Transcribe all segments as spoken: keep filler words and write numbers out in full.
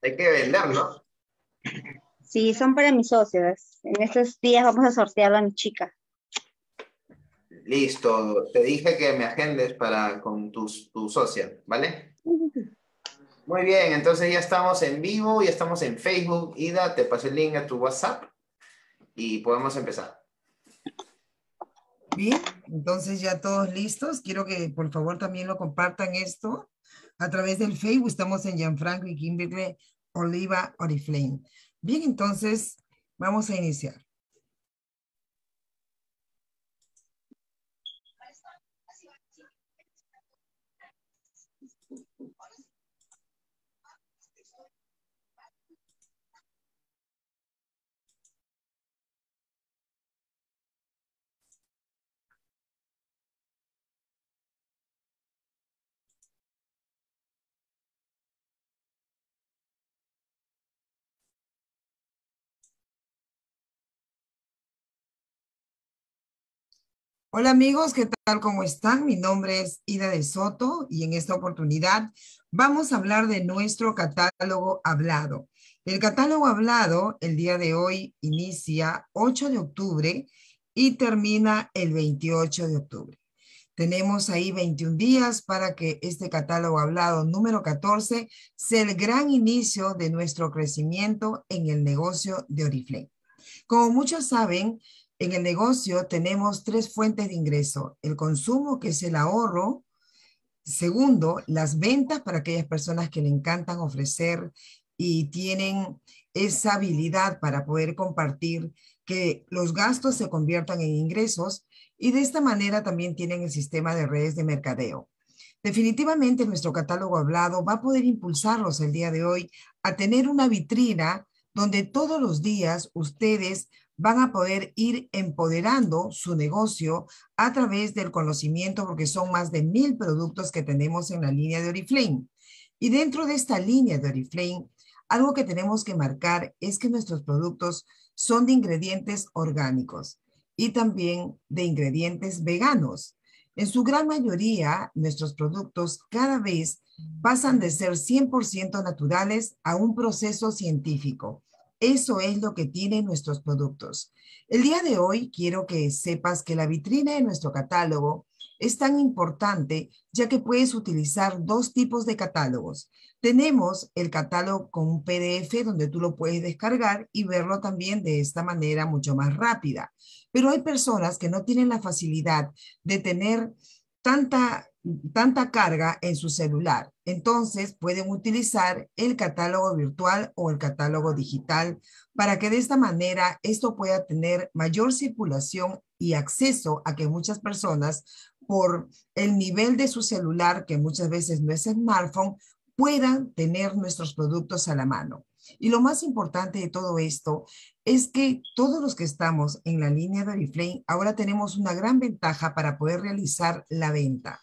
Hay que venderlo. Sí, son para mis socios. En estos días vamos a sortearlo a mi chica. Listo. Te dije que me agendes para con tus, tu socia, ¿vale? Muy bien, entonces ya estamos en vivo, ya estamos en Facebook. Ida, te pasé el link a tu WhatsApp y podemos empezar. Bien, entonces ya todos listos. Quiero que por favor también lo compartan esto a través del Facebook. Estamos en Gianfranco y Kimberly Oliva Oriflame. Bien, entonces vamos a iniciar. Hola amigos, ¿qué tal? ¿Cómo están? Mi nombre es Ida de Soto y en esta oportunidad vamos a hablar de nuestro catálogo hablado. El catálogo hablado el día de hoy inicia ocho de octubre y termina el veintiocho de octubre. Tenemos ahí veintiún días para que este catálogo hablado número catorce sea el gran inicio de nuestro crecimiento en el negocio de Oriflame. Como muchos saben, en el negocio tenemos tres fuentes de ingreso: el consumo, que es el ahorro; segundo, las ventas para aquellas personas que le encantan ofrecer y tienen esa habilidad para poder compartir, que los gastos se conviertan en ingresos, y de esta manera también tienen el sistema de redes de mercadeo. Definitivamente nuestro catálogo hablado va a poder impulsarlos el día de hoy a tener una vitrina donde todos los días ustedes van a poder ir empoderando su negocio a través del conocimiento, porque son más de mil productos que tenemos en la línea de Oriflame. Y dentro de esta línea de Oriflame, algo que tenemos que marcar es que nuestros productos son de ingredientes orgánicos y también de ingredientes veganos. En su gran mayoría, nuestros productos cada vez pasan de ser cien por ciento naturales a un proceso científico. Eso es lo que tienen nuestros productos. El día de hoy quiero que sepas que la vitrina de nuestro catálogo es tan importante, ya que puedes utilizar dos tipos de catálogos. Tenemos el catálogo con un P D F donde tú lo puedes descargar y verlo también de esta manera mucho más rápida. Pero hay personas que no tienen la facilidad de tener tanta, tanta carga en su celular. Entonces pueden utilizar el catálogo virtual o el catálogo digital para que de esta manera esto pueda tener mayor circulación y acceso a que muchas personas, por el nivel de su celular, que muchas veces no es smartphone, puedan tener nuestros productos a la mano. Y lo más importante de todo esto es que todos los que estamos en la línea de Oriflame ahora tenemos una gran ventaja para poder realizar la venta.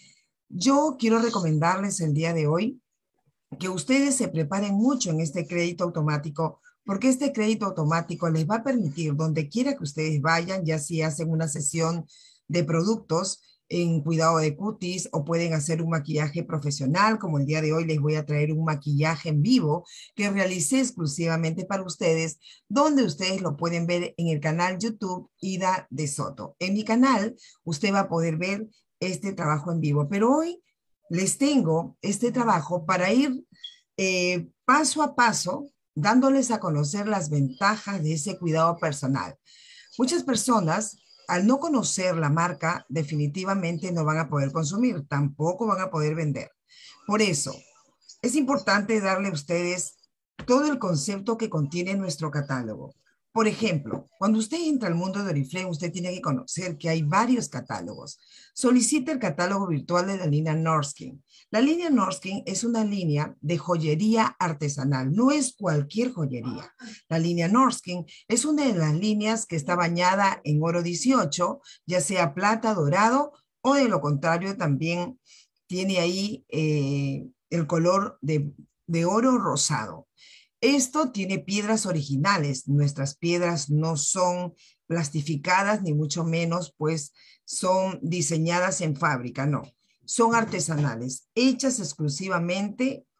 Yo quiero recomendarles el día de hoy que ustedes se preparen mucho en este crédito automático, porque este crédito automático les va a permitir, donde quiera que ustedes vayan, ya si hacen una sesión de productos en cuidado de cutis o pueden hacer un maquillaje profesional, como el día de hoy les voy a traer un maquillaje en vivo que realicé exclusivamente para ustedes, donde ustedes lo pueden ver en el canal YouTube Ida de Soto. En mi canal usted va a poder ver este trabajo en vivo, pero hoy les tengo este trabajo para ir eh, paso a paso, dándoles a conocer las ventajas de ese cuidado personal. Muchas personas, al no conocer la marca, definitivamente no van a poder consumir, tampoco van a poder vender. Por eso, es importante darle a ustedes todo el concepto que contiene nuestro catálogo. Por ejemplo, cuando usted entra al mundo de Oriflame, usted tiene que conocer que hay varios catálogos. Solicite el catálogo virtual de la línea Norskin. La línea Norskin es una línea de joyería artesanal, no es cualquier joyería. La línea Norskin es una de las líneas que está bañada en oro dieciocho, ya sea plata, dorado, o de lo contrario también tiene ahí eh, el color de, de oro rosado. Esto tiene piedras originales. Nuestras piedras no son plastificadas, ni mucho menos, pues son diseñadas en fábrica, no. Son artesanales, hechas exclusivamente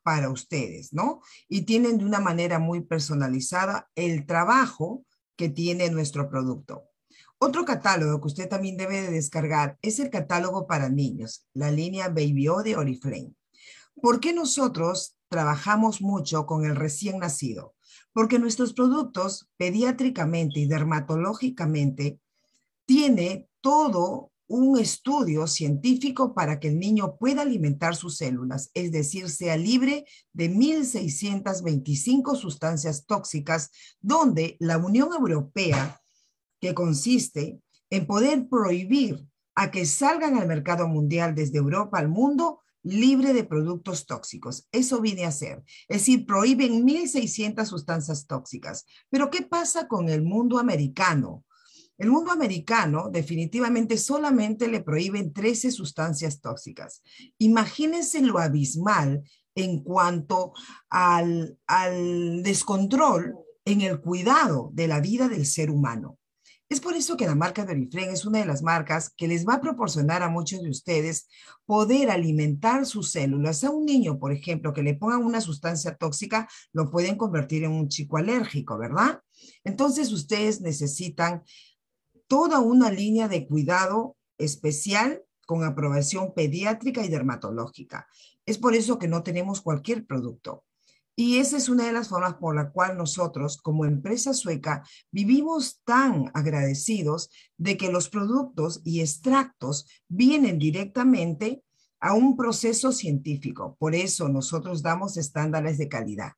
para ustedes, ¿no? Y tienen de una manera muy personalizada el trabajo que tiene nuestro producto. Otro catálogo que usted también debe de descargar es el catálogo para niños, la línea Baby O de Oriflame. ¿Por qué nosotros trabajamos mucho con el recién nacido? Porque nuestros productos pediátricamente y dermatológicamente tiene todo un estudio científico para que el niño pueda alimentar sus células, es decir, sea libre de mil seiscientas veinticinco sustancias tóxicas, donde la Unión Europea, que consiste en poder prohibir a que salgan al mercado mundial desde Europa al mundo libre de productos tóxicos. Eso viene a ser. Es decir, prohíben mil seiscientas sustancias tóxicas. Pero ¿qué pasa con el mundo americano? El mundo americano definitivamente solamente le prohíben trece sustancias tóxicas. Imagínense lo abismal en cuanto al, al descontrol en el cuidado de la vida del ser humano. Es por eso que la marca de Oriflame es una de las marcas que les va a proporcionar a muchos de ustedes poder alimentar sus células. A un niño, por ejemplo, que le pongan una sustancia tóxica, lo pueden convertir en un chico alérgico, ¿verdad? Entonces ustedes necesitan toda una línea de cuidado especial con aprobación pediátrica y dermatológica. Es por eso que no tenemos cualquier producto. Y esa es una de las formas por la cual nosotros, como empresa sueca, vivimos tan agradecidos de que los productos y extractos vienen directamente a un proceso científico. Por eso nosotros damos estándares de calidad.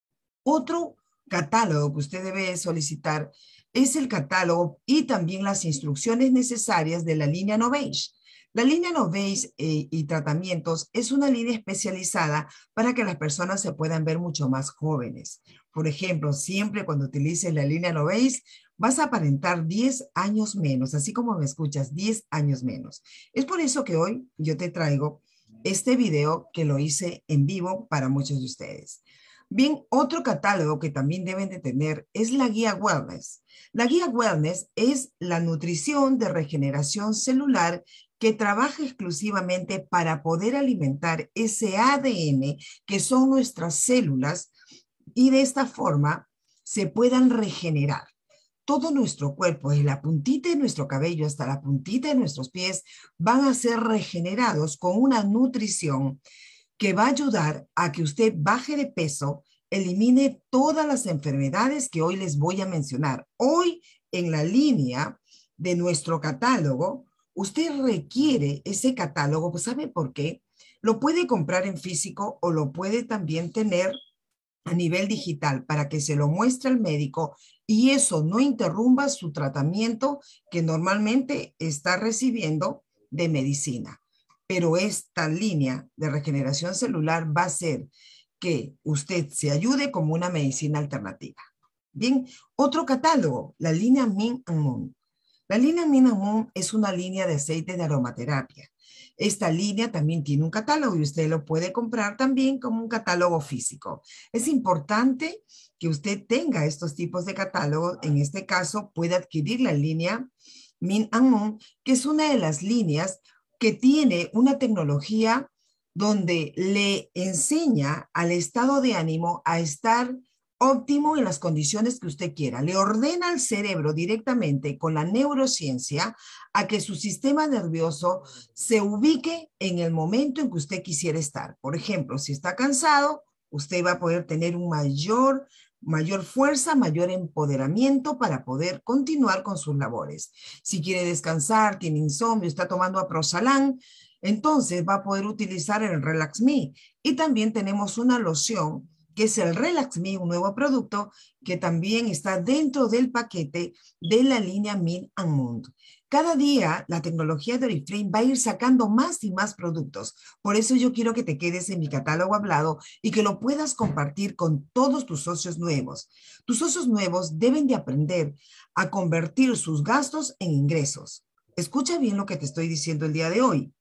Otro catálogo que usted debe solicitar es el catálogo y también las instrucciones necesarias de la línea Novage. La línea Novage eh, y tratamientos es una línea especializada para que las personas se puedan ver mucho más jóvenes. Por ejemplo, siempre cuando utilices la línea Novage vas a aparentar diez años menos, así como me escuchas, diez años menos. Es por eso que hoy yo te traigo este video que lo hice en vivo para muchos de ustedes. Bien, otro catálogo que también deben de tener es la guía Wellness. La guía Wellness es la nutrición de regeneración celular que trabaja exclusivamente para poder alimentar ese A D N que son nuestras células y de esta forma se puedan regenerar. Todo nuestro cuerpo, desde la puntita de nuestro cabello hasta la puntita de nuestros pies, van a ser regenerados con una nutrición que va a ayudar a que usted baje de peso, elimine todas las enfermedades que hoy les voy a mencionar. Hoy, en la línea de nuestro catálogo, usted requiere ese catálogo, pues ¿sabe por qué? Lo puede comprar en físico o lo puede también tener a nivel digital para que se lo muestre al médico y eso no interrumpa su tratamiento que normalmente está recibiendo de medicina. Pero esta línea de regeneración celular va a hacer que usted se ayude como una medicina alternativa. Bien, otro catálogo, la línea Min and Moon. La línea Min and Moon es una línea de aceite de aromaterapia. Esta línea también tiene un catálogo y usted lo puede comprar también como un catálogo físico. Es importante que usted tenga estos tipos de catálogos. En este caso, puede adquirir la línea Min and Moon, que es una de las líneas que tiene una tecnología donde le enseña al estado de ánimo a estar óptimo en las condiciones que usted quiera. Le ordena al cerebro directamente con la neurociencia a que su sistema nervioso se ubique en el momento en que usted quisiera estar. Por ejemplo, si está cansado, usted va a poder tener un mayor, mayor fuerza, mayor empoderamiento para poder continuar con sus labores. Si quiere descansar, tiene insomnio, está tomando Aproxalán, entonces va a poder utilizar el Relax Me. Y también tenemos una loción que es el Relax Me, un nuevo producto que también está dentro del paquete de la línea Min and Moon. Cada día la tecnología de Oriflame va a ir sacando más y más productos. Por eso yo quiero que te quedes en mi catálogo hablado y que lo puedas compartir con todos tus socios nuevos. Tus socios nuevos deben de aprender a convertir sus gastos en ingresos. Escucha bien lo que te estoy diciendo el día de hoy.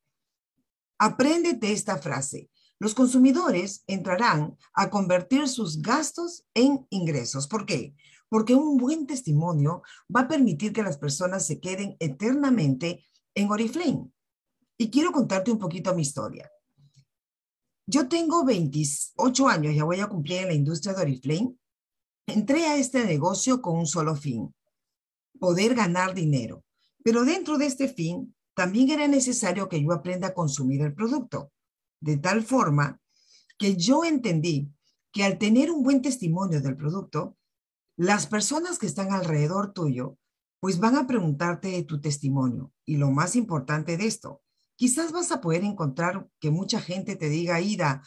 Apréndete esta frase. Los consumidores entrarán a convertir sus gastos en ingresos. ¿Por qué? Porque un buen testimonio va a permitir que las personas se queden eternamente en Oriflame. Y quiero contarte un poquito mi historia. yo tengo veintiocho años, ya voy a cumplir en la industria de Oriflame. Entré a este negocio con un solo fin, poder ganar dinero. Pero dentro de este fin, también era necesario que yo aprenda a consumir el producto. De tal forma que yo entendí que al tener un buen testimonio del producto, las personas que están alrededor tuyo, pues van a preguntarte de tu testimonio. Y lo más importante de esto, quizás vas a poder encontrar que mucha gente te diga, Ida,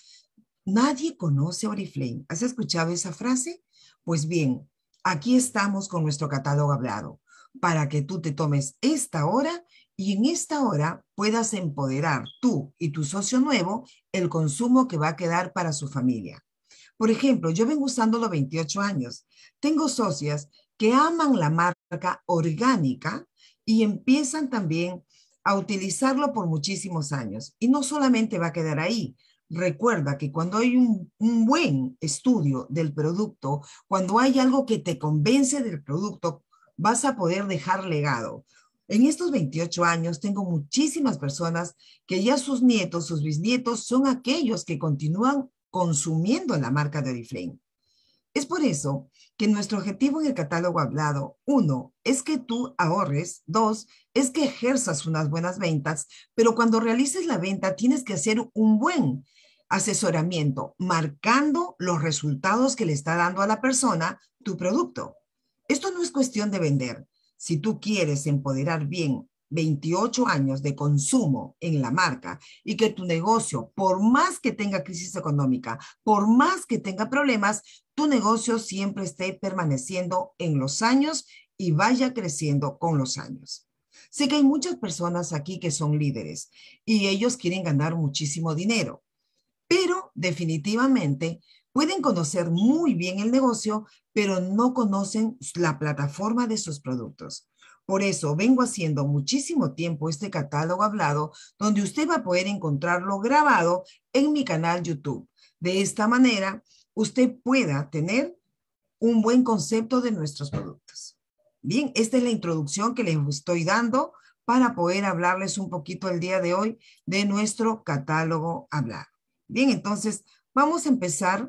nadie conoce Oriflame. ¿Has escuchado esa frase? Pues bien, aquí estamos con nuestro catálogo hablado para que tú te tomes esta hora y en esta hora puedas empoderar tú y tu socio nuevo el consumo que va a quedar para su familia. Por ejemplo, yo vengo usándolo veintiocho años. Tengo socias que aman la marca orgánica y empiezan también a utilizarlo por muchísimos años. Y no solamente va a quedar ahí. Recuerda que cuando hay un, un buen estudio del producto, cuando hay algo que te convence del producto, vas a poder dejar legado. En estos veintiocho años tengo muchísimas personas que ya sus nietos, sus bisnietos son aquellos que continúan consumiendo la marca de Oriflame. Es por eso que nuestro objetivo en el catálogo hablado, uno, es que tú ahorres, dos, es que ejerzas unas buenas ventas, pero cuando realices la venta tienes que hacer un buen asesoramiento, marcando los resultados que le está dando a la persona tu producto. Esto no es cuestión de vender. Si tú quieres empoderar bien veintiocho años de consumo en la marca y que tu negocio, por más que tenga crisis económica, por más que tenga problemas, tu negocio siempre esté permaneciendo en los años y vaya creciendo con los años. Sé que hay muchas personas aquí que son líderes y ellos quieren ganar muchísimo dinero, pero definitivamente pueden conocer muy bien el negocio, pero no conocen la plataforma de sus productos. Por eso vengo haciendo muchísimo tiempo este catálogo hablado, donde usted va a poder encontrarlo grabado en mi canal YouTube. De esta manera, usted pueda tener un buen concepto de nuestros productos. Bien, esta es la introducción que les estoy dando para poder hablarles un poquito el día de hoy de nuestro catálogo hablado. Bien, entonces vamos a empezar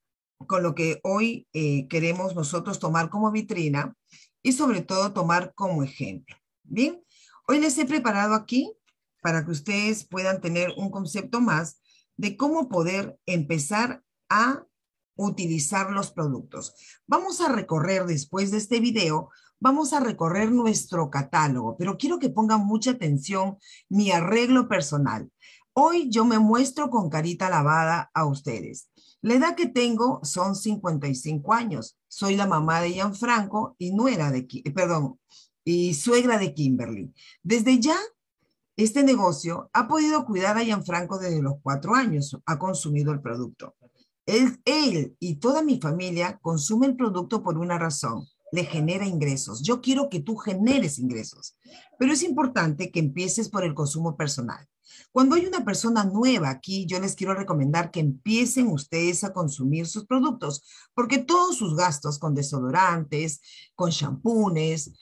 con lo que hoy eh, queremos nosotros tomar como vitrina y sobre todo tomar como ejemplo. Bien, hoy les he preparado aquí para que ustedes puedan tener un concepto más de cómo poder empezar a utilizar los productos. Vamos a recorrer después de este video, vamos a recorrer nuestro catálogo, pero quiero que pongan mucha atención mi arreglo personal. Hoy yo me muestro con carita lavada a ustedes. La edad que tengo son cincuenta y cinco años. Soy la mamá de Gianfranco y nuera de, perdón, y suegra de Kimberly. Desde ya, este negocio ha podido cuidar a Gianfranco desde los cuatro años. Ha consumido el producto. Él, él y toda mi familia consumen el producto por una razón. Le genera ingresos. Yo quiero que tú generes ingresos. Pero es importante que empieces por el consumo personal. Cuando hay una persona nueva aquí, yo les quiero recomendar que empiecen ustedes a consumir sus productos, porque todos sus gastos con desodorantes, con shampoos,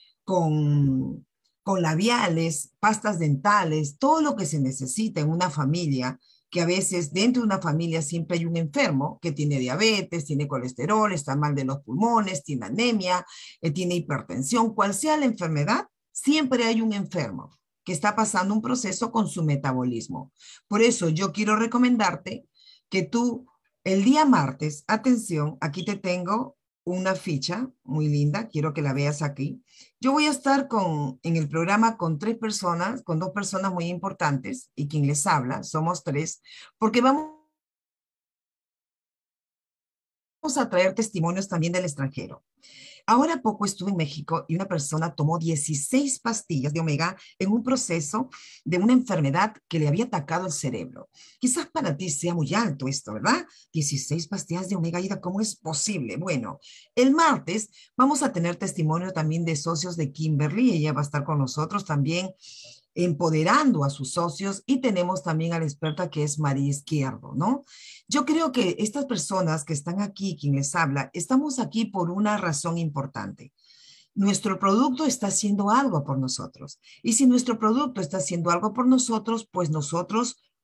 con, con labiales, pastas dentales, todo lo que se necesita en una familia, que a veces dentro de una familia siempre hay un enfermo que tiene diabetes, tiene colesterol, está mal de los pulmones, tiene anemia, eh, tiene hipertensión, cual sea la enfermedad, siempre hay un enfermo que está pasando un proceso con su metabolismo. Por eso yo quiero recomendarte que tú el día martes, atención, aquí te tengo una ficha muy linda, quiero que la veas aquí. Yo voy a estar con, en el programa con tres personas, con dos personas muy importantes y quien les habla, somos tres, porque vamos a traer testimonios también del extranjero. Ahora poco estuve en México y una persona tomó dieciséis pastillas de omega en un proceso de una enfermedad que le había atacado el cerebro. Quizás para ti sea muy alto esto, ¿verdad? dieciséis pastillas de omega, Ida, ¿cómo es posible? Bueno, el martes vamos a tener testimonio también de socios de Kimberly. Ella va a estar con nosotros también empoderando a sus socios, y tenemos también a la experta que es María Izquierdo, ¿no? Yo creo que estas personas que están aquí, quien les habla, estamos aquí por una razón importante. Nuestro producto está haciendo algo por nosotros. Y si nuestro producto está haciendo algo por nosotros, pues nosotros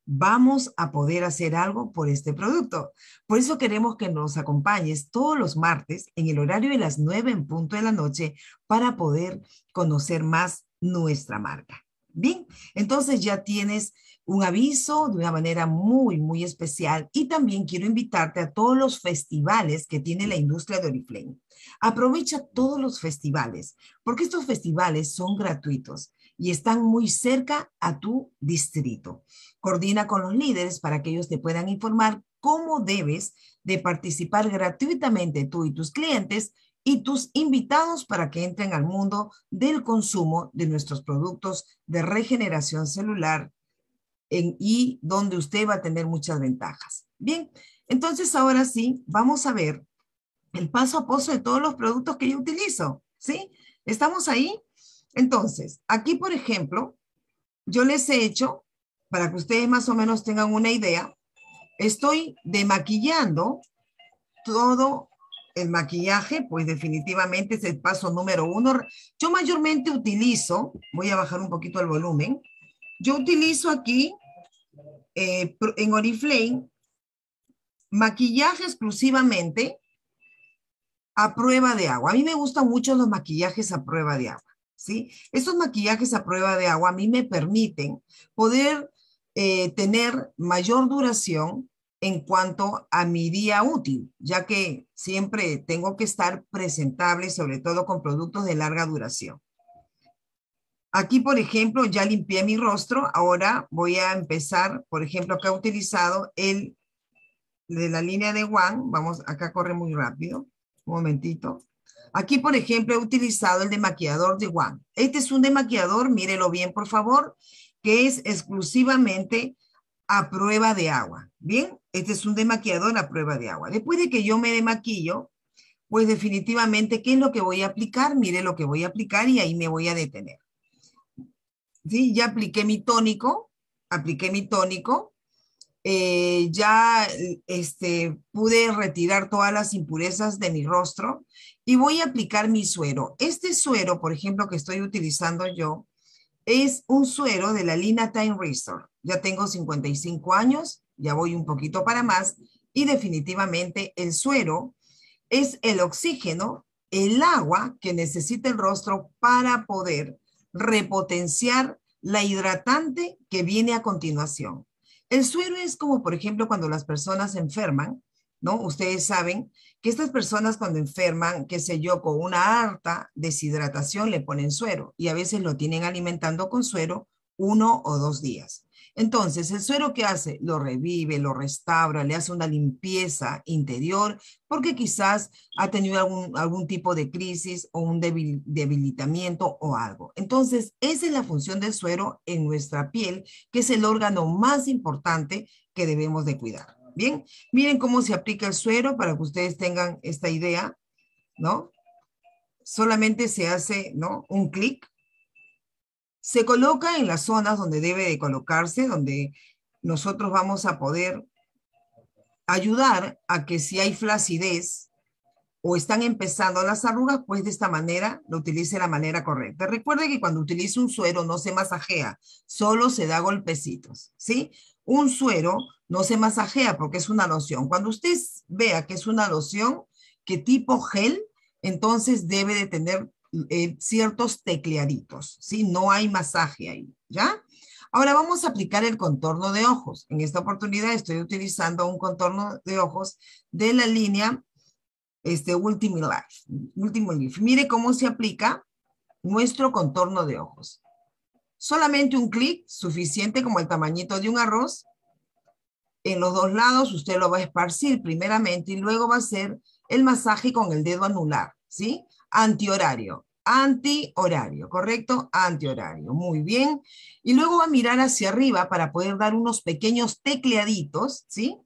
vamos a poder hacer algo por este producto. Por eso queremos que nos acompañes todos los martes en el horario de las nueve en punto de la noche para poder conocer más nuestra marca. Bien, entonces ya tienes un aviso de una manera muy, muy especial y también quiero invitarte a todos los festivales que tiene la industria de Oriflame. Aprovecha todos los festivales porque estos festivales son gratuitos y están muy cerca a tu distrito. Coordina con los líderes para que ellos te puedan informar cómo debes de participar gratuitamente tú y tus clientes y tus invitados para que entren al mundo del consumo de nuestros productos de regeneración celular en, y donde usted va a tener muchas ventajas. Bien, entonces ahora sí, vamos a ver el paso a paso de todos los productos que yo utilizo, ¿sí? ¿Estamos ahí? Entonces, aquí, por ejemplo, yo les he hecho, para que ustedes más o menos tengan una idea, estoy demaquillando todo el maquillaje, pues definitivamente es el paso número uno. Yo mayormente utilizo, voy a bajar un poquito el volumen, yo utilizo aquí eh, en Oriflame maquillaje exclusivamente a prueba de agua. A mí me gustan mucho los maquillajes a prueba de agua, ¿sí? Estos maquillajes a prueba de agua a mí me permiten poder eh, tener mayor duración en cuanto a mi día útil, ya que siempre tengo que estar presentable, sobre todo con productos de larga duración. Aquí, por ejemplo, ya limpié mi rostro. Ahora voy a empezar, por ejemplo, acá he utilizado el de la línea de One. Vamos, acá corre muy rápido. Un momentito. Aquí, por ejemplo, he utilizado el demaquillador de One. Este es un demaquillador, mírelo bien, por favor, que es exclusivamente a prueba de agua. Bien, este es un demaquillador a prueba de agua. Después de que yo me demaquillo, pues definitivamente, ¿qué es lo que voy a aplicar? Mire lo que voy a aplicar y ahí me voy a detener. ¿Sí? Ya apliqué mi tónico, apliqué mi tónico. Eh, ya este, pude retirar todas las impurezas de mi rostro y voy a aplicar mi suero. Este suero, por ejemplo, que estoy utilizando yo, es un suero de la línea Time Restore. Ya tengo cincuenta y cinco años, ya voy un poquito para más y definitivamente el suero es el oxígeno, el agua que necesita el rostro para poder repotenciar la hidratante que viene a continuación. El suero es como, por ejemplo, cuando las personas se enferman, ¿no? Ustedes saben que estas personas cuando enferman, qué sé yo, con una harta deshidratación le ponen suero y a veces lo tienen alimentando con suero uno o dos días. Entonces, el suero ¿qué hace? Lo revive, lo restaura, le hace una limpieza interior porque quizás ha tenido algún, algún tipo de crisis o un debil, debilitamiento o algo. Entonces, esa es la función del suero en nuestra piel, que es el órgano más importante que debemos de cuidar. Bien, miren cómo se aplica el suero para que ustedes tengan esta idea, ¿no? Solamente se hace, ¿no? Un clic. Se coloca en las zonas donde debe de colocarse, donde nosotros vamos a poder ayudar a que si hay flacidez o están empezando las arrugas, pues de esta manera lo utilice de la manera correcta. Recuerde que cuando utilice un suero no se masajea, solo se da golpecitos, ¿sí? Un suero no se masajea porque es una loción. Cuando usted vea que es una loción, que tipo gel, entonces debe de tener eh, ciertos tecleaditos, ¿sí? No hay masaje ahí, ¿ya? Ahora vamos a aplicar el contorno de ojos. En esta oportunidad estoy utilizando un contorno de ojos de la línea este, Ultimate Life. Ultimate Life. Mire cómo se aplica nuestro contorno de ojos. Solamente un clic, suficiente como el tamañito de un arroz. En los dos lados usted lo va a esparcir primeramente y luego va a hacer el masaje con el dedo anular, ¿sí? Antihorario, antihorario, ¿correcto? Antihorario, muy bien. Y luego va a mirar hacia arriba para poder dar unos pequeños tecleaditos, ¿sí?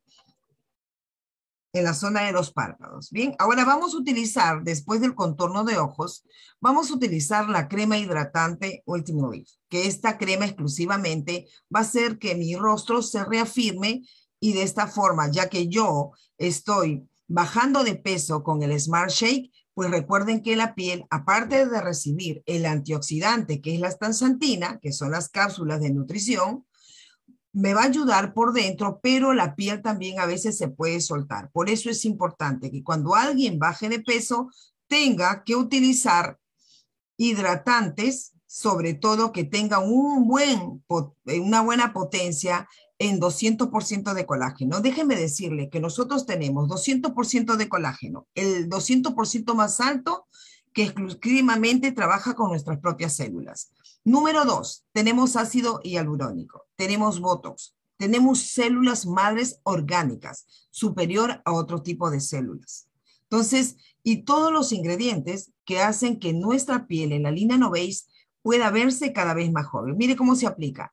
En la zona de los párpados. Bien, ahora vamos a utilizar, después del contorno de ojos, vamos a utilizar la crema hidratante Ultimate Lift, que esta crema exclusivamente va a hacer que mi rostro se reafirme y de esta forma, ya que yo estoy bajando de peso con el Smart Shake, pues recuerden que la piel, aparte de recibir el antioxidante, que es la astaxantina, que son las cápsulas de nutrición, me va a ayudar por dentro, pero la piel también a veces se puede soltar. Por eso es importante que cuando alguien baje de peso, tenga que utilizar hidratantes, sobre todo que tengan un buen, una buena potencia en doscientos por ciento de colágeno. Déjenme decirle que nosotros tenemos doscientos por ciento de colágeno, el doscientos por ciento más alto que exclusivamente trabaja con nuestras propias células. Número dos, tenemos ácido hialurónico, tenemos botox, tenemos células madres orgánicas, superior a otro tipo de células. Entonces, y todos los ingredientes que hacen que nuestra piel en la línea Novéis pueda verse cada vez más joven. Mire cómo se aplica.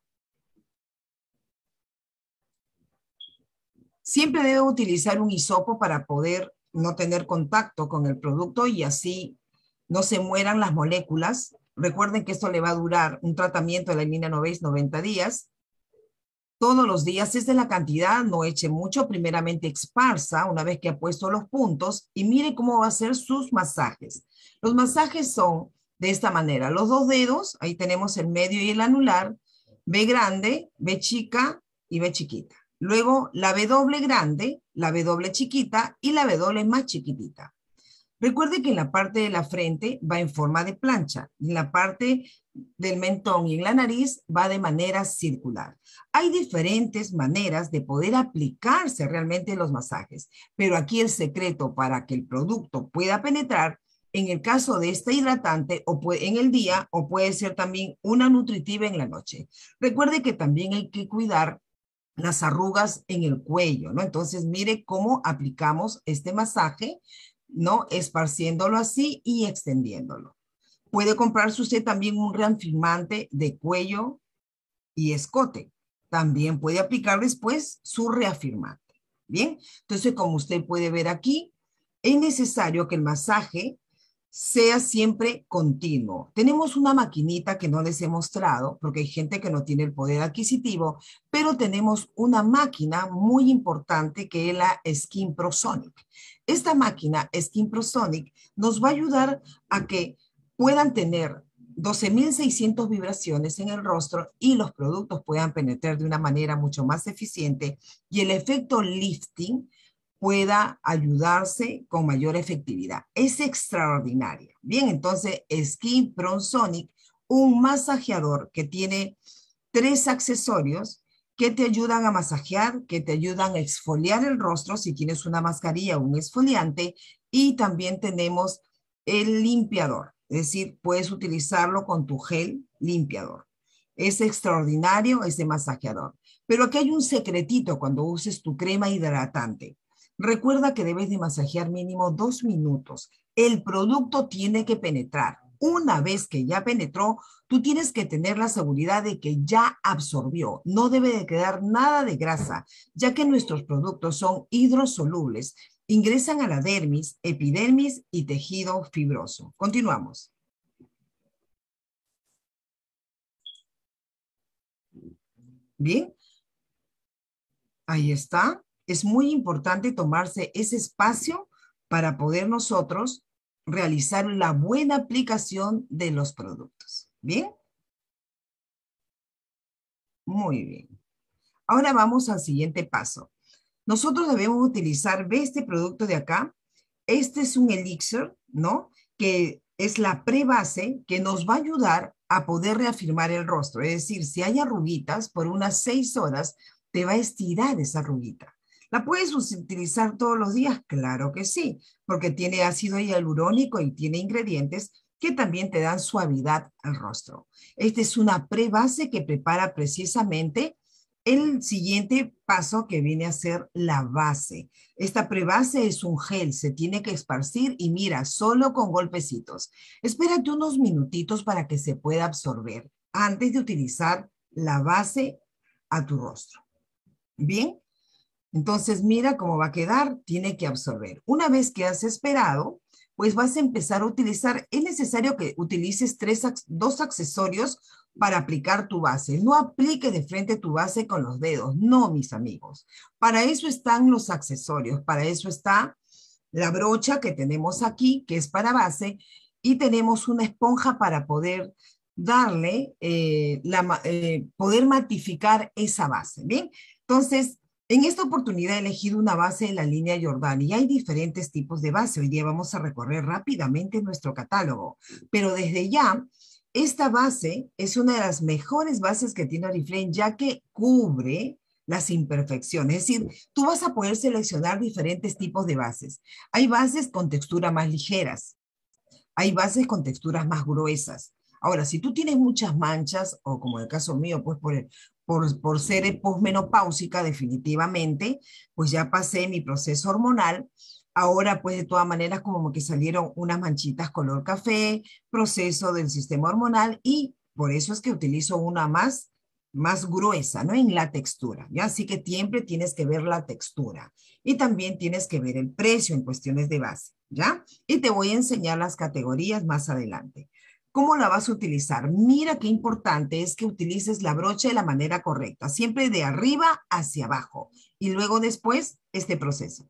Siempre debe utilizar un hisopo para poder no tener contacto con el producto y así no se mueran las moléculas. Recuerden que esto le va a durar un tratamiento de la línea Novéis noventa días. Todos los días es de la cantidad, no eche mucho, primeramente esparza una vez que ha puesto los puntos y mire cómo va a ser sus masajes. Los masajes son de esta manera, los dos dedos, ahí tenemos el medio y el anular, B grande, B chica y B chiquita. Luego la B doble grande, la B doble chiquita y la B doble más chiquitita. Recuerde que en la parte de la frente va en forma de plancha, en la parte del mentón y en la nariz va de manera circular. Hay diferentes maneras de poder aplicarse realmente los masajes, pero aquí el secreto para que el producto pueda penetrar, en el caso de este hidratante, o puede, en el día, o puede ser también una nutritiva en la noche. Recuerde que también hay que cuidar las arrugas en el cuello, ¿no? Entonces, mire cómo aplicamos este masaje, ¿no? Esparciéndolo así y extendiéndolo. Puede comprarse usted también un reafirmante de cuello y escote. También puede aplicar después su reafirmante. Bien, entonces como usted puede ver aquí, es necesario que el masaje sea siempre continuo. Tenemos una maquinita que no les he mostrado, porque hay gente que no tiene el poder adquisitivo, pero tenemos una máquina muy importante que es la Skin Pro Sonic. Esta máquina Skin Pro Sonic nos va a ayudar a que puedan tener doce mil seiscientas vibraciones en el rostro y los productos puedan penetrar de una manera mucho más eficiente y el efecto lifting pueda ayudarse con mayor efectividad. Es extraordinaria. Bien, entonces Skin Pro Sonic, un masajeador que tiene tres accesorios que te ayudan a masajear, que te ayudan a exfoliar el rostro si tienes una mascarilla o un exfoliante, y también tenemos el limpiador, es decir, puedes utilizarlo con tu gel limpiador. Es extraordinario ese masajeador. Pero aquí hay un secretito cuando uses tu crema hidratante. Recuerda que debes de masajear mínimo dos minutos. El producto tiene que penetrar. Una vez que ya penetró, tú tienes que tener la seguridad de que ya absorbió. No debe de quedar nada de grasa, ya que nuestros productos son hidrosolubles. Ingresan a la dermis, epidermis y tejido fibroso. Continuamos. Bien. Ahí está. Es muy importante tomarse ese espacio para poder nosotros realizar la buena aplicación de los productos. ¿Bien? Muy bien. Ahora vamos al siguiente paso. Nosotros debemos utilizar, ¿ve este producto de acá? Este es un elixir, ¿no? Que es la prebase que nos va a ayudar a poder reafirmar el rostro. Es decir, si hay arruguitas, por unas seis horas te va a estirar esa arruguita. ¿La puedes utilizar todos los días? Claro que sí, porque tiene ácido hialurónico y tiene ingredientes que también te dan suavidad al rostro. Esta es una prebase que prepara precisamente el siguiente paso que viene a ser la base. Esta prebase es un gel, se tiene que esparcir y mira, solo con golpecitos. Espérate unos minutitos para que se pueda absorber antes de utilizar la base a tu rostro. Bien, entonces mira cómo va a quedar, tiene que absorber. Una vez que has esperado, pues vas a empezar a utilizar, es necesario que utilices tres, dos accesorios para aplicar tu base. No aplique de frente tu base con los dedos, no, mis amigos. Para eso están los accesorios, para eso está la brocha que tenemos aquí, que es para base, y tenemos una esponja para poder darle, eh, la, eh, poder matificar esa base, ¿bien? Entonces, en esta oportunidad he elegido una base de la línea Giordani y hay diferentes tipos de base. Hoy día vamos a recorrer rápidamente nuestro catálogo, pero desde ya, esta base es una de las mejores bases que tiene Oriflame, ya que cubre las imperfecciones. Es decir, tú vas a poder seleccionar diferentes tipos de bases. Hay bases con textura más ligeras, hay bases con texturas más gruesas. Ahora, si tú tienes muchas manchas, o como en el caso mío, pues por, el, por, por ser posmenopáusica definitivamente, pues ya pasé mi proceso hormonal. Ahora, pues de todas maneras, como que salieron unas manchitas color café, proceso del sistema hormonal, y por eso es que utilizo una más, más gruesa, ¿no? En la textura, ¿ya? Así que siempre tienes que ver la textura. Y también tienes que ver el precio en cuestiones de base, ¿ya? Y te voy a enseñar las categorías más adelante. ¿Cómo la vas a utilizar? Mira qué importante es que utilices la brocha de la manera correcta, siempre de arriba hacia abajo, y luego después este proceso.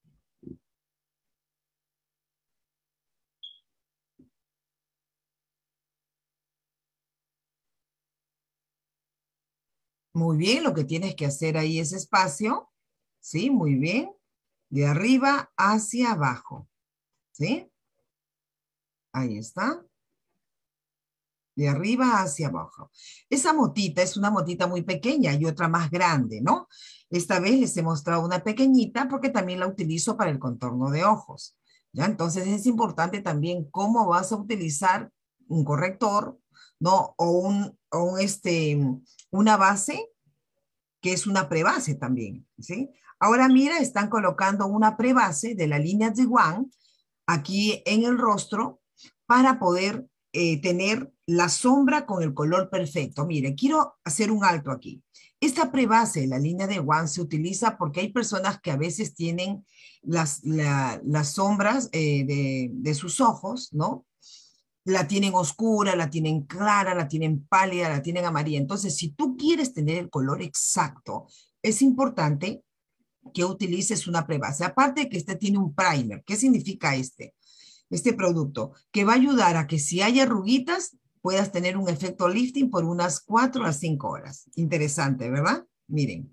Muy bien, lo que tienes que hacer ahí es espacio, ¿sí? Muy bien. De arriba hacia abajo, ¿sí? Ahí está. De arriba hacia abajo. Esa motita es una motita muy pequeña y otra más grande, ¿no? Esta vez les he mostrado una pequeñita porque también la utilizo para el contorno de ojos, ¿ya? Entonces es importante también cómo vas a utilizar un corrector, ¿no? O, un, o un, este, una base que es una prebase también, ¿sí? Ahora mira, están colocando una prebase de la línea de One aquí en el rostro para poder eh, tener la sombra con el color perfecto. Mire, quiero hacer un alto aquí. Esta prebase, la línea de One, se utiliza porque hay personas que a veces tienen las, la, las sombras eh, de, de sus ojos, ¿no? La tienen oscura, la tienen clara, la tienen pálida, la tienen amarilla. Entonces, si tú quieres tener el color exacto, es importante que utilices una prebase. Aparte de que este tiene un primer. ¿Qué significa este? Este producto, que va a ayudar a que si hay arruguitas, puedas tener un efecto lifting por unas cuatro a cinco horas. Interesante, ¿verdad? Miren.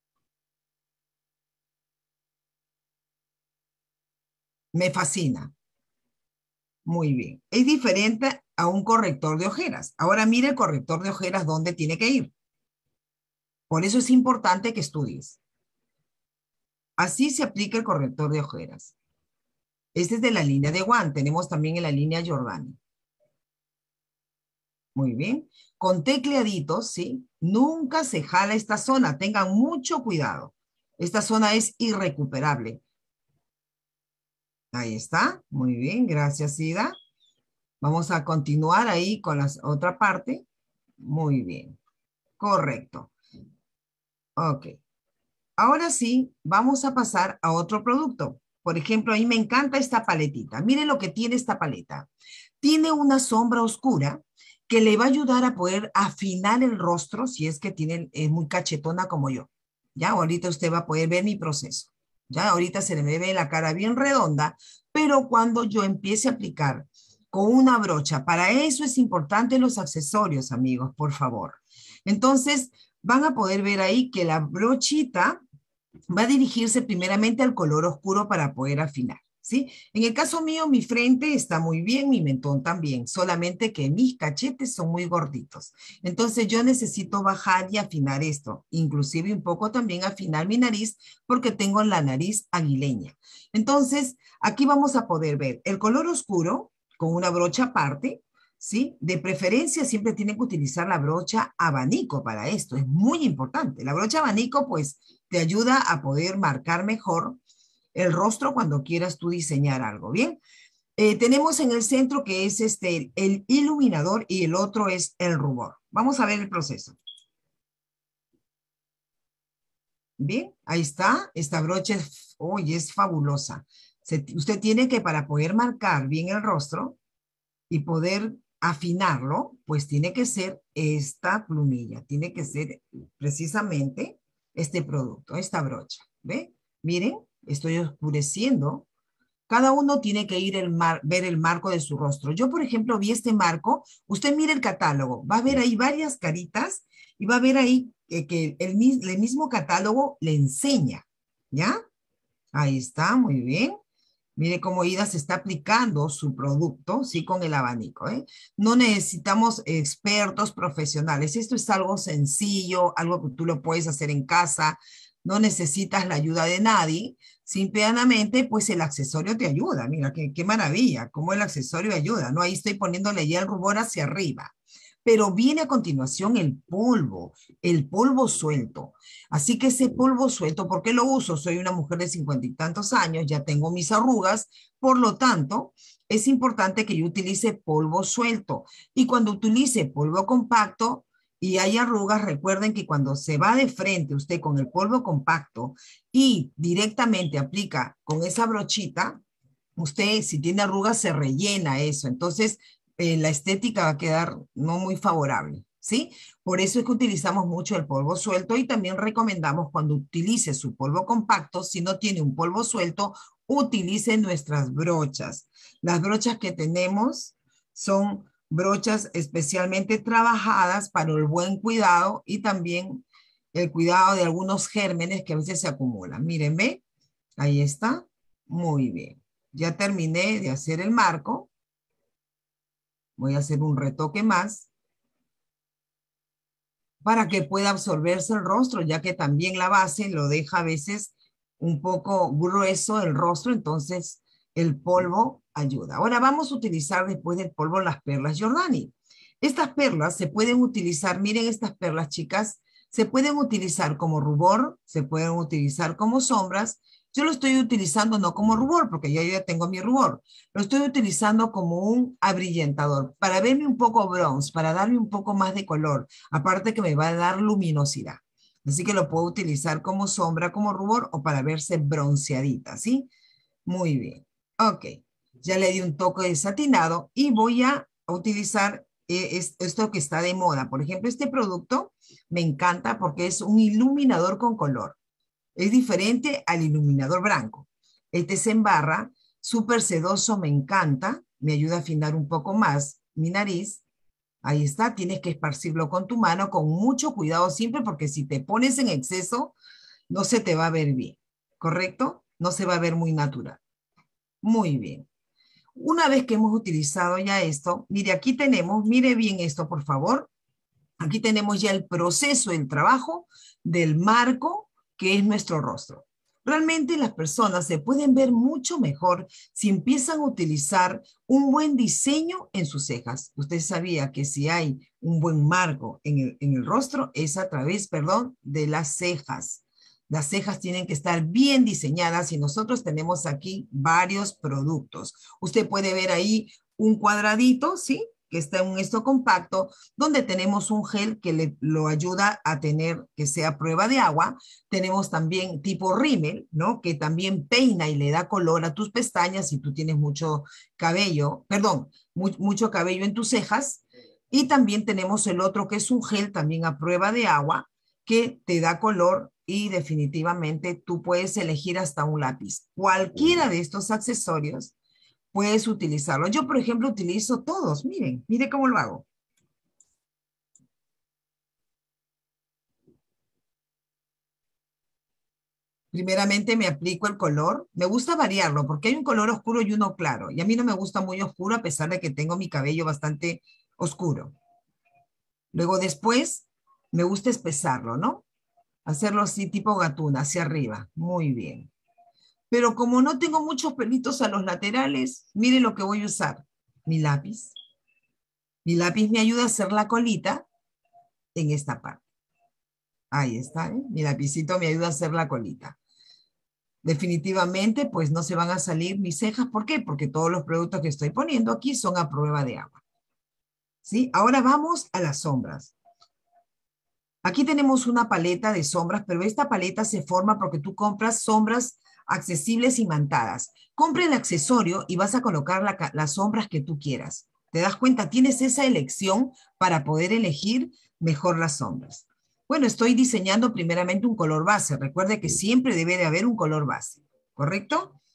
Me fascina. Muy bien. Es diferente a un corrector de ojeras. Ahora mire el corrector de ojeras dónde tiene que ir. Por eso es importante que estudies. Así se aplica el corrector de ojeras. Este es de la línea de One. Tenemos también en la línea Giordani. Muy bien. Con tecleaditos, ¿sí? Nunca se jala esta zona. Tengan mucho cuidado. Esta zona es irrecuperable. Ahí está. Muy bien. Gracias, Ida. Vamos a continuar ahí con la otra parte. Muy bien. Correcto. Ok. Ahora sí, vamos a pasar a otro producto. Por ejemplo, a mí me encanta esta paletita. Miren lo que tiene esta paleta. Tiene una sombra oscura que le va a ayudar a poder afinar el rostro si es que tiene, es muy cachetona como yo. Ya, ahorita usted va a poder ver mi proceso. Ya, ahorita se le ve la cara bien redonda, pero cuando yo empiece a aplicar con una brocha, para eso es importante los accesorios, amigos, por favor. Entonces, van a poder ver ahí que la brochita va a dirigirse primeramente al color oscuro para poder afinar, ¿sí? En el caso mío, mi frente está muy bien, mi mentón también, solamente que mis cachetes son muy gorditos. Entonces yo necesito bajar y afinar esto, inclusive un poco también afinar mi nariz porque tengo la nariz aguileña. Entonces, aquí vamos a poder ver el color oscuro con una brocha aparte, ¿sí? De preferencia siempre tienen que utilizar la brocha abanico para esto, es muy importante. La brocha abanico, pues, te ayuda a poder marcar mejor el rostro cuando quieras tú diseñar algo, ¿bien? Eh, tenemos en el centro que es este, el iluminador y el otro es el rubor. Vamos a ver el proceso. Bien, ahí está. Esta brocha es, oh, es fabulosa. Se, usted tiene que, para poder marcar bien el rostro y poder afinarlo, pues tiene que ser esta plumilla, tiene que ser precisamente este producto, esta brocha, ¿ve? Miren, estoy oscureciendo Cada uno tiene que ir el mar, ver el marco de su rostro. Yo, por ejemplo, vi este marco. Usted mire el catálogo. Va a ver ahí varias caritas y va a ver ahí que, que el, el mismo catálogo le enseña. ¿Ya? Ahí está, muy bien. Mire cómo Ida se está aplicando su producto, sí, con el abanico, ¿eh? No necesitamos expertos profesionales. Esto es algo sencillo, algo que tú lo puedes hacer en casa. No necesitas la ayuda de nadie. Simplemente, pues el accesorio te ayuda. Mira, qué, qué maravilla, cómo el accesorio ayuda, ¿no? Ahí estoy poniéndole ya el rubor hacia arriba. Pero viene a continuación el polvo, el polvo suelto. Así que ese polvo suelto, ¿por qué lo uso? Soy una mujer de cincuenta y tantos años, ya tengo mis arrugas, por lo tanto, es importante que yo utilice polvo suelto. Y cuando utilice polvo compacto y hay arrugas, recuerden que cuando se va de frente usted con el polvo compacto y directamente aplica con esa brochita, usted si tiene arrugas se rellena eso. Entonces, eh, la estética va a quedar no muy favorable, ¿sí? Por eso es que utilizamos mucho el polvo suelto y también recomendamos cuando utilice su polvo compacto, si no tiene un polvo suelto, utilice nuestras brochas. Las brochas que tenemos son brochas especialmente trabajadas para el buen cuidado y también el cuidado de algunos gérmenes que a veces se acumulan. Miren, ¿ve? Ahí está. Muy bien. Ya terminé de hacer el marco. Voy a hacer un retoque más para que pueda absorberse el rostro, ya que también la base lo deja a veces un poco grueso el rostro, entonces el polvo ayuda. Ahora vamos a utilizar después del polvo las perlas Giordani. Estas perlas se pueden utilizar, miren estas perlas, chicas, se pueden utilizar como rubor, se pueden utilizar como sombras. Yo lo estoy utilizando no como rubor, porque ya yo ya tengo mi rubor. Lo estoy utilizando como un abrillantador, para verme un poco bronce, para darme un poco más de color. Aparte que me va a dar luminosidad. Así que lo puedo utilizar como sombra, como rubor, o para verse bronceadita, ¿sí? Muy bien. Ok. Ya le di un toque de satinado y voy a utilizar eh, es, esto que está de moda. Por ejemplo, este producto me encanta porque es un iluminador con color. Es diferente al iluminador blanco. Este se embarra, súper sedoso, me encanta, me ayuda a afinar un poco más mi nariz. Ahí está, tienes que esparcirlo con tu mano con mucho cuidado siempre porque si te pones en exceso, no se te va a ver bien, ¿correcto? No se va a ver muy natural. Muy bien. Una vez que hemos utilizado ya esto, mire, aquí tenemos, mire bien esto, por favor. Aquí tenemos ya el proceso, el trabajo del marco que es nuestro rostro. Realmente las personas se pueden ver mucho mejor si empiezan a utilizar un buen diseño en sus cejas. Usted sabía que si hay un buen marco en el, en el rostro es a través, perdón, de las cejas. Las cejas tienen que estar bien diseñadas y nosotros tenemos aquí varios productos. Usted puede ver ahí un cuadradito, ¿sí? Que está en un esto compacto, donde tenemos un gel que le, lo ayuda a tener que sea prueba de agua. Tenemos también tipo rímel, ¿no? Que también peina y le da color a tus pestañas si tú tienes mucho cabello, perdón, mu mucho cabello en tus cejas. Y también tenemos el otro que es un gel también a prueba de agua que te da color y definitivamente tú puedes elegir hasta un lápiz. Cualquiera de estos accesorios puedes utilizarlo. Yo, por ejemplo, utilizo todos. Miren, miren cómo lo hago. Primeramente me aplico el color. Me gusta variarlo porque hay un color oscuro y uno claro. Y a mí no me gusta muy oscuro a pesar de que tengo mi cabello bastante oscuro. Luego después me gusta espesarlo, ¿no? Hacerlo así tipo gatuna, hacia arriba. Muy bien. Pero como no tengo muchos pelitos a los laterales, miren lo que voy a usar. Mi lápiz. Mi lápiz me ayuda a hacer la colita en esta parte. Ahí está, ¿eh? Mi lapicito me ayuda a hacer la colita. Definitivamente, pues no se van a salir mis cejas. ¿Por qué? Porque todos los productos que estoy poniendo aquí son a prueba de agua. ¿Sí? Ahora vamos a las sombras. Aquí tenemos una paleta de sombras, pero esta paleta se forma porque tú compras sombras accesibles y mantadas. Compra el accesorio y vas a colocar la, las sombras que tú quieras. ¿Te das cuenta? Tienes esa elección para poder elegir mejor las sombras. Bueno, estoy diseñando primeramente un color base. Recuerde que siempre debe de haber un color base, ¿correcto?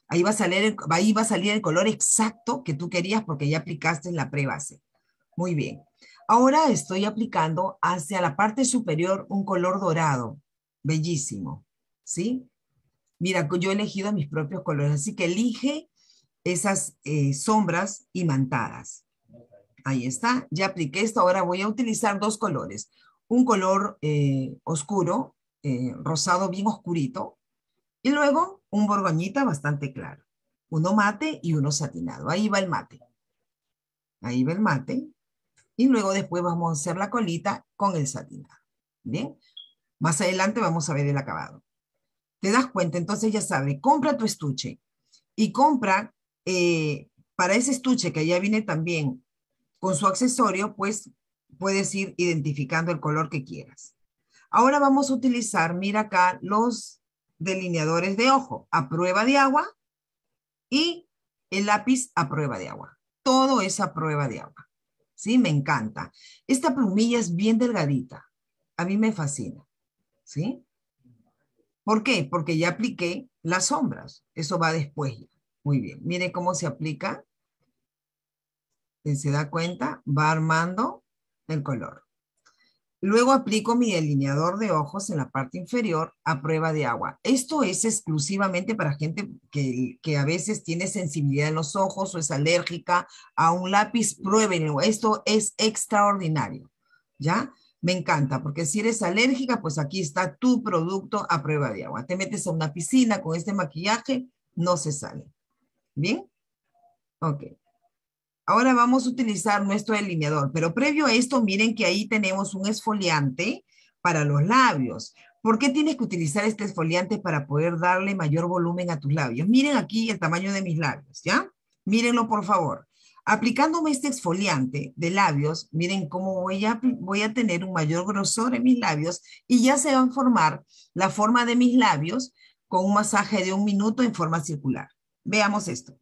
Ahí va a salir el, ahí va a salir el color exacto que tú querías porque ya aplicaste la prebase. Muy bien. Ahora estoy aplicando hacia la parte superior un color dorado. Bellísimo. ¿Sí? Mira, yo he elegido mis propios colores, así que elige esas eh, sombras imantadas. Ahí está, ya apliqué esto. Ahora voy a utilizar dos colores. Un color eh, oscuro, eh, rosado bien oscurito, y luego un borgoñita bastante claro. Uno mate y uno satinado. Ahí va el mate. Ahí va el mate. Y luego después vamos a hacer la colita con el satinado. Bien. Más adelante vamos a ver el acabado. ¿Te das cuenta? Entonces ya sabes, compra tu estuche. Y compra, eh, para ese estuche que ya viene también con su accesorio, pues puedes ir identificando el color que quieras. Ahora vamos a utilizar, mira acá, los delineadores de ojo a prueba de agua y el lápiz a prueba de agua. Todo es a prueba de agua. ¿Sí? Me encanta. Esta plumilla es bien delgadita. A mí me fascina. ¿Sí? ¿Por qué? Porque ya apliqué las sombras. Eso va después. Muy bien. Mire cómo se aplica. ¿Se da cuenta? Va armando el color. Luego aplico mi delineador de ojos en la parte inferior a prueba de agua. Esto es exclusivamente para gente que, que a veces tiene sensibilidad en los ojos o es alérgica a un lápiz. Pruébenlo. Esto es extraordinario. ¿Ya? Me encanta, porque si eres alérgica, pues aquí está tu producto a prueba de agua. Te metes a una piscina con este maquillaje, no se sale. ¿Bien? Ok. Ahora vamos a utilizar nuestro delineador, pero previo a esto, miren que ahí tenemos un esfoliante para los labios. ¿Por qué tienes que utilizar este esfoliante para poder darle mayor volumen a tus labios? Miren aquí el tamaño de mis labios, ¿ya? Mírenlo, por favor. Aplicándome este exfoliante de labios, miren cómo voy a, voy a tener un mayor grosor en mis labios y ya se va a formar la forma de mis labios con un masaje de un minuto en forma circular. Veamos esto.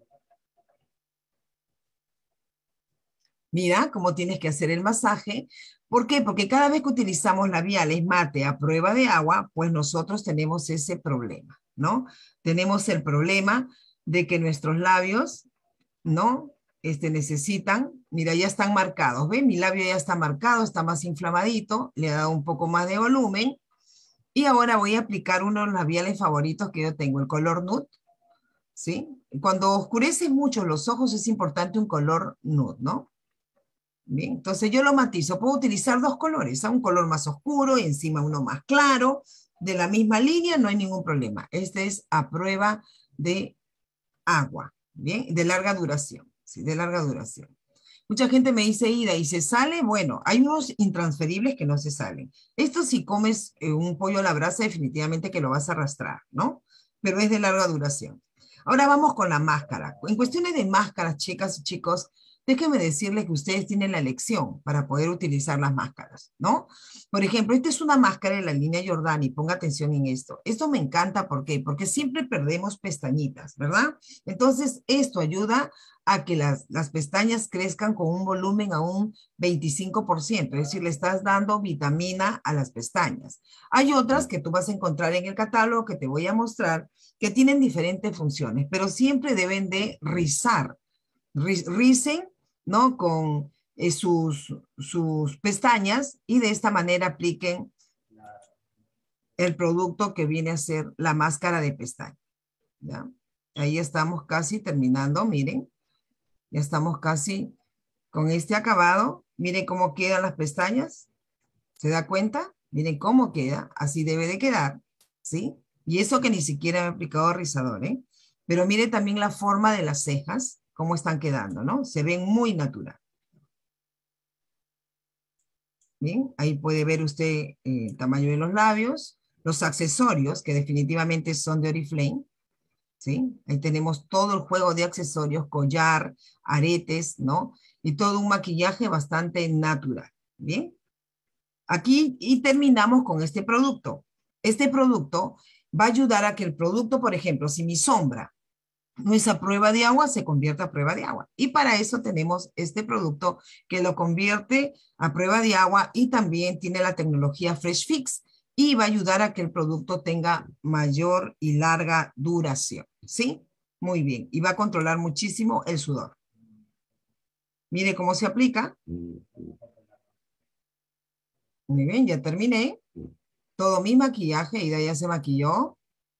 Mira cómo tienes que hacer el masaje. ¿Por qué? Porque cada vez que utilizamos labiales mate a prueba de agua, pues nosotros tenemos ese problema, ¿no? Tenemos el problema de que nuestros labios, ¿no? Este, necesitan, mira, ya están marcados, ¿ven? Mi labio ya está marcado, está más inflamadito, le he dado un poco más de volumen. Y ahora voy a aplicar uno de los labiales favoritos que yo tengo, el color nude, ¿sí? Cuando oscureces mucho los ojos es importante un color nude, ¿no? Bien, entonces yo lo matizo. Puedo utilizar dos colores, ¿eh? Un color más oscuro y encima uno más claro. De la misma línea, no hay ningún problema. Este es a prueba de agua, ¿bien? De larga duración, ¿sí? De larga duración. Mucha gente me dice, Ida, ¿y se sale? Bueno, hay unos intransferibles que no se salen. Esto si comes eh, un pollo a la brasa, definitivamente que lo vas a arrastrar, ¿no? Pero es de larga duración. Ahora vamos con la máscara. En cuestiones de máscaras, chicas y chicos, déjenme decirles que ustedes tienen la elección para poder utilizar las máscaras, ¿no? Por ejemplo, esta es una máscara de la línea Giordani, ponga atención en esto. Esto me encanta, ¿por qué? Porque siempre perdemos pestañitas, ¿verdad? Entonces, esto ayuda a que las, las pestañas crezcan con un volumen a un veinticinco por ciento, es decir, le estás dando vitamina a las pestañas. Hay otras que tú vas a encontrar en el catálogo que te voy a mostrar que tienen diferentes funciones, pero siempre deben de rizar. Ricen, ¿no? Con eh, sus, sus pestañas y de esta manera apliquen el producto que viene a ser la máscara de pestaña. ¿Ya? Ahí estamos casi terminando, miren. Ya estamos casi con este acabado. Miren cómo quedan las pestañas. ¿Se da cuenta? Miren cómo queda. Así debe de quedar, ¿sí? Y eso que ni siquiera he aplicado rizador, ¿eh? Pero mire también la forma de las cejas, cómo están quedando, ¿no? Se ven muy natural. Bien, ahí puede ver usted eh, el tamaño de los labios, los accesorios, que definitivamente son de Oriflame, ¿sí? Ahí tenemos todo el juego de accesorios, collar, aretes, ¿no? Y todo un maquillaje bastante natural, ¿bien? Aquí, y terminamos con este producto. Este producto va a ayudar a que el producto, por ejemplo, si mi sombra no es a prueba de agua, se convierte a prueba de agua. Y para eso tenemos este producto que lo convierte a prueba de agua y también tiene la tecnología Fresh Fix y va a ayudar a que el producto tenga mayor y larga duración, ¿sí? Muy bien. Y va a controlar muchísimo el sudor. Mire cómo se aplica. Muy bien, ya terminé. Todo mi maquillaje, Ida ya se maquilló.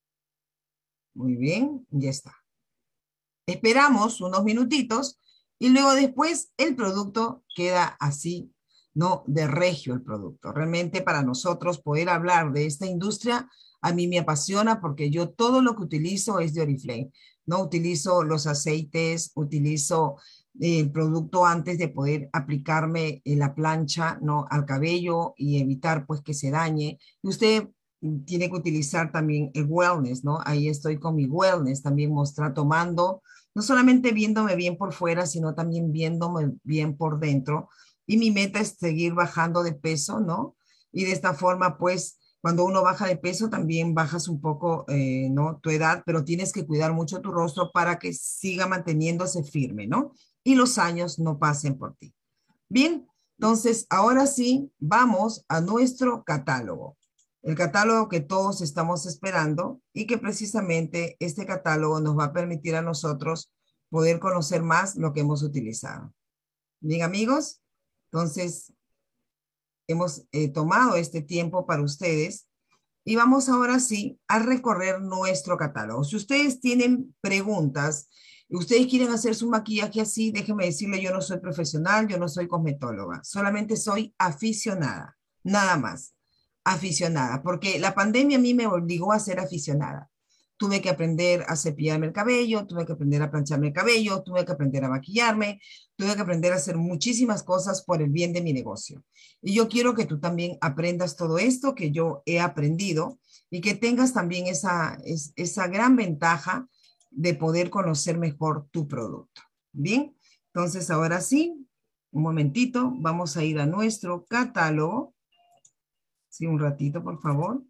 Muy bien, ya está. Esperamos unos minutitos y luego después el producto queda así, ¿no? De regio el producto. Realmente para nosotros poder hablar de esta industria, a mí me apasiona porque yo todo lo que utilizo es de Oriflame, ¿no? Utilizo los aceites, utilizo el producto antes de poder aplicarme en la plancha, ¿no? Al cabello y evitar pues que se dañe. Y usted tiene que utilizar también el wellness, ¿no? Ahí estoy con mi wellness, también mostrar, tomando, no solamente viéndome bien por fuera, sino también viéndome bien por dentro. Y mi meta es seguir bajando de peso, ¿no? Y de esta forma, pues, cuando uno baja de peso, también bajas un poco, eh, ¿no? Tu edad, pero tienes que cuidar mucho tu rostro para que siga manteniéndose firme, ¿no? Y los años no pasen por ti. Bien, entonces, ahora sí, vamos a nuestro catálogo. El catálogo que todos estamos esperando y que precisamente este catálogo nos va a permitir a nosotros poder conocer más lo que hemos utilizado. Bien, amigos, entonces hemos eh, tomado este tiempo para ustedes y vamos ahora sí a recorrer nuestro catálogo. Si ustedes tienen preguntas, ustedes quieren hacer su maquillaje así, déjenme decirle, yo no soy profesional, yo no soy cosmetóloga, solamente soy aficionada, nada más. Aficionada, porque la pandemia a mí me obligó a ser aficionada. Tuve que aprender a cepillarme el cabello, tuve que aprender a plancharme el cabello, tuve que aprender a maquillarme, tuve que aprender a hacer muchísimas cosas por el bien de mi negocio. Y yo quiero que tú también aprendas todo esto que yo he aprendido y que tengas también esa, es, esa gran ventaja de poder conocer mejor tu producto. Bien, entonces ahora sí, un momentito, vamos a ir a nuestro catálogo. Sí, un ratito, por favor.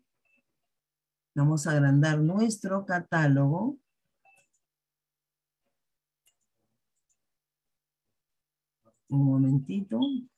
Vamos a agrandar nuestro catálogo. Un momentito.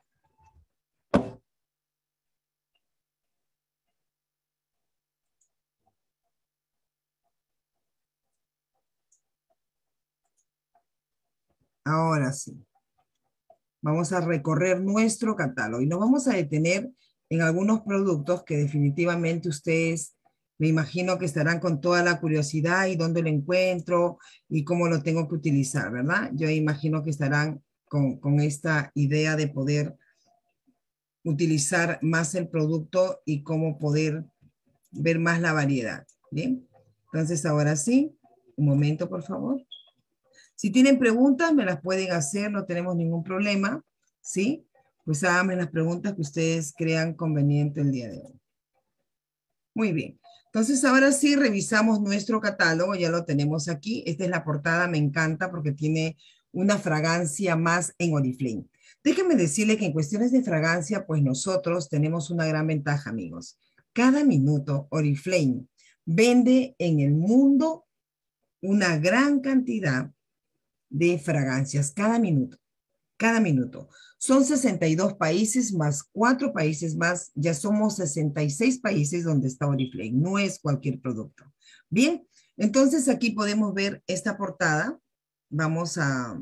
Ahora sí. Vamos a recorrer nuestro catálogo y nos vamos a detener en algunos productos que definitivamente ustedes, me imagino que estarán con toda la curiosidad y dónde lo encuentro y cómo lo tengo que utilizar, ¿verdad? Yo imagino que estarán con, con esta idea de poder utilizar más el producto y cómo poder ver más la variedad, ¿bien? Entonces, ahora sí, un momento, por favor. Si tienen preguntas, me las pueden hacer, no tenemos ningún problema, ¿sí? Pues háganme las preguntas que ustedes crean conveniente el día de hoy. Muy bien. Entonces, ahora sí revisamos nuestro catálogo, ya lo tenemos aquí. Esta es la portada, me encanta porque tiene una fragancia más en Oriflame. Déjenme decirle que en cuestiones de fragancia, pues nosotros tenemos una gran ventaja, amigos. Cada minuto Oriflame vende en el mundo una gran cantidad de fragancias cada minuto, cada minuto. Son sesenta y dos países más cuatro países más, ya somos sesenta y seis países donde está Oriflame, no es cualquier producto. Bien, entonces aquí podemos ver esta portada. Vamos a...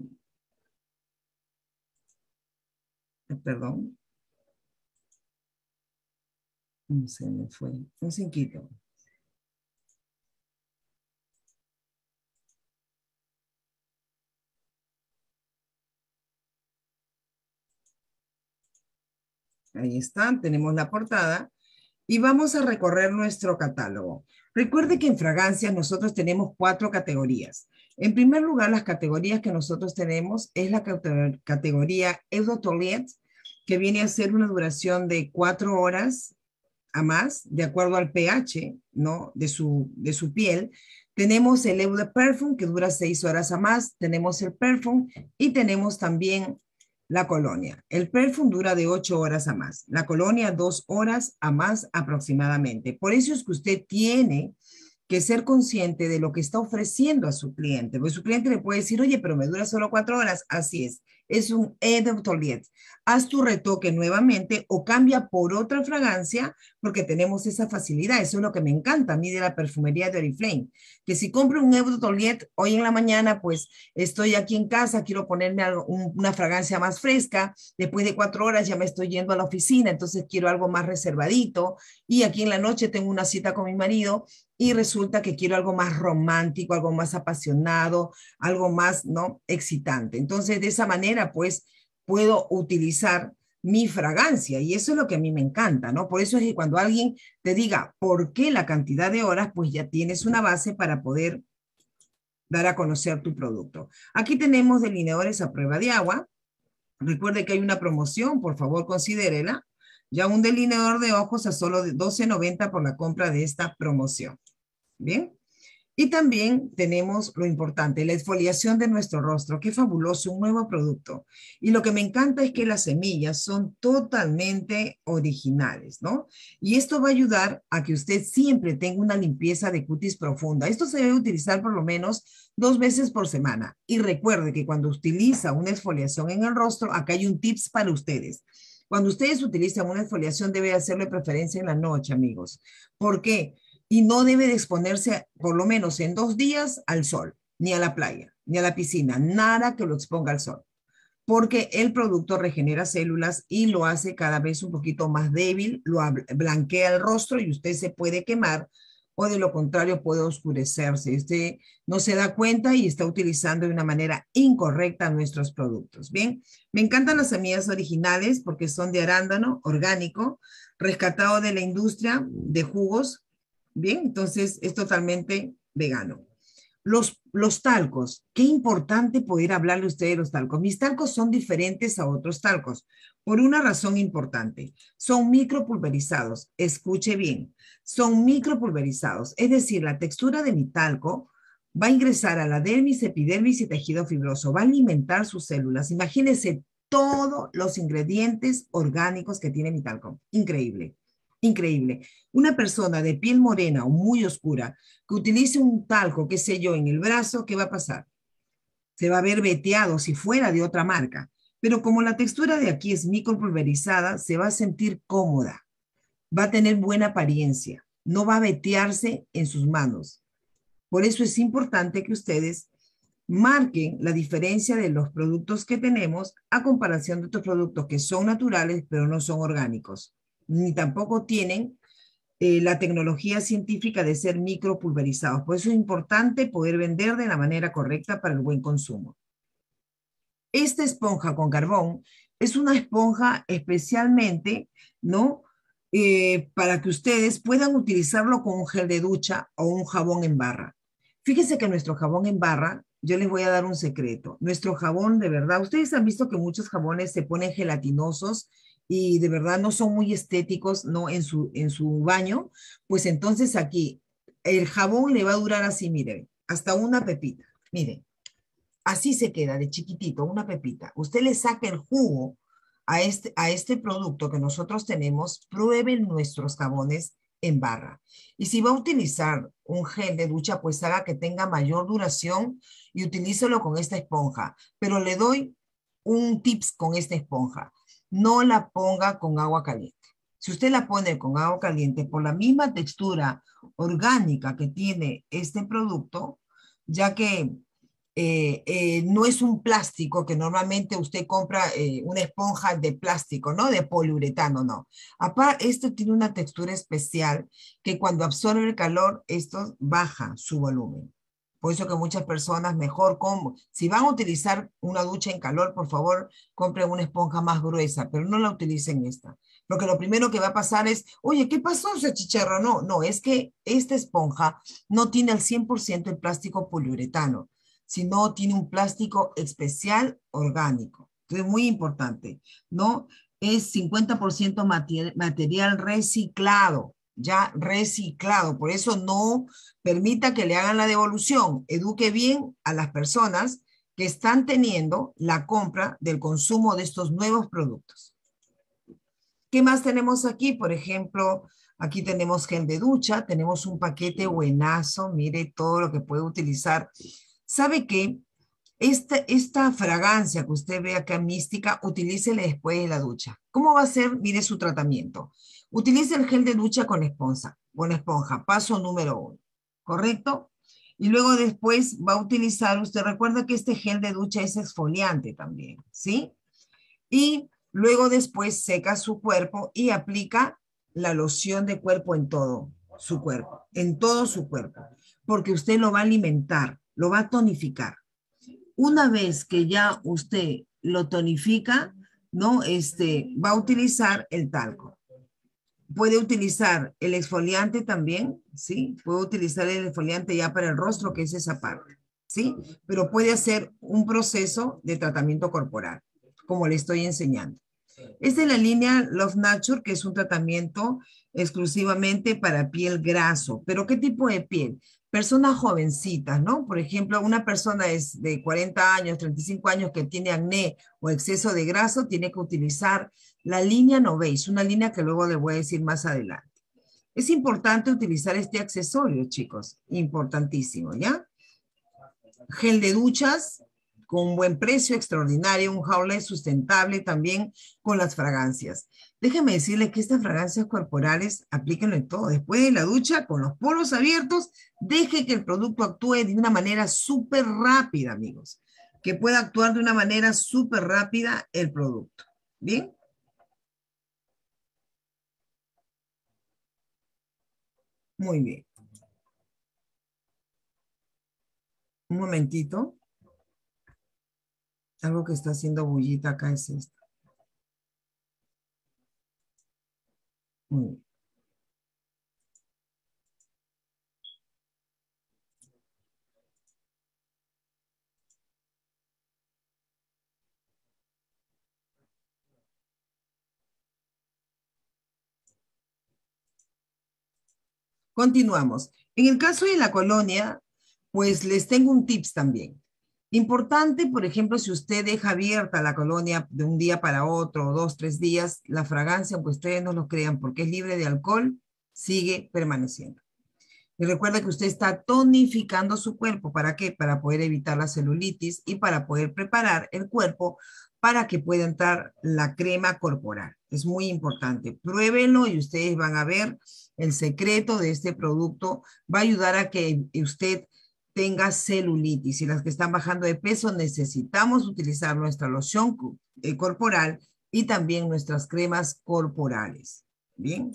Perdón. Se me fue. Un cinquito. Ahí está, tenemos la portada y vamos a recorrer nuestro catálogo. Recuerde que en fragancias nosotros tenemos cuatro categorías. En primer lugar, las categorías que nosotros tenemos es la categoría Eau de Toilette, que viene a ser una duración de cuatro horas a más, de acuerdo al pH, ¿no? de, su, de su piel. Tenemos el Eau de Perfume, que dura seis horas a más. Tenemos el Perfume y tenemos también la colonia. El perfume dura de ocho horas a más. La colonia, dos horas a más aproximadamente. Por eso es que usted tiene que ser consciente de lo que está ofreciendo a su cliente. Porque su cliente le puede decir, oye, pero me dura solo cuatro horas. Así es. Es un Eau de Toilette. Haz tu retoque nuevamente o cambia por otra fragancia porque tenemos esa facilidad. Eso es lo que me encanta a mí de la perfumería de Oriflame. Que si compro un Eau de Toilette hoy en la mañana, pues estoy aquí en casa, quiero ponerme algo, un, una fragancia más fresca. Después de cuatro horas ya me estoy yendo a la oficina, entonces quiero algo más reservadito. Y aquí en la noche tengo una cita con mi marido y resulta que quiero algo más romántico, algo más apasionado, algo más, ¿no? excitante. Entonces, de esa manera, pues, puedo utilizar mi fragancia y eso es lo que a mí me encanta, ¿no? Por eso es que cuando alguien te diga por qué la cantidad de horas, pues ya tienes una base para poder dar a conocer tu producto. Aquí tenemos delineadores a prueba de agua. Recuerde que hay una promoción, por favor, considérela. Ya un delineador de ojos a solo doce noventa por la compra de esta promoción. Bien. Y también tenemos lo importante, la exfoliación de nuestro rostro. Qué fabuloso, un nuevo producto. Y lo que me encanta es que las semillas son totalmente originales, ¿no? Y esto va a ayudar a que usted siempre tenga una limpieza de cutis profunda. Esto se debe utilizar por lo menos dos veces por semana. Y recuerde que cuando utiliza una exfoliación en el rostro, acá hay un tips para ustedes. Cuando ustedes utilizan una exfoliación, debe hacerle preferencia en la noche, amigos. ¿Por qué? Y no debe de exponerse por lo menos en dos días al sol, ni a la playa, ni a la piscina, nada que lo exponga al sol, porque el producto regenera células y lo hace cada vez un poquito más débil, lo blanquea el rostro y usted se puede quemar o de lo contrario puede oscurecerse. Usted no se da cuenta y está utilizando de una manera incorrecta nuestros productos. Bien, me encantan las semillas originales porque son de arándano orgánico, rescatado de la industria de jugos. Bien, entonces es totalmente vegano. Los, los talcos, qué importante poder hablarle a ustedes de los talcos. Mis talcos son diferentes a otros talcos por una razón importante. Son micropulverizados, escuche bien, son micropulverizados. Es decir, la textura de mi talco va a ingresar a la dermis, epidermis y tejido fibroso, va a alimentar sus células. Imagínense todos los ingredientes orgánicos que tiene mi talco. Increíble. Increíble. Una persona de piel morena o muy oscura que utilice un talco, qué sé yo, en el brazo, ¿qué va a pasar? Se va a ver veteado si fuera de otra marca. Pero como la textura de aquí es micropulverizada, se va a sentir cómoda. Va a tener buena apariencia. No va a vetearse en sus manos. Por eso es importante que ustedes marquen la diferencia de los productos que tenemos a comparación de otros productos que son naturales, pero no son orgánicos. Ni tampoco tienen eh, la tecnología científica de ser micropulverizados. Por eso es importante poder vender de la manera correcta para el buen consumo. Esta esponja con carbón es una esponja especialmente, ¿no? Eh, para que ustedes puedan utilizarlo con un gel de ducha o un jabón en barra. Fíjense que nuestro jabón en barra, yo les voy a dar un secreto. Nuestro jabón, de verdad, ustedes han visto que muchos jabones se ponen gelatinosos y de verdad no son muy estéticos, ¿no? En su, en su baño, pues entonces aquí el jabón le va a durar así, miren, hasta una pepita, miren, así se queda de chiquitito, una pepita. Usted le saca el jugo a este, a este producto que nosotros tenemos, prueben nuestros jabones en barra. Y si va a utilizar un gel de ducha, pues haga que tenga mayor duración y utilícelo con esta esponja. Pero le doy un tips con esta esponja. No la ponga con agua caliente. Si usted la pone con agua caliente, por la misma textura orgánica que tiene este producto, ya que eh, eh, no es un plástico que normalmente usted compra eh, una esponja de plástico, ¿no? De poliuretano, no. Aparte, esto tiene una textura especial que cuando absorbe el calor, esto baja su volumen. Por eso que muchas personas mejor, como, si van a utilizar una ducha en calor, por favor, compren una esponja más gruesa, pero no la utilicen esta. Porque lo primero que va a pasar es, oye, ¿qué pasó? Se chicharro. No, no, es que esta esponja no tiene al cien por ciento el plástico poliuretano, sino tiene un plástico especial orgánico. Entonces, muy importante, ¿no? Es cincuenta por ciento mater- material reciclado, ya reciclado. Por eso no permita que le hagan la devolución. Eduque bien a las personas que están teniendo la compra del consumo de estos nuevos productos. ¿Qué más tenemos aquí? Por ejemplo, Aquí tenemos gel de ducha, tenemos un paquete buenazo, mire todo lo que puede utilizar. ¿Sabe qué? Esta, esta fragancia que usted ve acá mística, utilícele después de la ducha. ¿Cómo va a ser? Mire su tratamiento. Utilice el gel de ducha con esponja, con esponja, paso número uno, ¿correcto? Y luego después va a utilizar, usted recuerda que este gel de ducha es exfoliante también, ¿sí? Y luego después seca su cuerpo y aplica la loción de cuerpo en todo su cuerpo, en todo su cuerpo, porque usted lo va a alimentar, lo va a tonificar. Una vez que ya usted lo tonifica, ¿no? Este, va a utilizar el talco. Puede utilizar el exfoliante también, ¿sí? Puede utilizar el exfoliante ya para el rostro, que es esa parte, ¿sí? Pero puede hacer un proceso de tratamiento corporal, como le estoy enseñando. Esta es la línea Love Nature, que es un tratamiento exclusivamente para piel graso. ¿Pero qué tipo de piel? Personas jovencitas, ¿no? Por ejemplo, una persona es de cuarenta años, treinta y cinco años que tiene acné o exceso de graso, tiene que utilizar la línea Noveis, una línea que luego le voy a decir más adelante. Es importante utilizar este accesorio, chicos, importantísimo, ¿ya? Gel de duchas con un buen precio, extraordinario, un jaule sustentable también con las fragancias. Déjenme decirles que estas fragancias corporales, aplíquenlo en todo. Después de la ducha, con los poros abiertos, deje que el producto actúe de una manera súper rápida, amigos. Que pueda actuar de una manera súper rápida el producto. ¿Bien? Muy bien. Un momentito. Algo que está haciendo bullita acá es esto. Muy bien. Continuamos. En el caso de la colonia, pues les tengo un tips también. Importante, por ejemplo, si usted deja abierta la colonia de un día para otro, dos, tres días, la fragancia, aunque ustedes no lo crean, porque es libre de alcohol, sigue permaneciendo. Y recuerda que usted está tonificando su cuerpo. ¿Para qué? Para poder evitar la celulitis y para poder preparar el cuerpo para que pueda entrar la crema corporal. Es muy importante. Pruébenlo y ustedes van a ver el secreto de este producto. Va a ayudar a que usted tenga celulitis. Y las que están bajando de peso, necesitamos utilizar nuestra loción corporal y también nuestras cremas corporales. Bien.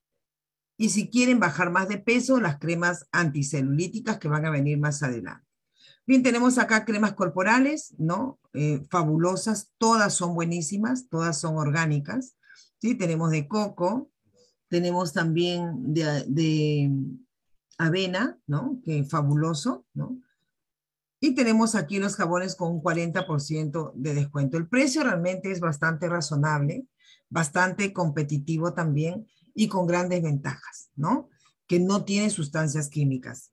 Y si quieren bajar más de peso, las cremas anticelulíticas que van a venir más adelante. Bien, tenemos acá cremas corporales, ¿no? Eh, fabulosas, todas son buenísimas, todas son orgánicas, ¿sí? Tenemos de coco, tenemos también de, de avena, ¿no? Que fabuloso, ¿no? Y tenemos aquí los jabones con un cuarenta por ciento de descuento. El precio realmente es bastante razonable, bastante competitivo también y con grandes ventajas, ¿no? Que no tiene sustancias químicas.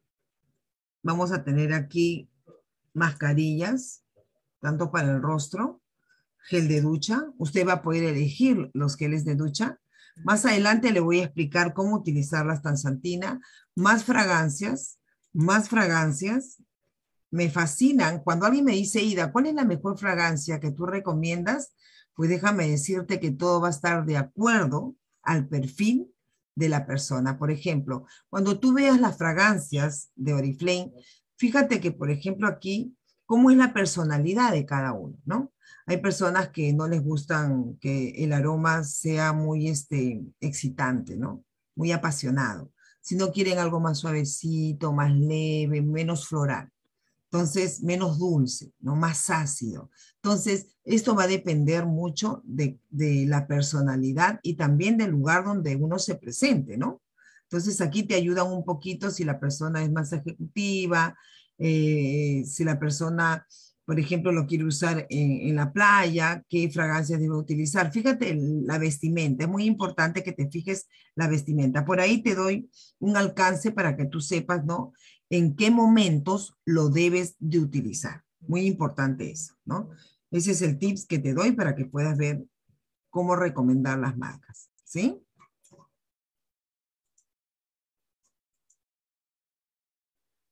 Vamos a tener aquí mascarillas, tanto para el rostro, gel de ducha. Usted va a poder elegir los geles de ducha. Más adelante le voy a explicar cómo utilizar la Stansantina, más fragancias, más fragancias. Me fascinan. Cuando alguien me dice, Ida, ¿cuál es la mejor fragancia que tú recomiendas? Pues déjame decirte que todo va a estar de acuerdo al perfil de la persona. Por ejemplo, cuando tú veas las fragancias de Oriflame, fíjate que, por ejemplo, aquí, cómo es la personalidad de cada uno, ¿no? Hay personas que no les gustan que el aroma sea muy este, excitante, ¿no? Muy apasionado. Si no quieren algo más suavecito, más leve, menos floral. Entonces, menos dulce, ¿no? Más ácido. Entonces, esto va a depender mucho de, de la personalidad y también del lugar donde uno se presente, ¿no? Entonces, aquí te ayudan un poquito si la persona es más ejecutiva, eh, si la persona, por ejemplo, lo quiere usar en, en la playa, qué fragancias debe utilizar. Fíjate la vestimenta, es muy importante que te fijes la vestimenta. Por ahí te doy un alcance para que tú sepas, ¿no? En qué momentos lo debes de utilizar. Muy importante eso, ¿no? Ese es el tips que te doy para que puedas ver cómo recomendar las marcas, ¿sí?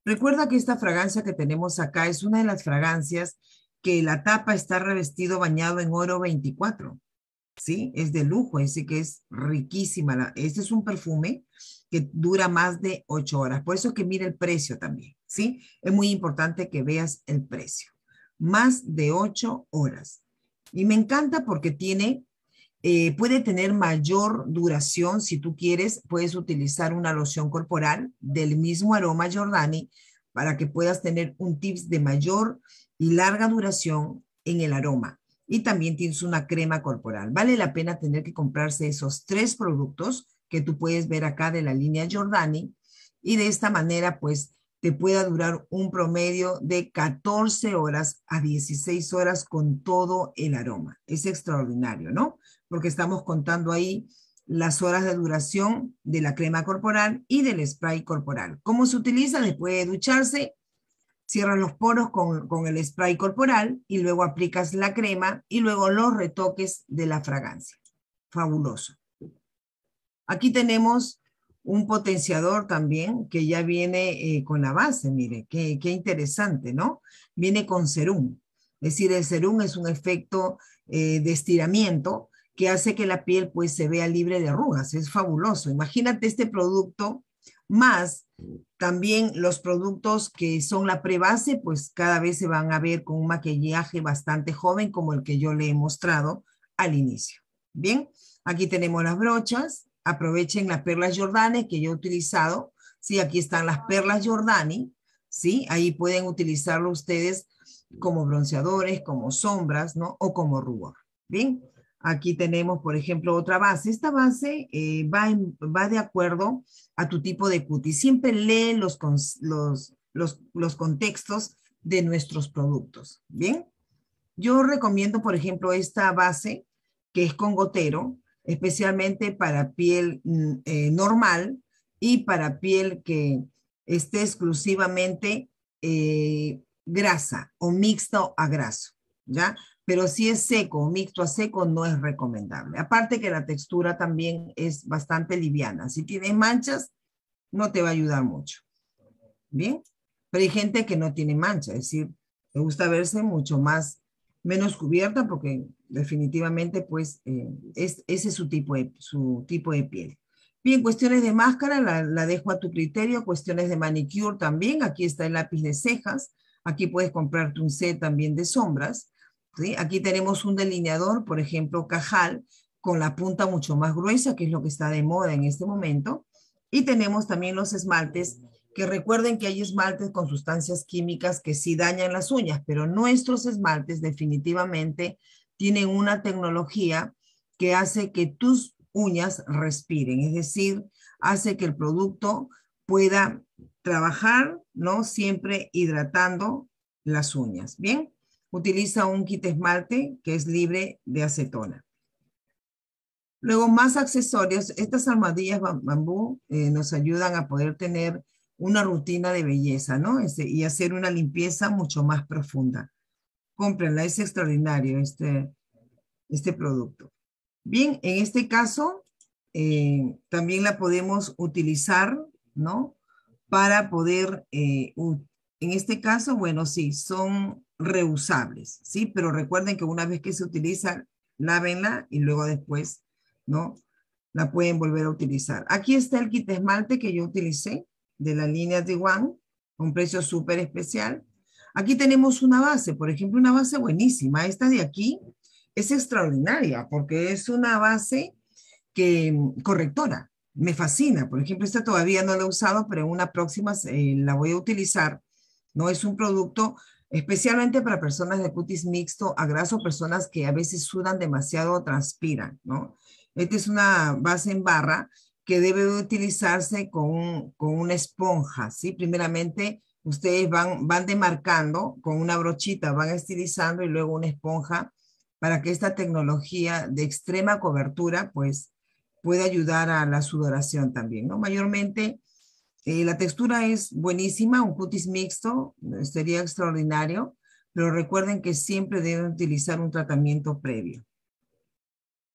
Recuerda que esta fragancia que tenemos acá es una de las fragancias que la tapa está revestido bañado en oro veinticuatro, ¿sí? Es de lujo, así que es riquísima. Este es un perfume que dura más de ocho horas. Por eso que mire el precio también, ¿sí? Es muy importante que veas el precio. Más de ocho horas. Y me encanta porque tiene, eh, puede tener mayor duración. Si tú quieres, puedes utilizar una loción corporal del mismo aroma Giordani para que puedas tener un tips de mayor y larga duración en el aroma. Y también tienes una crema corporal. Vale la pena tener que comprarse esos tres productos que tú puedes ver acá de la línea Giordani, y de esta manera pues te pueda durar un promedio de catorce horas a dieciséis horas con todo el aroma. Es extraordinario, ¿no? Porque estamos contando ahí las horas de duración de la crema corporal y del spray corporal. ¿Cómo se utiliza? Después de ducharse, cierras los poros con, con el spray corporal y luego aplicas la crema y luego los retoques de la fragancia. Fabuloso. Aquí tenemos un potenciador también que ya viene eh, con la base, mire, qué, qué interesante, ¿no? Viene con serum. Es decir, el serum es un efecto eh, de estiramiento que hace que la piel pues se vea libre de arrugas. Es fabuloso. Imagínate este producto más también los productos que son la prebase, pues cada vez se van a ver con un maquillaje bastante joven como el que yo le he mostrado al inicio. Bien, aquí tenemos las brochas. Aprovechen las perlas Giordani que yo he utilizado. Sí, aquí están las perlas Giordani. Sí, ahí pueden utilizarlo ustedes como bronceadores, como sombras, ¿no? O como rubor. Bien, aquí tenemos, por ejemplo, otra base. Esta base eh, va, en, va de acuerdo a tu tipo de cutis. Siempre lee los, los, los, los contextos de nuestros productos. Bien, yo recomiendo, por ejemplo, esta base que es con gotero, especialmente para piel eh, normal y para piel que esté exclusivamente eh, grasa o mixto a graso, ¿ya? Pero si es seco o mixto a seco no es recomendable. Aparte que la textura también es bastante liviana. Si tienes manchas, no te va a ayudar mucho. ¿Bien? Pero hay gente que no tiene mancha, es decir, le gusta verse mucho más, menos cubierta porque definitivamente pues eh, es, ese es su tipo, de, su tipo de piel. Bien, cuestiones de máscara la, la dejo a tu criterio, cuestiones de manicure también, aquí está el lápiz de cejas, aquí puedes comprarte un set también de sombras, ¿sí? Aquí tenemos un delineador, por ejemplo, Cajal, con la punta mucho más gruesa, que es lo que está de moda en este momento, y tenemos también los esmaltes, que recuerden que hay esmaltes con sustancias químicas que sí dañan las uñas, pero nuestros esmaltes definitivamente tienen una tecnología que hace que tus uñas respiren, es decir, hace que el producto pueda trabajar, ¿no? Siempre hidratando las uñas. Bien, utiliza un kit esmalte que es libre de acetona. Luego, más accesorios. Estas almohadillas bambú eh, nos ayudan a poder tener una rutina de belleza, ¿no? Este, y hacer una limpieza mucho más profunda. Cómprenla, es extraordinario este, este producto. Bien, en este caso, eh, también la podemos utilizar, ¿no? Para poder, eh, en este caso, bueno, sí, son reusables, ¿sí? Pero recuerden que una vez que se utiliza, lávenla y luego después, ¿no? La pueden volver a utilizar. Aquí está el kit esmalte que yo utilicé de la línea de One, un precio súper especial. Aquí tenemos una base, por ejemplo, una base buenísima. Esta de aquí es extraordinaria porque es una base que, correctora. Me fascina. Por ejemplo, esta todavía no la he usado, pero en una próxima eh, la voy a utilizar. No es un producto especialmente para personas de cutis mixto a graso, personas que a veces sudan demasiado o transpiran, ¿no? Esta es una base en barra que debe utilizarse con, un, con una esponja, ¿sí? Primeramente, ustedes van, van demarcando con una brochita, van estilizando y luego una esponja para que esta tecnología de extrema cobertura, pues, pueda ayudar a la sudoración también, ¿no? Mayormente, eh, la textura es buenísima, un cutis mixto sería extraordinario, pero recuerden que siempre deben utilizar un tratamiento previo.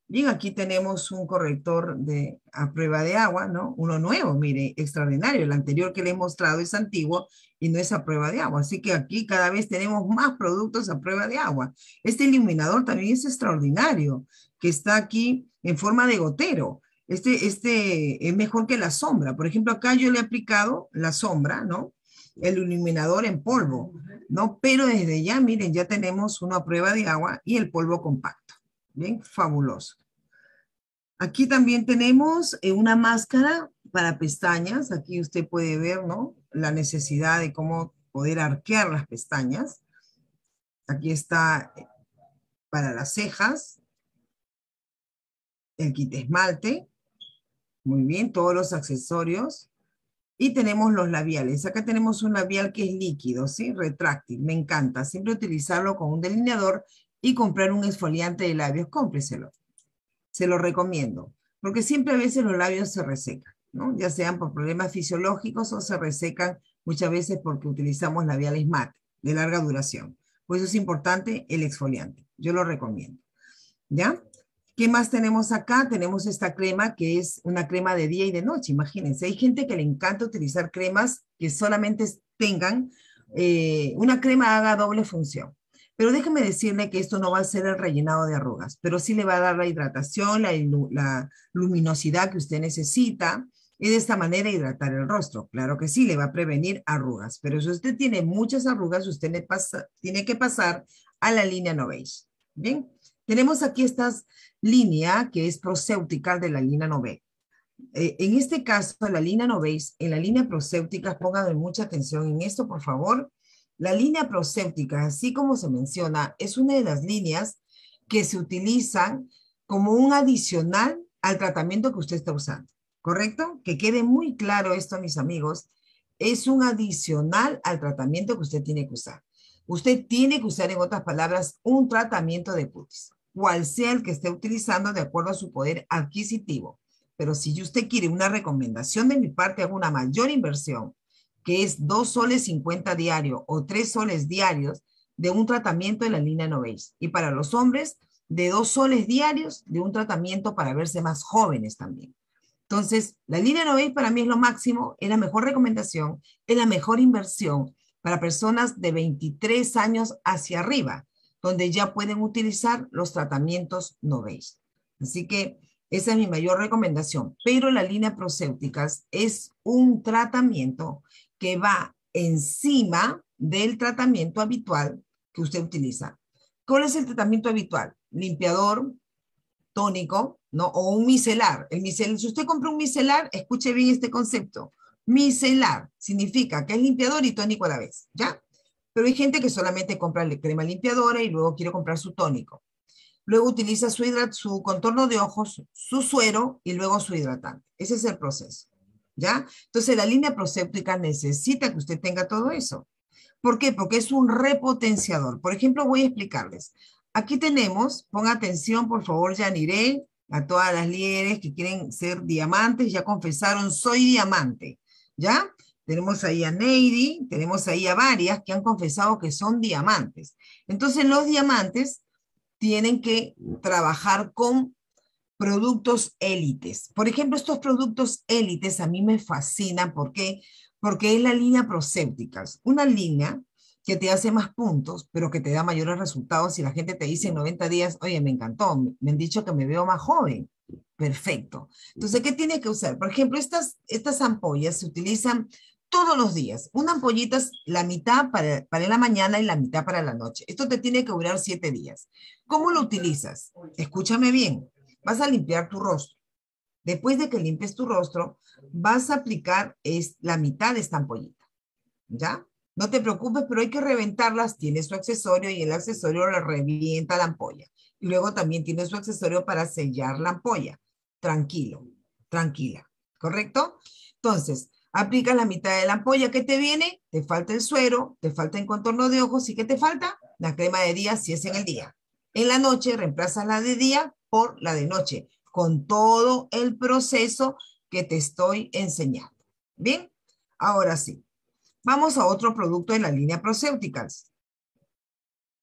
Bien, aquí tenemos un corrector de, a prueba de agua, ¿no? Uno nuevo, mire, extraordinario. El anterior que le he mostrado es antiguo y no es a prueba de agua. Así que aquí cada vez tenemos más productos a prueba de agua. Este iluminador también es extraordinario, que está aquí en forma de gotero. Este, este es mejor que la sombra. Por ejemplo, acá yo le he aplicado la sombra, ¿no? El iluminador en polvo, ¿no? Pero desde ya, miren, ya tenemos uno a prueba de agua y el polvo compacto. Bien, fabuloso. Aquí también tenemos eh, una máscara para pestañas. Aquí usted puede ver, ¿no? La necesidad de cómo poder arquear las pestañas. Aquí está eh, para las cejas, el kit esmalte. Muy bien, todos los accesorios. Y tenemos los labiales. Acá tenemos un labial que es líquido, ¿sí? Retráctil. Me encanta. Siempre utilizarlo con un delineador y comprar un exfoliante de labios. Cómpreselo. Se lo recomiendo, porque siempre a veces los labios se resecan, ¿no? Ya sean por problemas fisiológicos o se resecan muchas veces porque utilizamos labiales mate de larga duración. Por eso es importante el exfoliante. Yo lo recomiendo, ¿ya? ¿Qué más tenemos acá? Tenemos esta crema que es una crema de día y de noche. Imagínense, hay gente que le encanta utilizar cremas que solamente tengan eh, una crema haga doble función. Pero déjeme decirle que esto no va a ser el rellenado de arrugas, pero sí le va a dar la hidratación, la, la luminosidad que usted necesita y de esta manera hidratar el rostro. Claro que sí, le va a prevenir arrugas, pero si usted tiene muchas arrugas, usted le pasa, tiene que pasar a la línea No Beige. Bien, tenemos aquí esta línea que es procéutica de la línea No Beige. Eh, en este caso, la línea No Beige, en la línea procéutica, pongan mucha atención en esto, por favor. La línea procéutica, así como se menciona, es una de las líneas que se utilizan como un adicional al tratamiento que usted está usando, ¿correcto? Que quede muy claro esto, mis amigos. Es un adicional al tratamiento que usted tiene que usar. Usted tiene que usar, en otras palabras, un tratamiento de cutis, cual sea el que esté utilizando de acuerdo a su poder adquisitivo. Pero si usted quiere una recomendación de mi parte, hago una mayor inversión, que es dos soles cincuenta diario o tres soles diarios de un tratamiento de la línea No Beige. Y para los hombres, de dos soles diarios de un tratamiento para verse más jóvenes también. Entonces, la línea No Beige para mí es lo máximo, es la mejor recomendación, es la mejor inversión para personas de veintitrés años hacia arriba, donde ya pueden utilizar los tratamientos No Beige. Así que esa es mi mayor recomendación. Pero la línea Procéuticas es un tratamiento que va encima del tratamiento habitual que usted utiliza. ¿Cuál es el tratamiento habitual? Limpiador, tónico, ¿no? O un micelar. El micelar, si usted compra un micelar, escuche bien este concepto. Micelar significa que es limpiador y tónico a la vez, ¿ya? Pero hay gente que solamente compra crema limpiadora y luego quiere comprar su tónico. Luego utiliza su, hidrat su contorno de ojos, su suero y luego su hidratante. Ese es el proceso, ¿ya? Entonces la línea procéptica necesita que usted tenga todo eso. ¿Por qué? Porque es un repotenciador. Por ejemplo, voy a explicarles. Aquí tenemos, ponga atención por favor, Yaniré, a todas las líderes que quieren ser diamantes, ya confesaron, soy diamante, ¿ya? Tenemos ahí a Neidy, tenemos ahí a varias que han confesado que son diamantes. Entonces los diamantes tienen que trabajar con productos élites. Por ejemplo, estos productos élites a mí me fascinan. ¿Por qué? Porque es la línea Procépticas, una línea que te hace más puntos, pero que te da mayores resultados. Y la gente te dice en noventa días, oye, me encantó, me han dicho que me veo más joven. Perfecto. Entonces, ¿qué tienes que usar? Por ejemplo, estas, estas ampollas se utilizan todos los días. Una ampollita es la mitad para, para la mañana y la mitad para la noche. Esto te tiene que durar siete días. ¿Cómo lo utilizas? Escúchame bien. Vas a limpiar tu rostro. Después de que limpies tu rostro, vas a aplicar es, la mitad de esta ampollita. ¿Ya? No te preocupes, pero hay que reventarlas. Tiene su accesorio y el accesorio le revienta la ampolla. Y luego también tiene su accesorio para sellar la ampolla. Tranquilo, tranquila. ¿Correcto? Entonces, aplica la mitad de la ampolla que te viene, te falta el suero, te falta el contorno de ojos. ¿Y qué te falta? La crema de día si es en el día. En la noche reemplazas la de día por la de noche, con todo el proceso que te estoy enseñando. Bien, ahora sí. Vamos a otro producto en la línea Procéuticas.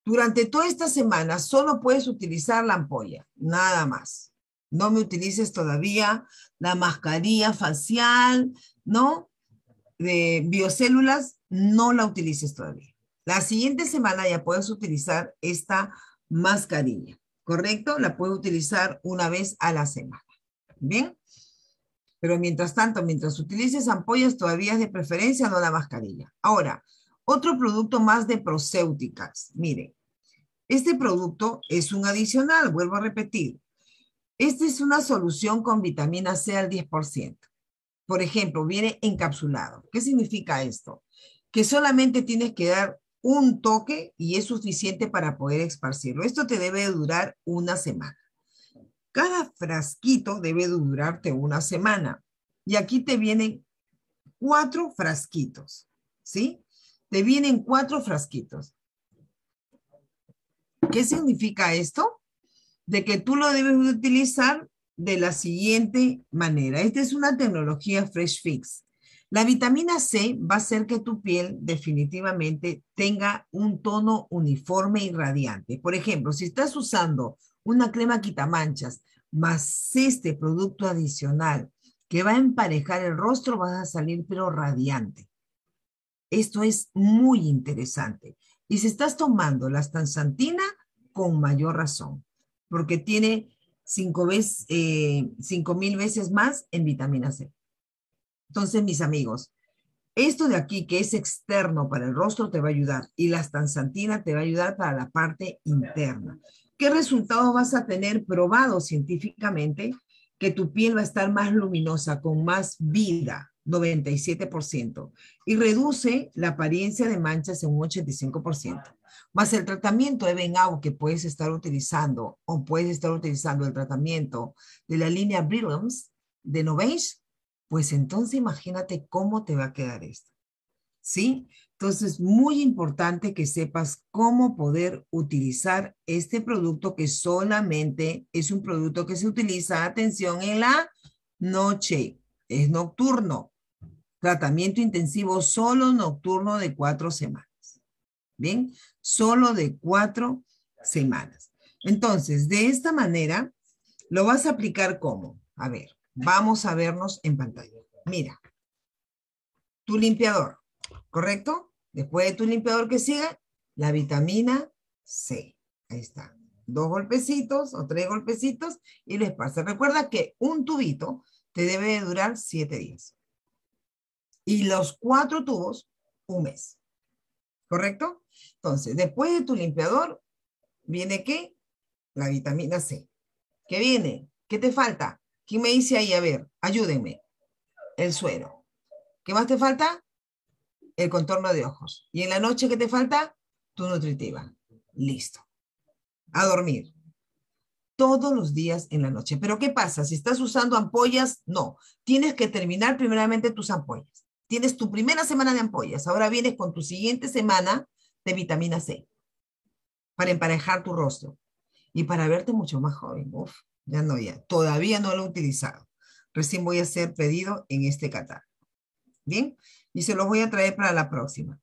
Durante toda esta semana solo puedes utilizar la ampolla, nada más. No me utilices todavía la mascarilla facial, ¿no? De biocélulas, no la utilices todavía. La siguiente semana ya puedes utilizar esta mascarilla, ¿correcto? La puedes utilizar una vez a la semana. ¿Bien? Pero mientras tanto, mientras utilices ampollas, todavía es de preferencia, no la mascarilla. Ahora, otro producto más de procéuticas. Miren, este producto es un adicional, vuelvo a repetir. Esta es una solución con vitamina C al diez por ciento. Por ejemplo, viene encapsulado. ¿Qué significa esto? Que solamente tienes que dar un toque y es suficiente para poder esparcirlo. Esto te debe durar una semana. Cada frasquito debe durarte una semana. Y aquí te vienen cuatro frasquitos, ¿sí? Te vienen cuatro frasquitos. ¿Qué significa esto? De que tú lo debes utilizar de la siguiente manera. Esta es una tecnología Fresh Fix. La vitamina C va a hacer que tu piel definitivamente tenga un tono uniforme y radiante. Por ejemplo, si estás usando una crema quitamanchas más este producto adicional que va a emparejar el rostro, vas a salir pero radiante. Esto es muy interesante. Y si estás tomando la astaxantina, con mayor razón, porque tiene cinco, veces, eh, cinco mil veces más en vitamina C. Entonces, mis amigos, esto de aquí que es externo para el rostro te va a ayudar y la astaxantina te va a ayudar para la parte interna. ¿Qué resultados vas a tener probado científicamente? Que tu piel va a estar más luminosa, con más vida, noventa y siete por ciento, y reduce la apariencia de manchas en un ochenta y cinco por ciento. Más el tratamiento de Benau que puedes estar utilizando, o puedes estar utilizando el tratamiento de la línea Brilliance de Novage, pues entonces imagínate cómo te va a quedar esto. ¿Sí? Entonces, muy importante que sepas cómo poder utilizar este producto que solamente es un producto que se utiliza, atención, en la noche. Es nocturno. Tratamiento intensivo solo nocturno de cuatro semanas. ¿Bien? Solo de cuatro semanas. Entonces, de esta manera, lo vas a aplicar ¿cómo? A ver, vamos a vernos en pantalla. Mira, tu limpiador, ¿correcto? Después de tu limpiador que siga, la vitamina C. Ahí está. Dos golpecitos o tres golpecitos y lo esparces. Recuerda que un tubito te debe de durar siete días. Y los cuatro tubos, un mes. ¿Correcto? Entonces, después de tu limpiador, ¿viene qué? La vitamina C. ¿Qué viene? ¿Qué te falta? ¿Quién me dice ahí? A ver, ayúdenme. El suero. ¿Qué más te falta? El contorno de ojos. ¿Y en la noche qué te falta? Tu nutritiva. Listo. A dormir. Todos los días en la noche. ¿Pero qué pasa? Si estás usando ampollas, no. Tienes que terminar primeramente tus ampollas. Tienes tu primera semana de ampollas. Ahora vienes con tu siguiente semana de vitamina C. Para emparejar tu rostro. Y para verte mucho más joven. Uf, ya no, ya. Todavía no lo he utilizado. Recién voy a hacer pedido en este catálogo. Bien. Y se los voy a traer para la próxima.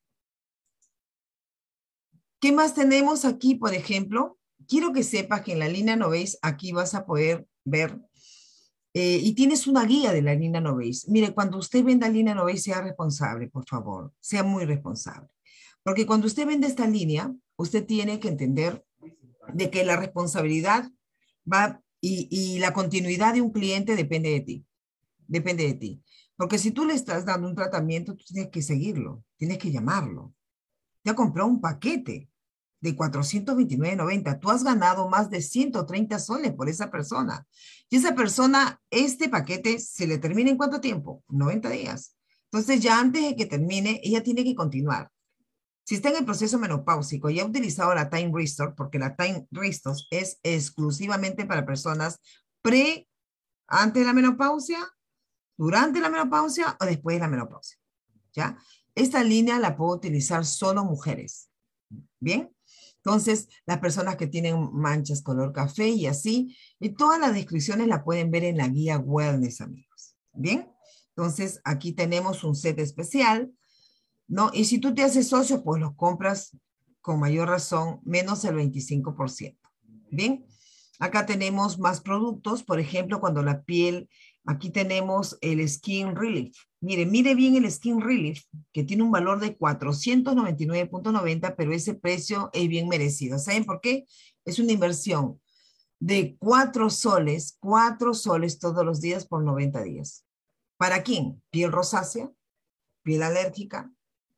¿Qué más tenemos aquí, por ejemplo? Quiero que sepas que en la línea Novage aquí vas a poder ver eh, y tienes una guía de la línea Novage. Mire, cuando usted venda línea Novage, sea responsable, por favor. Sea muy responsable. Porque cuando usted vende esta línea, usted tiene que entender de que la responsabilidad va y, y la continuidad de un cliente depende de ti. Depende de ti. Porque si tú le estás dando un tratamiento, tú tienes que seguirlo, tienes que llamarlo. Te ha comprado un paquete de cuatrocientos veintinueve noventa. Tú has ganado más de ciento treinta soles por esa persona. Y esa persona, este paquete, ¿se le termina en cuánto tiempo? noventa días. Entonces, ya antes de que termine, ella tiene que continuar. Si está en el proceso menopáusico y ha utilizado la Time Restore, porque la Time Restore es exclusivamente para personas pre, antes de la menopausia, durante la menopausia o después de la menopausia, ¿ya? Esta línea la puedo utilizar solo mujeres, ¿bien? Entonces, las personas que tienen manchas color café y así, y todas las descripciones la pueden ver en la guía Wellness, amigos, ¿bien? Entonces, aquí tenemos un set especial, ¿no? Y si tú te haces socio, pues los compras con mayor razón, menos el veinticinco por ciento. Bien, acá tenemos más productos, por ejemplo, cuando la piel, aquí tenemos el Skin Relief. Mire, mire bien el Skin Relief, que tiene un valor de cuatrocientos noventa y nueve punto noventa, pero ese precio es bien merecido. ¿Saben por qué? Es una inversión de cuatro soles, cuatro soles todos los días por noventa días. ¿Para quién? Piel rosácea, piel alérgica,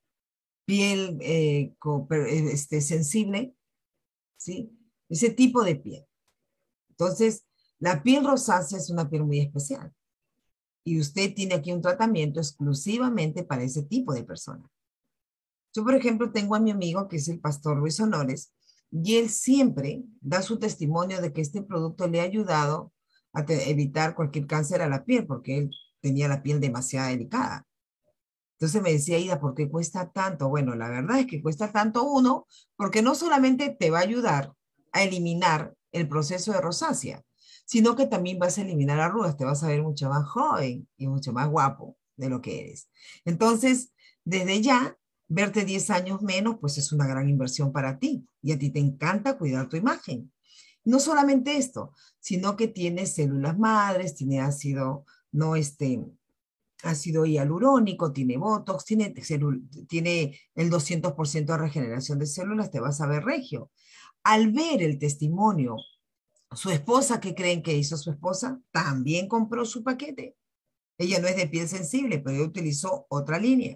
piel eh, este, sensible, ¿sí? Ese tipo de piel. Entonces, la piel rosácea es una piel muy especial. Y usted tiene aquí un tratamiento exclusivamente para ese tipo de persona. Yo, por ejemplo, tengo a mi amigo que es el pastor Luis Honores, y él siempre da su testimonio de que este producto le ha ayudado a evitar cualquier cáncer a la piel, porque él tenía la piel demasiado delicada. Entonces me decía, Ida, ¿por qué cuesta tanto? Bueno, la verdad es que cuesta tanto uno, porque no solamente te va a ayudar a eliminar el proceso de rosácea, sino que también vas a eliminar arrugas, te vas a ver mucho más joven y mucho más guapo de lo que eres. Entonces, desde ya, verte diez años menos, pues es una gran inversión para ti, y a ti te encanta cuidar tu imagen. No solamente esto, sino que tiene células madres, tiene ácido, no este, ácido hialurónico, tiene botox, tiene, tiene el doscientos por ciento de regeneración de células, te vas a ver regio. Al ver el testimonio, su esposa, ¿qué creen que hizo su esposa? También compró su paquete. Ella no es de piel sensible, pero ella utilizó otra línea.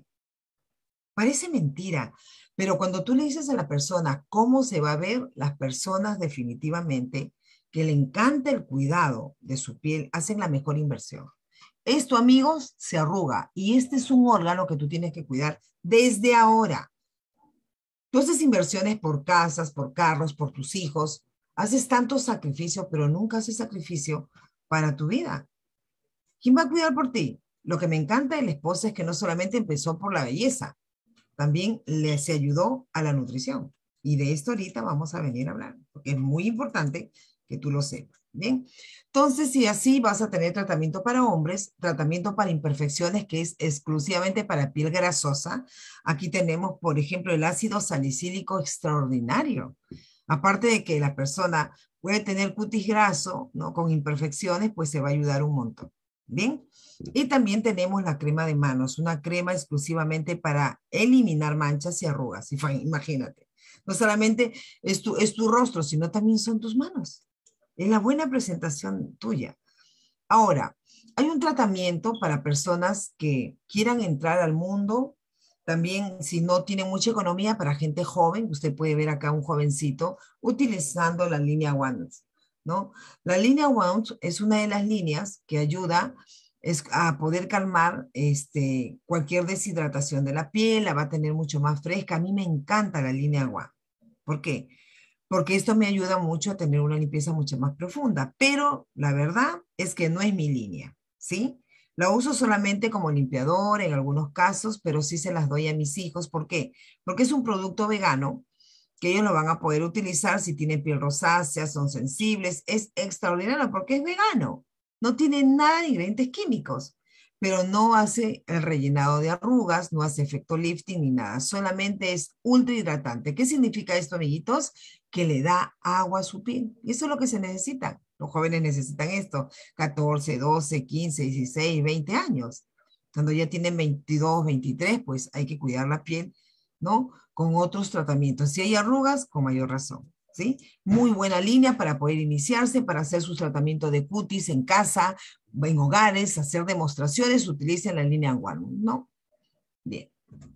Parece mentira, pero cuando tú le dices a la persona cómo se va a ver, las personas definitivamente que le encanta el cuidado de su piel hacen la mejor inversión. Esto, amigos, se arruga y este es un órgano que tú tienes que cuidar desde ahora. Tú haces inversiones por casas, por carros, por tus hijos, haces tanto sacrificio, pero nunca haces sacrificio para tu vida. ¿Quién va a cuidar por ti? Lo que me encanta de la esposa es que no solamente empezó por la belleza, también le se ayudó a la nutrición. Y de esto ahorita vamos a venir a hablar, porque es muy importante que tú lo sepas. Bien, entonces si así vas a tener tratamiento para hombres, tratamiento para imperfecciones que es exclusivamente para piel grasosa. Aquí tenemos, por ejemplo, el ácido salicílico extraordinario. Aparte de que la persona puede tener cutis graso, ¿no? Con imperfecciones, pues se va a ayudar un montón. Bien, y también tenemos la crema de manos, una crema exclusivamente para eliminar manchas y arrugas. Imagínate, no solamente es tu, es tu rostro, sino también son tus manos. Es la buena presentación tuya. Ahora, hay un tratamiento para personas que quieran entrar al mundo. También, si no tiene mucha economía, para gente joven, usted puede ver acá un jovencito utilizando la línea One, ¿no? La línea One es una de las líneas que ayuda es a poder calmar este, cualquier deshidratación de la piel, la va a tener mucho más fresca. A mí me encanta la línea One. ¿Por qué? Porque esto me ayuda mucho a tener una limpieza mucho más profunda, pero la verdad es que no es mi línea, ¿sí? La uso solamente como limpiador en algunos casos, pero sí se las doy a mis hijos. ¿Por qué? Porque es un producto vegano que ellos lo van a poder utilizar si tienen piel rosácea, son sensibles. Es extraordinario porque es vegano. No tiene nada de ingredientes químicos, pero no hace el rellenado de arrugas, no hace efecto lifting ni nada. Solamente es ultra hidratante. ¿Qué significa esto, amiguitos? Que le da agua a su piel. Y eso es lo que se necesita. Los jóvenes necesitan esto. catorce, doce, quince, dieciséis, veinte años. Cuando ya tienen veintidós, veintitrés, pues hay que cuidar la piel, ¿no? Con otros tratamientos. Si hay arrugas, con mayor razón, ¿sí? Muy buena línea para poder iniciarse, para hacer sus tratamientos de cutis en casa, en hogares, hacer demostraciones, utilicen la línea One, ¿no? Bien.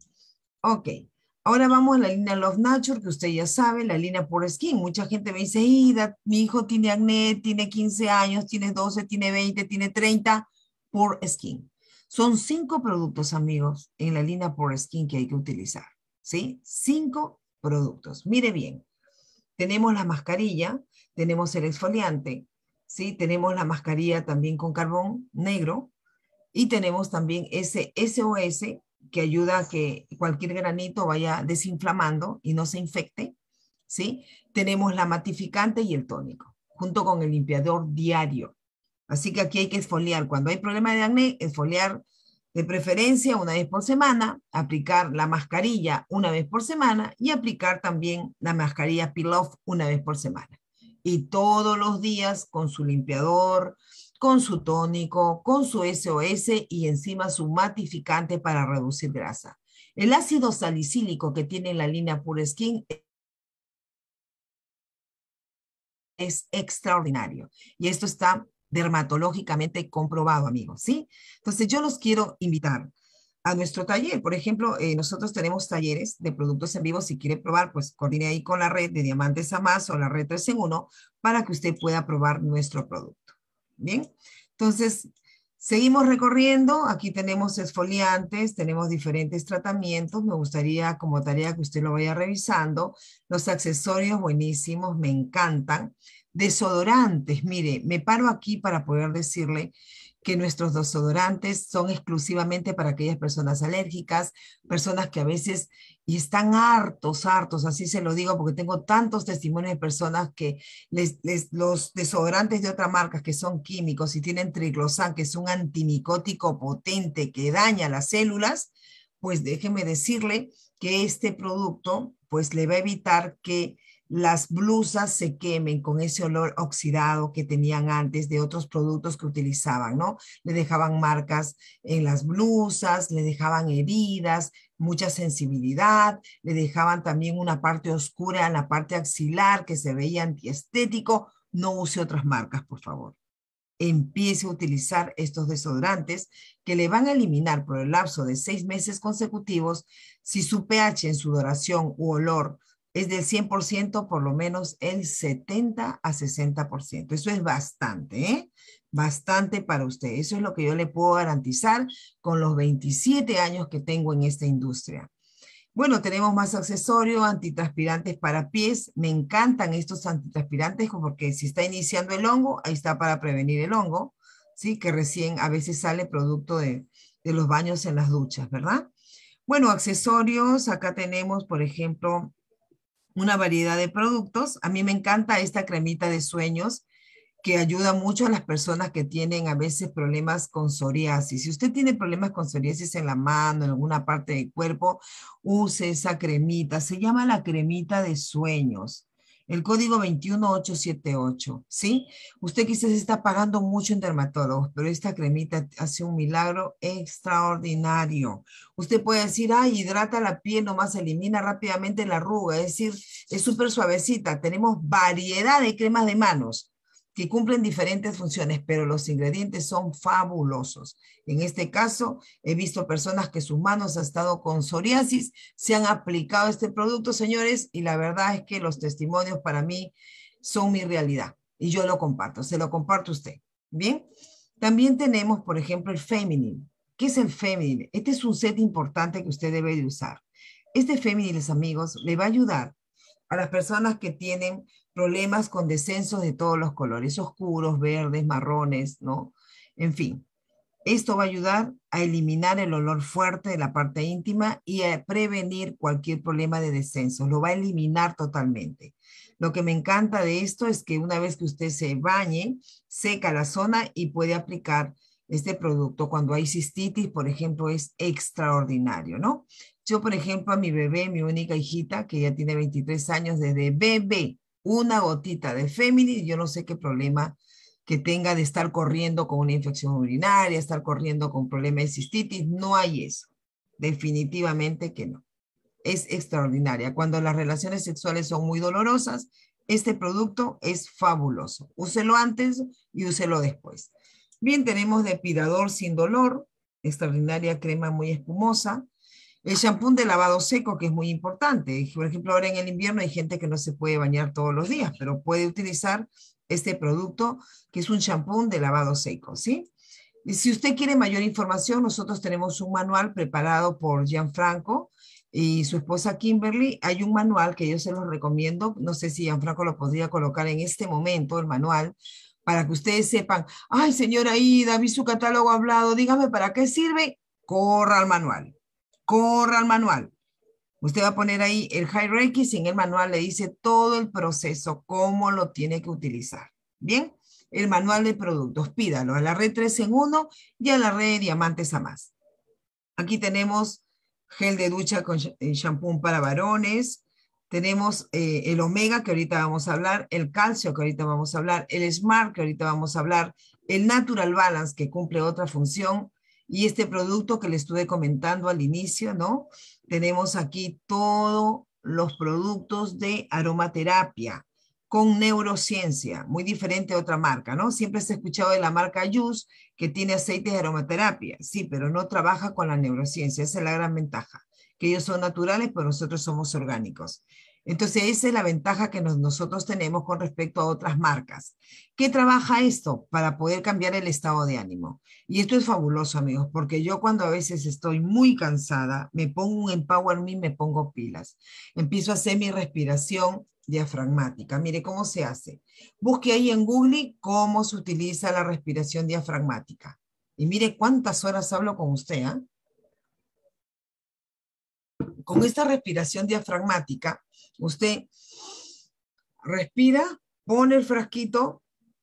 Ok. Ahora vamos a la línea Love Nature, que usted ya sabe, la línea Pore Skin. Mucha gente me dice, Ida, mi hijo tiene acné, tiene quince años, tiene doce, tiene veinte, tiene treinta, Pore Skin. Son cinco productos, amigos, en la línea Pore Skin que hay que utilizar, ¿sí? Cinco productos. Mire bien, tenemos la mascarilla, tenemos el exfoliante, ¿sí? Tenemos la mascarilla también con carbón negro y tenemos también ese S O S que ayuda a que cualquier granito vaya desinflamando y no se infecte, ¿sí? Tenemos la matificante y el tónico, junto con el limpiador diario. Así que aquí hay que exfoliar. Cuando hay problema de acné, exfoliar De preferencia una vez por semana, aplicar la mascarilla una vez por semana y aplicar también la mascarilla peel-off una vez por semana. Y todos los días con su limpiador, con su tónico, con su S O S y encima su matificante para reducir grasa. El ácido salicílico que tiene la línea Pure Skin es extraordinario. Y esto está dermatológicamente comprobado, amigos, ¿sí? Entonces yo los quiero invitar a nuestro taller. Por ejemplo, eh, nosotros tenemos talleres de productos en vivo. Si quiere probar, pues coordine ahí con la red de Diamantes a Más o la red tres en uno para que usted pueda probar nuestro producto. Bien, entonces seguimos recorriendo. Aquí tenemos exfoliantes, tenemos diferentes tratamientos. Me gustaría como tarea que usted lo vaya revisando. Los accesorios buenísimos, me encantan. Desodorantes, mire, me paro aquí para poder decirle que nuestros desodorantes son exclusivamente para aquellas personas alérgicas, personas que a veces y están hartos, hartos, así se lo digo porque tengo tantos testimonios de personas que les, les, los desodorantes de otras marcas que son químicos y tienen triclosan, que es un antimicótico potente que daña las células, pues déjeme decirle que este producto pues le va a evitar que las blusas se quemen con ese olor oxidado que tenían antes de otros productos que utilizaban, ¿no? Le dejaban marcas en las blusas, le dejaban heridas, mucha sensibilidad, le dejaban también una parte oscura en la parte axilar que se veía antiestético. No use otras marcas, por favor. Empiece a utilizar estos desodorantes que le van a eliminar por el lapso de seis meses consecutivos si su pH en sudoración u olor es del cien por ciento, por lo menos el setenta a sesenta por ciento. Eso es bastante, ¿eh? Bastante para usted. Eso es lo que yo le puedo garantizar con los veintisiete años que tengo en esta industria. Bueno, tenemos más accesorios, antitranspirantes para pies. Me encantan estos antitranspirantes porque si está iniciando el hongo, ahí está para prevenir el hongo, ¿sí? Que recién a veces sale producto de, de los baños en las duchas, ¿verdad? Bueno, accesorios, acá tenemos, por ejemplo, una variedad de productos. A mí me encanta esta cremita de sueños que ayuda mucho a las personas que tienen a veces problemas con psoriasis. Si usted tiene problemas con psoriasis en la mano, en alguna parte del cuerpo, use esa cremita. Se llama la cremita de sueños. El código veintiuno ocho siete ocho, ¿sí? Usted quizás está pagando mucho en dermatólogos, pero esta cremita hace un milagro extraordinario. Usted puede decir, ay, hidrata la piel, nomás elimina rápidamente la arruga, es decir, es súper suavecita. Tenemos variedad de cremas de manos que cumplen diferentes funciones, pero los ingredientes son fabulosos. En este caso, he visto personas que sus manos han estado con psoriasis, se han aplicado este producto, señores, y la verdad es que los testimonios para mí son mi realidad, y yo lo comparto, se lo comparto a usted. Bien, también tenemos, por ejemplo, el Feminine. ¿Qué es el Feminine? Este es un set importante que usted debe de usar. Este Feminine, amigos, le va a ayudar a las personas que tienen problemas con descensos de todos los colores, oscuros, verdes, marrones, ¿no? En fin, esto va a ayudar a eliminar el olor fuerte de la parte íntima y a prevenir cualquier problema de descenso. Lo va a eliminar totalmente. Lo que me encanta de esto es que una vez que usted se bañe, seca la zona y puede aplicar este producto. Cuando hay cistitis, por ejemplo, es extraordinario, ¿no? Yo, por ejemplo, a mi bebé, mi única hijita, que ya tiene veintitrés años, desde bebé, una gotita de Feminine, yo no sé qué problema que tenga de estar corriendo con una infección urinaria, estar corriendo con problemas de cistitis, no hay eso. Definitivamente que no. Es extraordinaria. Cuando las relaciones sexuales son muy dolorosas, este producto es fabuloso. Úselo antes y úselo después. Bien, tenemos depilador sin dolor, extraordinaria crema muy espumosa. El shampoo de lavado seco, que es muy importante. Por ejemplo, ahora en el invierno hay gente que no se puede bañar todos los días, pero puede utilizar este producto, que es un shampoo de lavado seco, ¿sí? Y si usted quiere mayor información, nosotros tenemos un manual preparado por Gianfranco y su esposa Kimberly. Hay un manual que yo se los recomiendo. No sé si Gianfranco lo podría colocar en este momento, el manual, para que ustedes sepan, ay, señora Ida, vi su catálogo hablado, dígame, ¿para qué sirve? Corra al manual. Corra al manual. Usted va a poner ahí el High Reiki y en el manual le dice todo el proceso, cómo lo tiene que utilizar. Bien, el manual de productos, pídalo a la red tres en uno y a la red de Diamantes a Más. Aquí tenemos gel de ducha con shampoo para varones. Tenemos eh, el omega, que ahorita vamos a hablar, el calcio, que ahorita vamos a hablar, el smart, que ahorita vamos a hablar, el natural balance, que cumple otra función, y este producto que le estuve comentando al inicio, ¿no? Tenemos aquí todos los productos de aromaterapia con neurociencia, muy diferente a otra marca, ¿no? Siempre se ha escuchado de la marca Yus, que tiene aceites de aromaterapia, sí, pero no trabaja con la neurociencia, esa es la gran ventaja, que ellos son naturales, pero nosotros somos orgánicos. Entonces, esa es la ventaja que nos, nosotros tenemos con respecto a otras marcas. ¿Qué trabaja esto? Para poder cambiar el estado de ánimo. Y esto es fabuloso, amigos, porque yo cuando a veces estoy muy cansada, me pongo un Empower Me, me pongo pilas. Empiezo a hacer mi respiración diafragmática. Mire cómo se hace. Busque ahí en Google cómo se utiliza la respiración diafragmática. Y mire cuántas horas hablo con usted, ¿eh? Con esta respiración diafragmática, usted respira, pone el frasquito,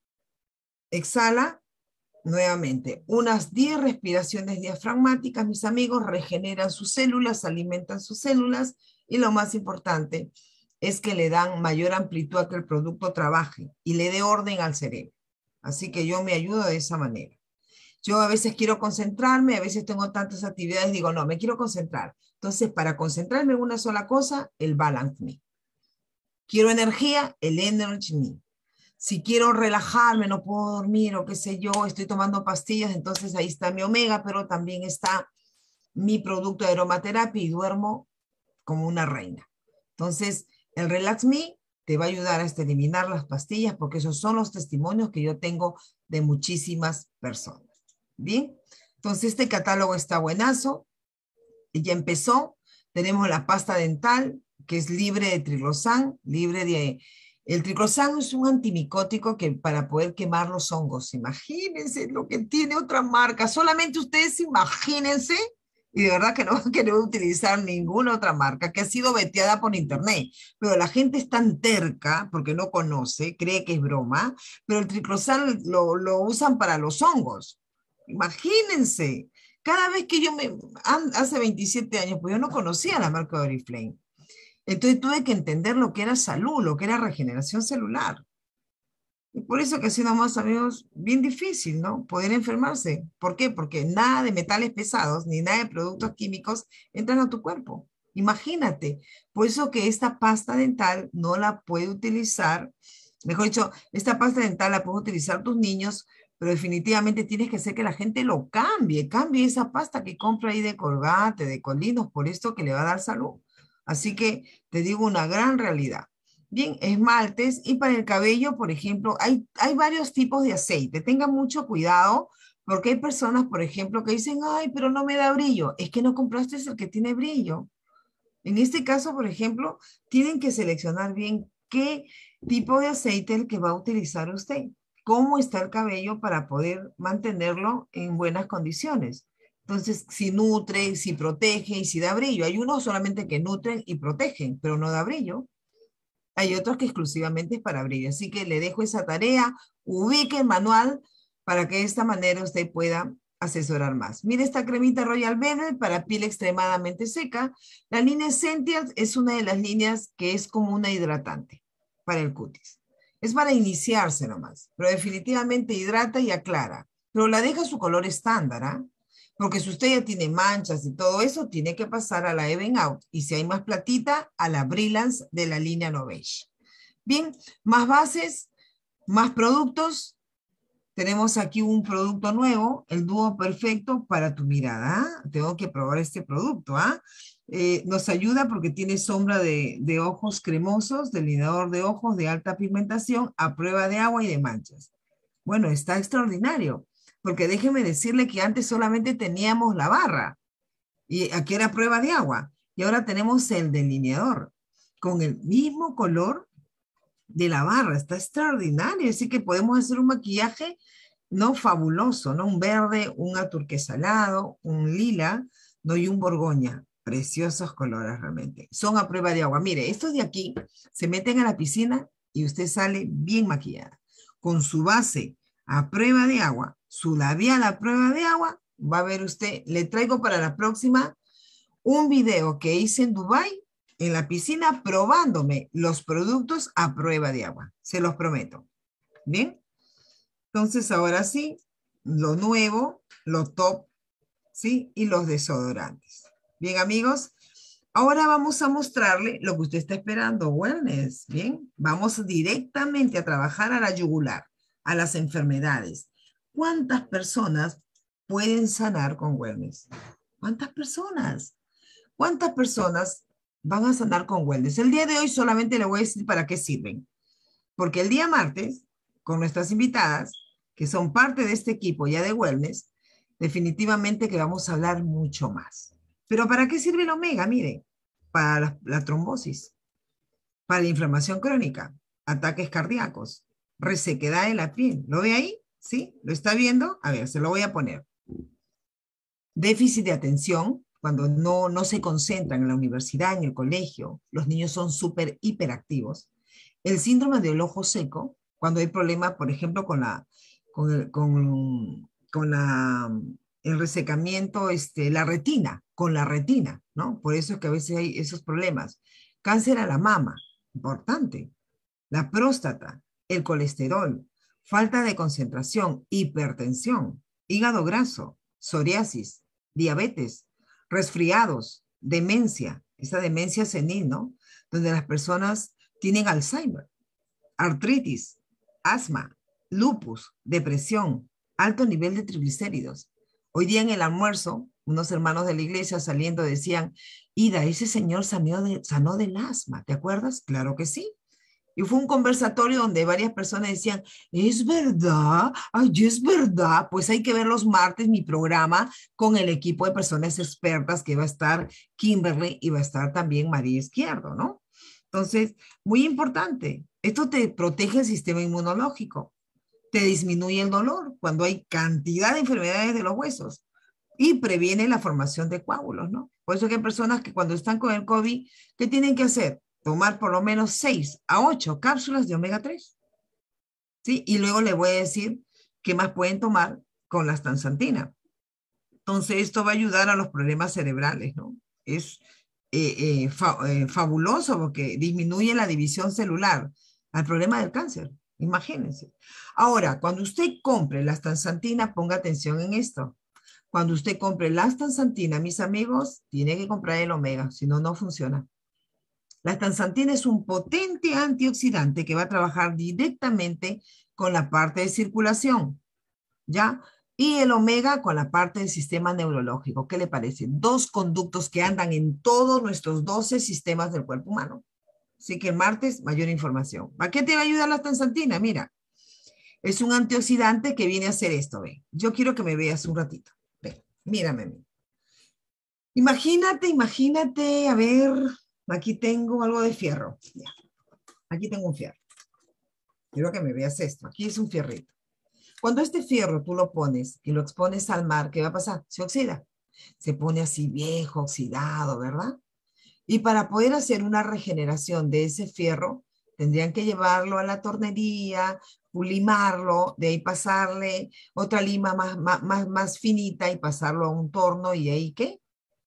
exhala nuevamente. Unas diez respiraciones diafragmáticas, mis amigos, regeneran sus células, alimentan sus células y lo más importante es que le dan mayor amplitud a que el producto trabaje y le dé orden al cerebro. Así que yo me ayudo de esa manera. Yo a veces quiero concentrarme, a veces tengo tantas actividades, digo, no, me quiero concentrar. Entonces, para concentrarme en una sola cosa, el Balance Me. Quiero energía, el Energy Me. Si quiero relajarme, no puedo dormir o qué sé yo, estoy tomando pastillas, entonces ahí está mi omega, pero también está mi producto de aromaterapia y duermo como una reina. Entonces, el Relax Me te va a ayudar a eliminar las pastillas porque esos son los testimonios que yo tengo de muchísimas personas. Bien, entonces este catálogo está buenazo. Ya empezó. Tenemos la pasta dental, que es libre de triclosan, libre de... El triclosan es un antimicótico que para poder quemar los hongos. Imagínense lo que tiene otra marca. Solamente ustedes imagínense, y de verdad que no van a querer utilizar ninguna otra marca que ha sido veteada por internet. Pero la gente es tan terca, porque no conoce, cree que es broma, pero el triclosan lo, lo usan para los hongos. Imagínense. Cada vez que yo me, hace veintisiete años, pues yo no conocía la marca de Oriflame. Entonces tuve que entender lo que era salud, lo que era regeneración celular. Y por eso que ha sido más, amigos, bien difícil, ¿no? Poder enfermarse. ¿Por qué? Porque nada de metales pesados, ni nada de productos químicos entran a tu cuerpo. Imagínate. Por eso que esta pasta dental no la puede utilizar, mejor dicho, esta pasta dental la pueden utilizar tus niños, pero definitivamente tienes que hacer que la gente lo cambie, cambie esa pasta que compra ahí de Colgate, de Colinos, por esto que le va a dar salud. Así que te digo una gran realidad. Bien, esmaltes y para el cabello, por ejemplo, hay, hay varios tipos de aceite. Tengan mucho cuidado porque hay personas, por ejemplo, que dicen, ay, pero no me da brillo. Es que no compraste el que tiene brillo. En este caso, por ejemplo, tienen que seleccionar bien qué tipo de aceite es el que va a utilizar usted. Cómo está el cabello para poder mantenerlo en buenas condiciones. Entonces, si nutre, si protege y si da brillo. Hay unos solamente que nutren y protegen, pero no da brillo. Hay otros que exclusivamente es para brillo. Así que le dejo esa tarea, ubique el manual para que de esta manera usted pueda asesorar más. Mire esta cremita Royal Bevel para piel extremadamente seca. La línea Essentials es una de las líneas que es como una hidratante para el cutis. Es para iniciarse nomás, pero definitivamente hidrata y aclara. Pero la deja su color estándar, ¿ah? ¿eh? Porque si usted ya tiene manchas y todo eso, tiene que pasar a la Even Out. Y si hay más platita, a la Brilliance de la línea No Beige. Bien, más bases, más productos. Tenemos aquí un producto nuevo, el dúo perfecto para tu mirada. ¿Ah? Tengo que probar este producto, ¿ah? Eh, nos ayuda porque tiene sombra de, de ojos cremosos, delineador de ojos de alta pigmentación a prueba de agua y de manchas. Bueno, está extraordinario, porque déjeme decirle que antes solamente teníamos la barra, y aquí era prueba de agua, y ahora tenemos el delineador, con el mismo color de la barra, está extraordinario, así que podemos hacer un maquillaje, no fabuloso, ¿no? Un verde, un aturquesalado, un lila, ¿no? Y un borgoña. Preciosos colores realmente. Son a prueba de agua. Mire, estos de aquí se meten a la piscina y usted sale bien maquillada. Con su base a prueba de agua, su labial a prueba de agua va a ver usted, le traigo para la próxima un video que hice en Dubái, en la piscina, probándome los productos a prueba de agua. Se los prometo. ¿Bien? Entonces, ahora sí, lo nuevo, lo top, ¿sí? Y los desodorantes. Bien, amigos. Ahora vamos a mostrarle lo que usted está esperando, wellness. Bien, vamos directamente a trabajar a la yugular, a las enfermedades. ¿Cuántas personas pueden sanar con wellness? ¿Cuántas personas? ¿Cuántas personas van a sanar con wellness? El día de hoy solamente le voy a decir para qué sirven. Porque el día martes, con nuestras invitadas, que son parte de este equipo ya de wellness, definitivamente que vamos a hablar mucho más. Pero ¿para qué sirve el omega? Mire, para la, la trombosis, para la inflamación crónica, ataques cardíacos, resequedad de la piel. ¿Lo ve ahí? ¿Sí? ¿Lo está viendo? A ver, se lo voy a poner. Déficit de atención, cuando no, no se concentran en la universidad, en el colegio, los niños son súper hiperactivos. El síndrome del ojo seco, cuando hay problemas, por ejemplo, con la, con el, con, con la, el resecamiento, este, la retina, con la retina, ¿no? Por eso es que a veces hay esos problemas. Cáncer a la mama, importante. La próstata, el colesterol, falta de concentración, hipertensión, hígado graso, psoriasis, diabetes, resfriados, demencia, esa demencia senil, ¿no? Donde las personas tienen Alzheimer, artritis, asma, lupus, depresión, alto nivel de triglicéridos. Hoy día en el almuerzo, unos hermanos de la iglesia saliendo decían, Ida, ese señor sanó, de, sanó del asma, ¿te acuerdas? Claro que sí. Y fue un conversatorio donde varias personas decían, ¿es verdad? Ay, es verdad. Pues hay que ver los martes mi programa con el equipo de personas expertas que va a estar Kimberly y va a estar también María Izquierdo, ¿no? Entonces, muy importante. Esto te protege el sistema inmunológico. Te disminuye el dolor cuando hay cantidad de enfermedades de los huesos y previene la formación de coágulos, ¿no? Por eso que hay personas que cuando están con el COVID, ¿qué tienen que hacer? Tomar por lo menos seis a ocho cápsulas de omega tres. ¿Sí? Y luego le voy a decir qué más pueden tomar con la astaxantina. Entonces, esto va a ayudar a los problemas cerebrales, ¿no? Es eh, eh, fa eh, fabuloso porque disminuye la división celular al problema del cáncer. Imagínense. Ahora, cuando usted compre la astaxantina, ponga atención en esto. Cuando usted compre la astaxantina, mis amigos, tiene que comprar el omega, si no, no funciona. La astaxantina es un potente antioxidante que va a trabajar directamente con la parte de circulación, ¿ya? Y el omega con la parte del sistema neurológico. ¿Qué le parece? Dos conductos que andan en todos nuestros doce sistemas del cuerpo humano. Así que el martes, mayor información. ¿Para qué te va a ayudar la astaxantina? Mira, es un antioxidante que viene a hacer esto, ve. Yo quiero que me veas un ratito. Ve, mírame. Imagínate, imagínate, a ver... Aquí tengo algo de fierro. Ya. Aquí tengo un fierro. Quiero que me veas esto. Aquí es un fierrito. Cuando este fierro tú lo pones y lo expones al mar, ¿qué va a pasar? Se oxida. Se pone así viejo, oxidado, ¿verdad? Y para poder hacer una regeneración de ese fierro, tendrían que llevarlo a la tornería, limarlo, de ahí pasarle otra lima más, más, más, más finita y pasarlo a un torno y ahí, ¿qué?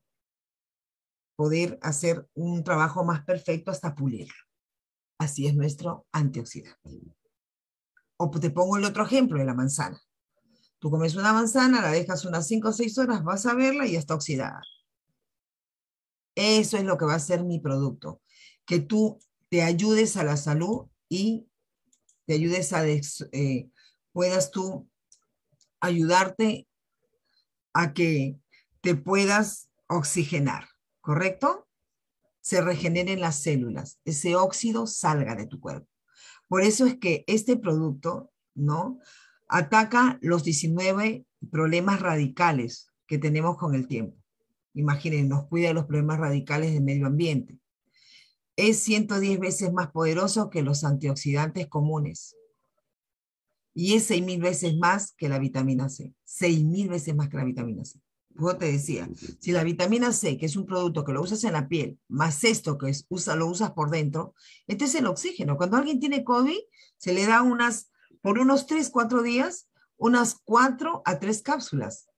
Poder hacer un trabajo más perfecto hasta pulirlo. Así es nuestro antioxidante. O te pongo el otro ejemplo de la manzana. Tú comes una manzana, la dejas unas cinco o seis horas, vas a verla y ya está oxidada. Eso es lo que va a ser mi producto. Que tú te ayudes a la salud y te ayudes a, eh, puedas tú ayudarte a que te puedas oxigenar. ¿Correcto? Se regeneren las células, ese óxido salga de tu cuerpo. Por eso es que este producto, ¿no? Ataca los diecinueve problemas radicales que tenemos con el tiempo. Imaginen, nos cuida de los problemas radicales del medio ambiente. Es ciento diez veces más poderoso que los antioxidantes comunes. Y es seis mil veces más que la vitamina C. seis mil veces más que la vitamina C. Yo te decía, si la vitamina C, que es un producto que lo usas en la piel, más esto que es, usa, lo usas por dentro, este es el oxígeno. Cuando alguien tiene COVID, se le da unas, por unos tres, cuatro días, unas cuatro a tres cápsulas.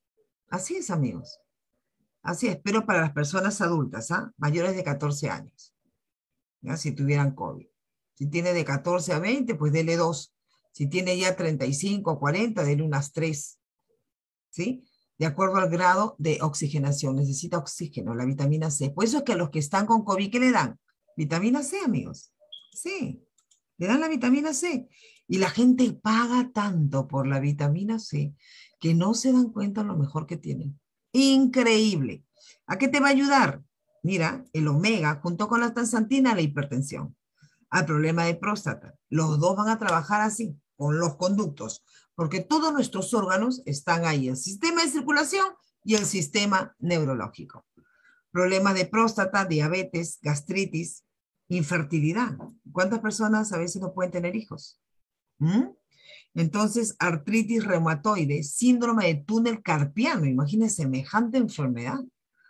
Así es, amigos. Así es, pero para las personas adultas, ¿ah? Mayores de catorce años, ¿ya? Si tuvieran COVID. Si tiene de catorce a veinte, pues dele dos. Si tiene ya treinta y cinco o cuarenta, dele unas tres, ¿sí? De acuerdo al grado de oxigenación. Necesita oxígeno, la vitamina C. Por eso es que a los que están con COVID, ¿qué le dan? Vitamina C, amigos. Sí, le dan la vitamina C. Y la gente paga tanto por la vitamina C que no se dan cuenta lo mejor que tienen. Increíble. ¿A qué te va a ayudar? Mira, el omega junto con la astaxantina, la hipertensión, al problema de próstata. Los dos van a trabajar así, con los conductos, porque todos nuestros órganos están ahí, el sistema de circulación y el sistema neurológico. Problemas de próstata, diabetes, gastritis, infertilidad. ¿Cuántas personas a veces no pueden tener hijos? ¿Mm? Entonces, artritis reumatoide, síndrome de túnel carpiano, imagínense semejante enfermedad.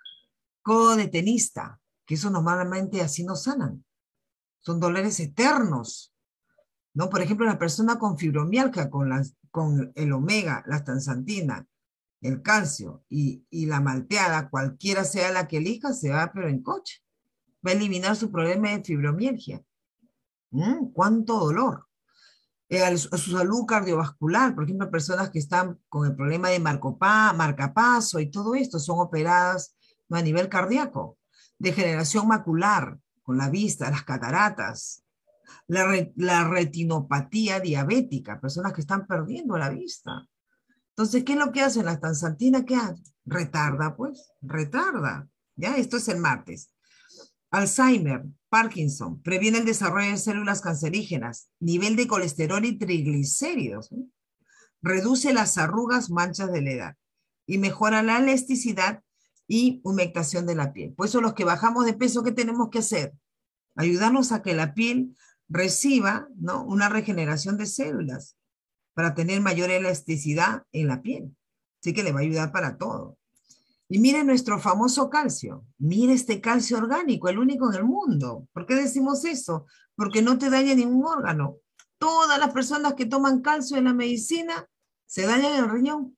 Codo de tenista, que eso normalmente así no sanan. Son dolores eternos, ¿no? Por ejemplo, la persona con fibromialgia, con, las, con el omega, la astaxantina, el calcio y, y la malteada, cualquiera sea la que elija, se va pero en coche. Va a eliminar su problema de fibromialgia. ¿Mm? ¿Cuánto dolor? Eh, a su salud cardiovascular, por ejemplo, personas que están con el problema de marcopa, marcapaso y todo esto, son operadas a nivel cardíaco. Degeneración macular, con la vista, las cataratas, la, re, la retinopatía diabética, personas que están perdiendo la vista. Entonces, ¿qué es lo que hace la astaxantina? ¿Qué hace? Retarda, pues, retarda. ¿Ya? Esto es el martes. Alzheimer, Parkinson, previene el desarrollo de células cancerígenas, nivel de colesterol y triglicéridos, ¿eh? Reduce las arrugas, manchas de la edad y mejora la elasticidad y humectación de la piel. Por eso los que bajamos de peso, ¿qué tenemos que hacer? Ayudarnos a que la piel reciba, ¿no?, una regeneración de células para tener mayor elasticidad en la piel. Así que le va a ayudar para todo. Y mire nuestro famoso calcio. Mire este calcio orgánico, el único en el mundo. ¿Por qué decimos eso? Porque no te daña ningún órgano. Todas las personas que toman calcio en la medicina se dañan el riñón.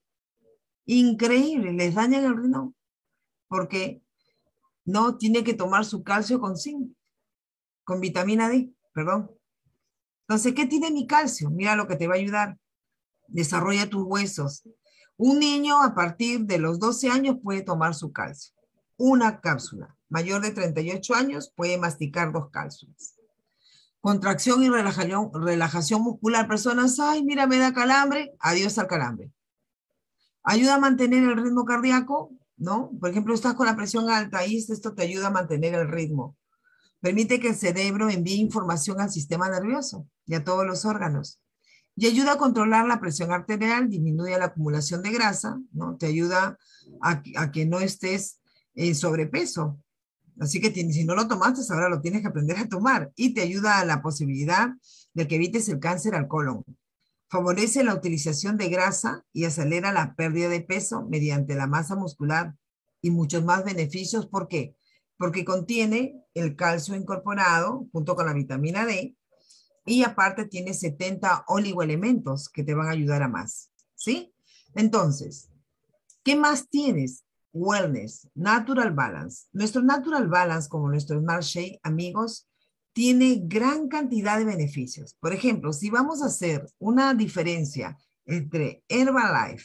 Increíble, les dañan el riñón. Porque no tiene que tomar su calcio con zinc, con vitamina D, perdón. Entonces, ¿qué tiene mi calcio? Mira lo que te va a ayudar. Desarrolla tus huesos. Un niño a partir de los doce años puede tomar su calcio. Una cápsula. Mayor de treinta y ocho años puede masticar dos cápsulas. Contracción y relajación, relajación muscular. Personas, ay, mira, me da calambre. Adiós al calambre. Ayuda a mantener el ritmo cardíaco, ¿no? Por ejemplo, estás con la presión alta y esto te ayuda a mantener el ritmo. Permite que el cerebro envíe información al sistema nervioso y a todos los órganos. Y ayuda a controlar la presión arterial, disminuye la acumulación de grasa, ¿no? Te ayuda a, a que no estés en sobrepeso. Así que si no lo tomaste, ahora lo tienes que aprender a tomar. Y te ayuda a la posibilidad de que evites el cáncer al colon. Favorece la utilización de grasa y acelera la pérdida de peso mediante la masa muscular y muchos más beneficios. ¿Por qué? Porque contiene el calcio incorporado junto con la vitamina D. Y aparte tiene setenta oligoelementos que te van a ayudar a más, ¿sí? Entonces, ¿qué más tienes? Wellness, Natural Balance. Nuestro Natural Balance, como nuestro Smart Shake, amigos, tiene gran cantidad de beneficios. Por ejemplo, si vamos a hacer una diferencia entre Herbalife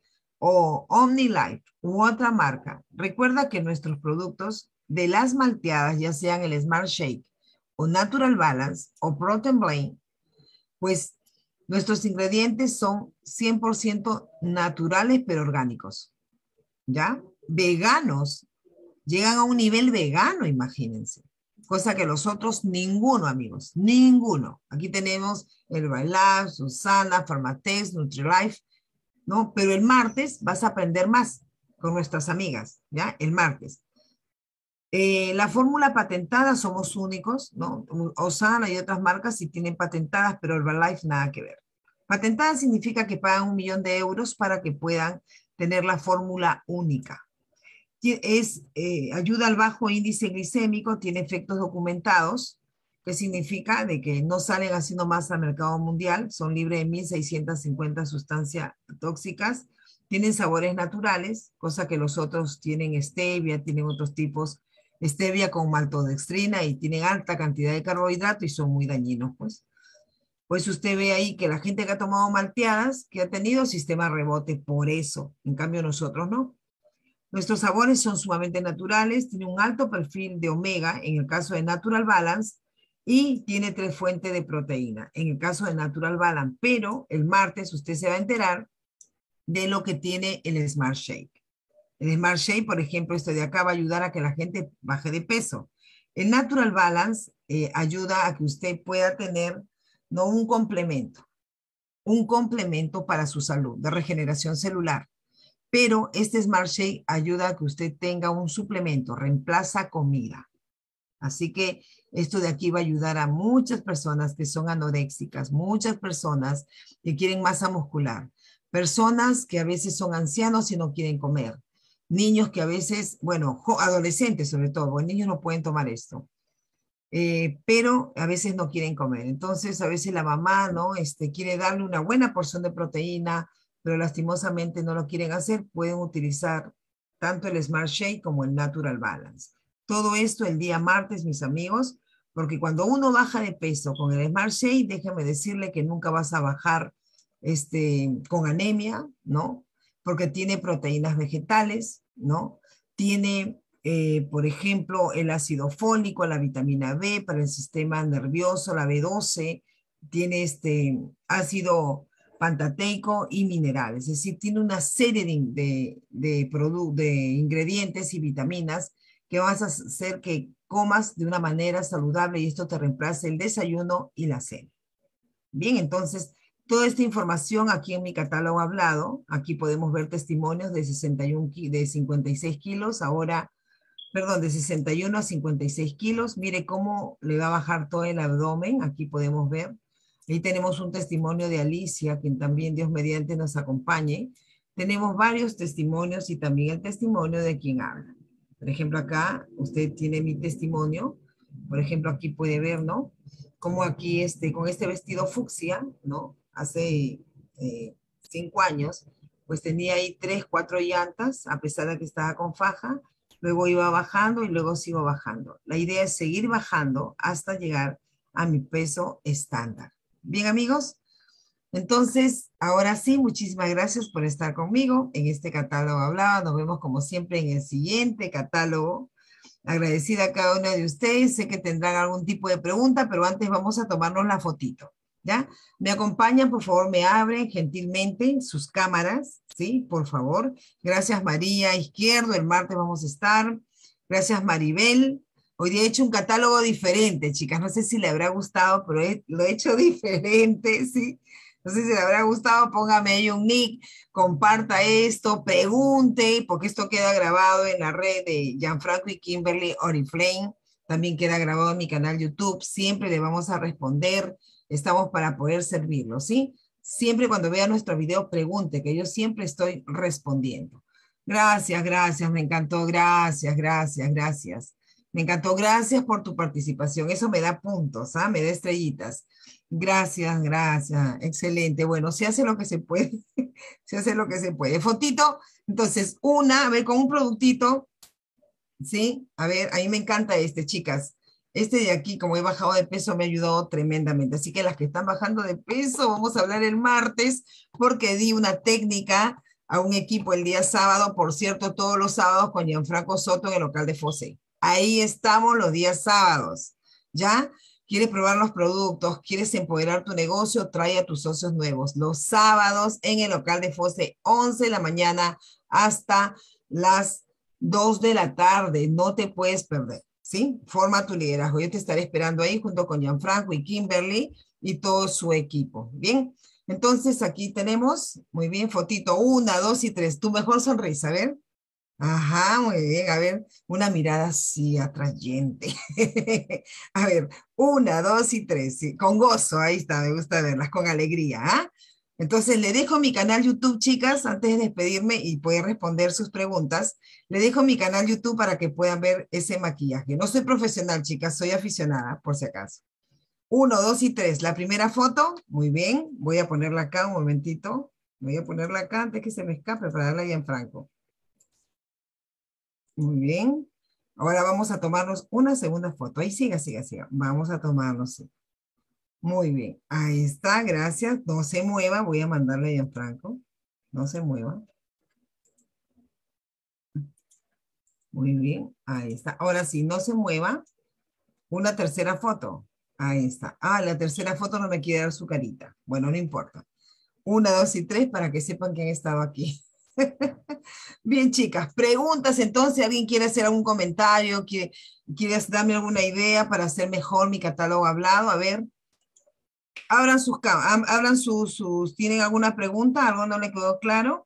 o OmniLife u otra marca, recuerda que nuestros productos de las malteadas, ya sean el Smart Shake, o Natural Balance, o Protein Blend, pues nuestros ingredientes son cien por ciento naturales pero orgánicos, ¿ya? Veganos, llegan a un nivel vegano, imagínense, cosa que los otros ninguno, amigos, ninguno. Aquí tenemos Herbalife, Susana, Pharmatex, Nutrilite, ¿no? Pero el martes vas a aprender más con nuestras amigas, ¿ya? El martes. Eh, la fórmula patentada somos únicos, ¿no? Osana y otras marcas sí tienen patentadas, pero Herbalife nada que ver. Patentada significa que pagan un millón de euros para que puedan tener la fórmula única. Es, eh, ayuda al bajo índice glicémico, tiene efectos documentados, que significa de que no salen así nomás al mercado mundial, son libres de mil seiscientas cincuenta sustancias tóxicas Tienen sabores naturales, cosa que los otros tienen stevia, tienen otros tipos, stevia con maltodextrina y tienen alta cantidad de carbohidrato y son muy dañinos, pues. Pues usted ve ahí que la gente que ha tomado malteadas, que ha tenido sistema rebote por eso. En cambio nosotros no. Nuestros sabores son sumamente naturales, tiene un alto perfil de omega, en el caso de Natural Balance, y tiene tres fuentes de proteína, en el caso de Natural Balance. Pero el martes usted se va a enterar de lo que tiene el Smart Shake. El Smart Shake, por ejemplo, este de acá va a ayudar a que la gente baje de peso. El Natural Balance eh, ayuda a que usted pueda tener no un complemento, un complemento para su salud, de regeneración celular. Pero este Smart Shake ayuda a que usted tenga un suplemento, reemplaza comida. Así que esto de aquí va a ayudar a muchas personas que son anoréxicas, muchas personas que quieren masa muscular, personas que a veces son ancianos y no quieren comer, niños que a veces, bueno, adolescentes sobre todo, porque niños no pueden tomar esto. Eh, pero a veces no quieren comer. Entonces, a veces la mamá, ¿no? Este, quiere darle una buena porción de proteína, pero lastimosamente no lo quieren hacer. Pueden utilizar tanto el Smart Shake como el Natural Balance. Todo esto el día martes, mis amigos, porque cuando uno baja de peso con el Smart Shake, déjame decirle que nunca vas a bajar este, con anemia, ¿no? Porque tiene proteínas vegetales, ¿no? Tiene Eh, por ejemplo, el ácido fólico, la vitamina B para el sistema nervioso, la B doce, tiene este ácido pantateico y minerales, es decir, tiene una serie de, de, de, de ingredientes y vitaminas que vas a hacer que comas de una manera saludable y esto te reemplace el desayuno y la cena. Bien, entonces, toda esta información aquí en mi catálogo hablado, aquí podemos ver testimonios de, sesenta y uno, de cincuenta y seis kilos, ahora perdón, de sesenta y uno a cincuenta y seis kilos. Mire cómo le va a bajar todo el abdomen. Aquí podemos ver. Ahí tenemos un testimonio de Alicia, quien también Dios mediante nos acompañe. Tenemos varios testimonios y también el testimonio de quien habla. Por ejemplo, acá usted tiene mi testimonio. Por ejemplo, aquí puede ver, ¿no? Como aquí este, con este vestido fucsia, ¿no? Hace eh, cinco años, pues tenía ahí tres, cuatro llantas, a pesar de que estaba con faja. Luego iba bajando y luego sigo bajando. La idea es seguir bajando hasta llegar a mi peso estándar. Bien, amigos. Entonces, ahora sí, muchísimas gracias por estar conmigo en este catálogo hablado. Nos vemos como siempre en el siguiente catálogo. Agradecida a cada uno de ustedes. Sé que tendrán algún tipo de pregunta, pero antes vamos a tomarnos la fotito. ¿Ya? Me acompañan, por favor, me abren gentilmente sus cámaras, ¿sí? Por favor. Gracias, María Izquierdo, el martes vamos a estar. Gracias, Maribel. Hoy día he hecho un catálogo diferente, chicas. No sé si le habrá gustado, pero he, lo he hecho diferente, ¿sí? No sé si le habrá gustado, póngame ahí un nick, comparta esto, pregunte, porque esto queda grabado en la red de Gianfranco y Kimberly Oriflame. También queda grabado en mi canal YouTube. Siempre le vamos a responder. Estamos para poder servirlo, ¿sí? Siempre cuando vea nuestro video, pregunte, que yo siempre estoy respondiendo. Gracias, gracias, me encantó, gracias, gracias, gracias. Me encantó, gracias por tu participación. Eso me da puntos, ¿ah? Me da estrellitas. Gracias, gracias, excelente. Bueno, se hace lo que se puede, se hace lo que se puede. Fotito, entonces, una, a ver, con un productito, ¿sí? A ver, a mí me encanta este, chicas. Este de aquí, como he bajado de peso, me ha ayudado tremendamente. Así que las que están bajando de peso, vamos a hablar el martes, porque di una técnica a un equipo el día sábado, por cierto, todos los sábados con Gianfranco Soto en el local de Fose. Ahí estamos los días sábados, ¿ya? ¿Quieres probar los productos? ¿Quieres empoderar tu negocio? Trae a tus socios nuevos. Los sábados en el local de Fose, once de la mañana hasta las dos de la tarde. No te puedes perder. ¿Sí? Forma tu liderazgo. Yo te estaré esperando ahí junto con Gianfranco y Kimberly y todo su equipo. Bien, entonces aquí tenemos, muy bien, fotito, una, dos y tres. Tu mejor sonrisa, a ver. Ajá, muy bien, a ver, una mirada así atrayente. A ver, una, dos y tres, sí, con gozo, ahí está, me gusta verlas, con alegría, ¿ah? Entonces, le dejo mi canal YouTube, chicas, antes de despedirme y poder responder sus preguntas. Le dejo mi canal YouTube para que puedan ver ese maquillaje. No soy profesional, chicas, soy aficionada, por si acaso. Uno, dos y tres. La primera foto, muy bien. Voy a ponerla acá un momentito. Voy a ponerla acá antes que se me escape para darle a Gianfranco. Muy bien. Ahora vamos a tomarnos una segunda foto. Ahí siga, siga, siga. Vamos a tomarnos. Sí. Muy bien. Ahí está, gracias. No se mueva. Voy a mandarle a Gianfranco. No se mueva. Muy bien. Ahí está. Ahora sí, no se mueva. Una tercera foto. Ahí está. Ah, la tercera foto no me quiere dar su carita. Bueno, no importa. Una, dos y tres para que sepan quién estaba aquí. Bien, chicas, preguntas entonces. ¿Alguien quiere hacer algún comentario? ¿Quiere, ¿Quieres darme alguna idea para hacer mejor mi catálogo hablado? A ver, abran sus, cam- abran sus, sus, ¿tienen alguna pregunta? ¿Algo no le quedó claro?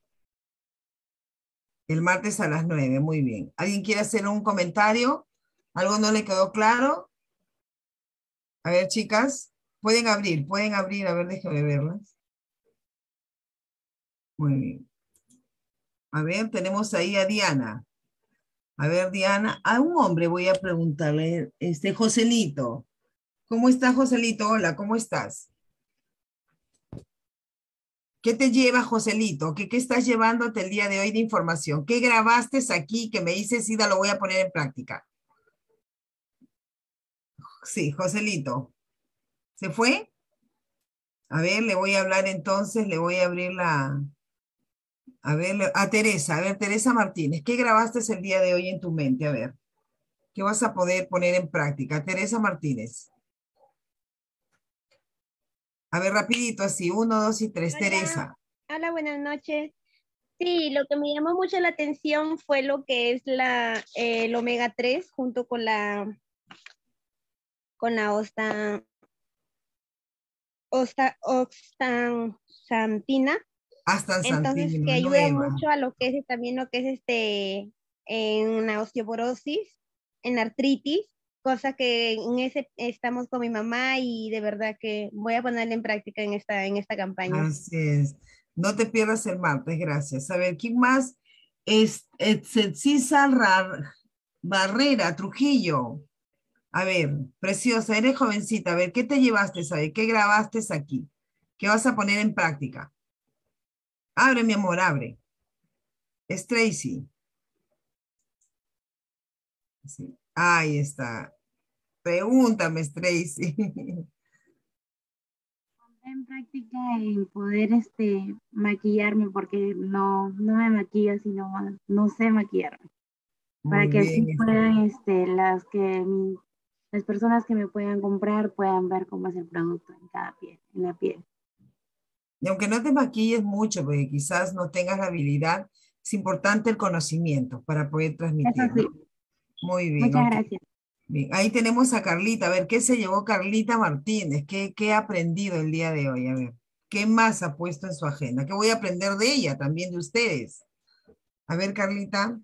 El martes a las nueve, muy bien. ¿Alguien quiere hacer un comentario? ¿Algo no le quedó claro? A ver, chicas, pueden abrir, pueden abrir, a ver, déjenme verlas. Muy bien. A ver, tenemos ahí a Diana. A ver, Diana, a un hombre voy a preguntarle, este, Joselito. ¿Cómo estás, Joselito? Hola, ¿cómo estás? ¿Qué te lleva, Joselito? ¿Qué, qué estás llevándote el día de hoy de información? ¿Qué grabaste aquí que me dices, Ida, lo voy a poner en práctica? Sí, Joselito. ¿Se fue? A ver, le voy a hablar entonces, le voy a abrir la... A ver, le- a Teresa, a ver, Teresa Martínez, ¿qué grabaste el día de hoy en tu mente? A ver, ¿qué vas a poder poner en práctica? Teresa Martínez. A ver, rapidito, así, uno, dos y tres. Hola, Teresa. hola, buenas noches. Sí, lo que me llamó mucho la atención fue lo que es la, eh, el omega tres junto con la, con la osta, osta, oxantina. Hasta Entonces, que Santino, ayuda nueva. mucho a lo que es también lo que es este, en la osteoporosis, en la artritis, cosa que en ese estamos con mi mamá y de verdad que voy a ponerla en práctica en esta, en esta campaña. Así es. No te pierdas el martes, gracias. A ver, ¿quién más? Es César Barrera, Trujillo. A ver, preciosa, eres jovencita. A ver, ¿qué te llevaste, sabe? ¿Qué grabaste aquí? ¿Qué vas a poner en práctica? Abre, mi amor, abre. Es Tracy. Sí. Ahí está. Pregúntame, Tracy. En práctica en poder este maquillarme porque no, no me maquillo, sino no sé maquillarme. Para Muy que así bien. puedan este, las que mi- las personas que me puedan comprar puedan ver cómo es el producto en cada piel, en la piel. Y aunque no te maquilles mucho, porque quizás no tengas la habilidad, es importante el conocimiento para poder Eso transmitir, sí, ¿no? Muy bien, muchas ok. gracias. Bien, ahí tenemos a Carlita. A ver, ¿qué se llevó Carlita Martínez? ¿Qué, qué ha aprendido el día de hoy? A ver, ¿qué más ha puesto en su agenda? ¿Qué voy a aprender de ella, también de ustedes? A ver, Carlita.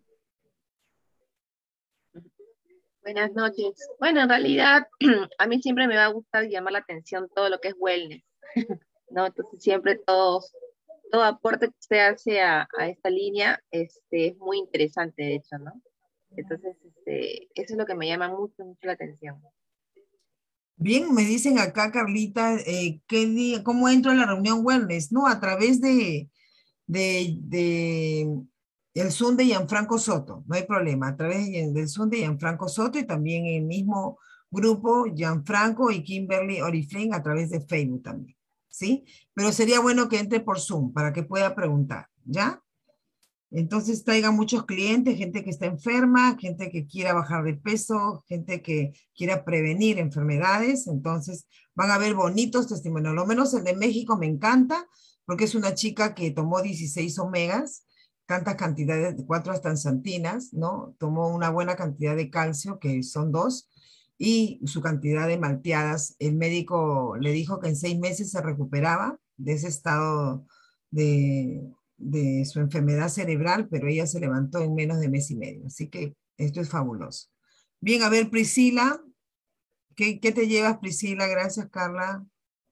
Buenas noches. Bueno, en realidad a mí siempre me va a gustar llamar la atención todo lo que es wellness, ¿no? Entonces siempre todos, todo aporte que usted hace a, a esta línea este, es muy interesante, de hecho, ¿no? Entonces, este, eso es lo que me llama mucho, mucho la atención. Bien, me dicen acá, Carlita, eh, ¿qué día, cómo entro a la reunión wellness? No, a través de, de, de el Zoom de Gianfranco Soto, no hay problema, a través de- del Zoom de Gianfranco Soto y también el mismo grupo Gianfranco y Kimberly Oriflame a través de Facebook también, ¿sí? Pero sería bueno que entre por Zoom para que pueda preguntar, ¿ya? Entonces traiga muchos clientes, gente que está enferma, gente que quiera bajar de peso, gente que quiera prevenir enfermedades. Entonces van a ver bonitos testimonios. Lo menos el de México me encanta porque es una chica que tomó dieciséis omegas, tantas cantidades, cuatro astanzantinas, ¿no? Tomó una buena cantidad de calcio, que son dos, y su cantidad de malteadas. El médico le dijo que en seis meses se recuperaba de ese estado de de su enfermedad cerebral, pero ella se levantó en menos de mes y medio. Así que esto es fabuloso. Bien, a ver, Priscila, ¿qué, qué te llevas, Priscila? Gracias, Carla.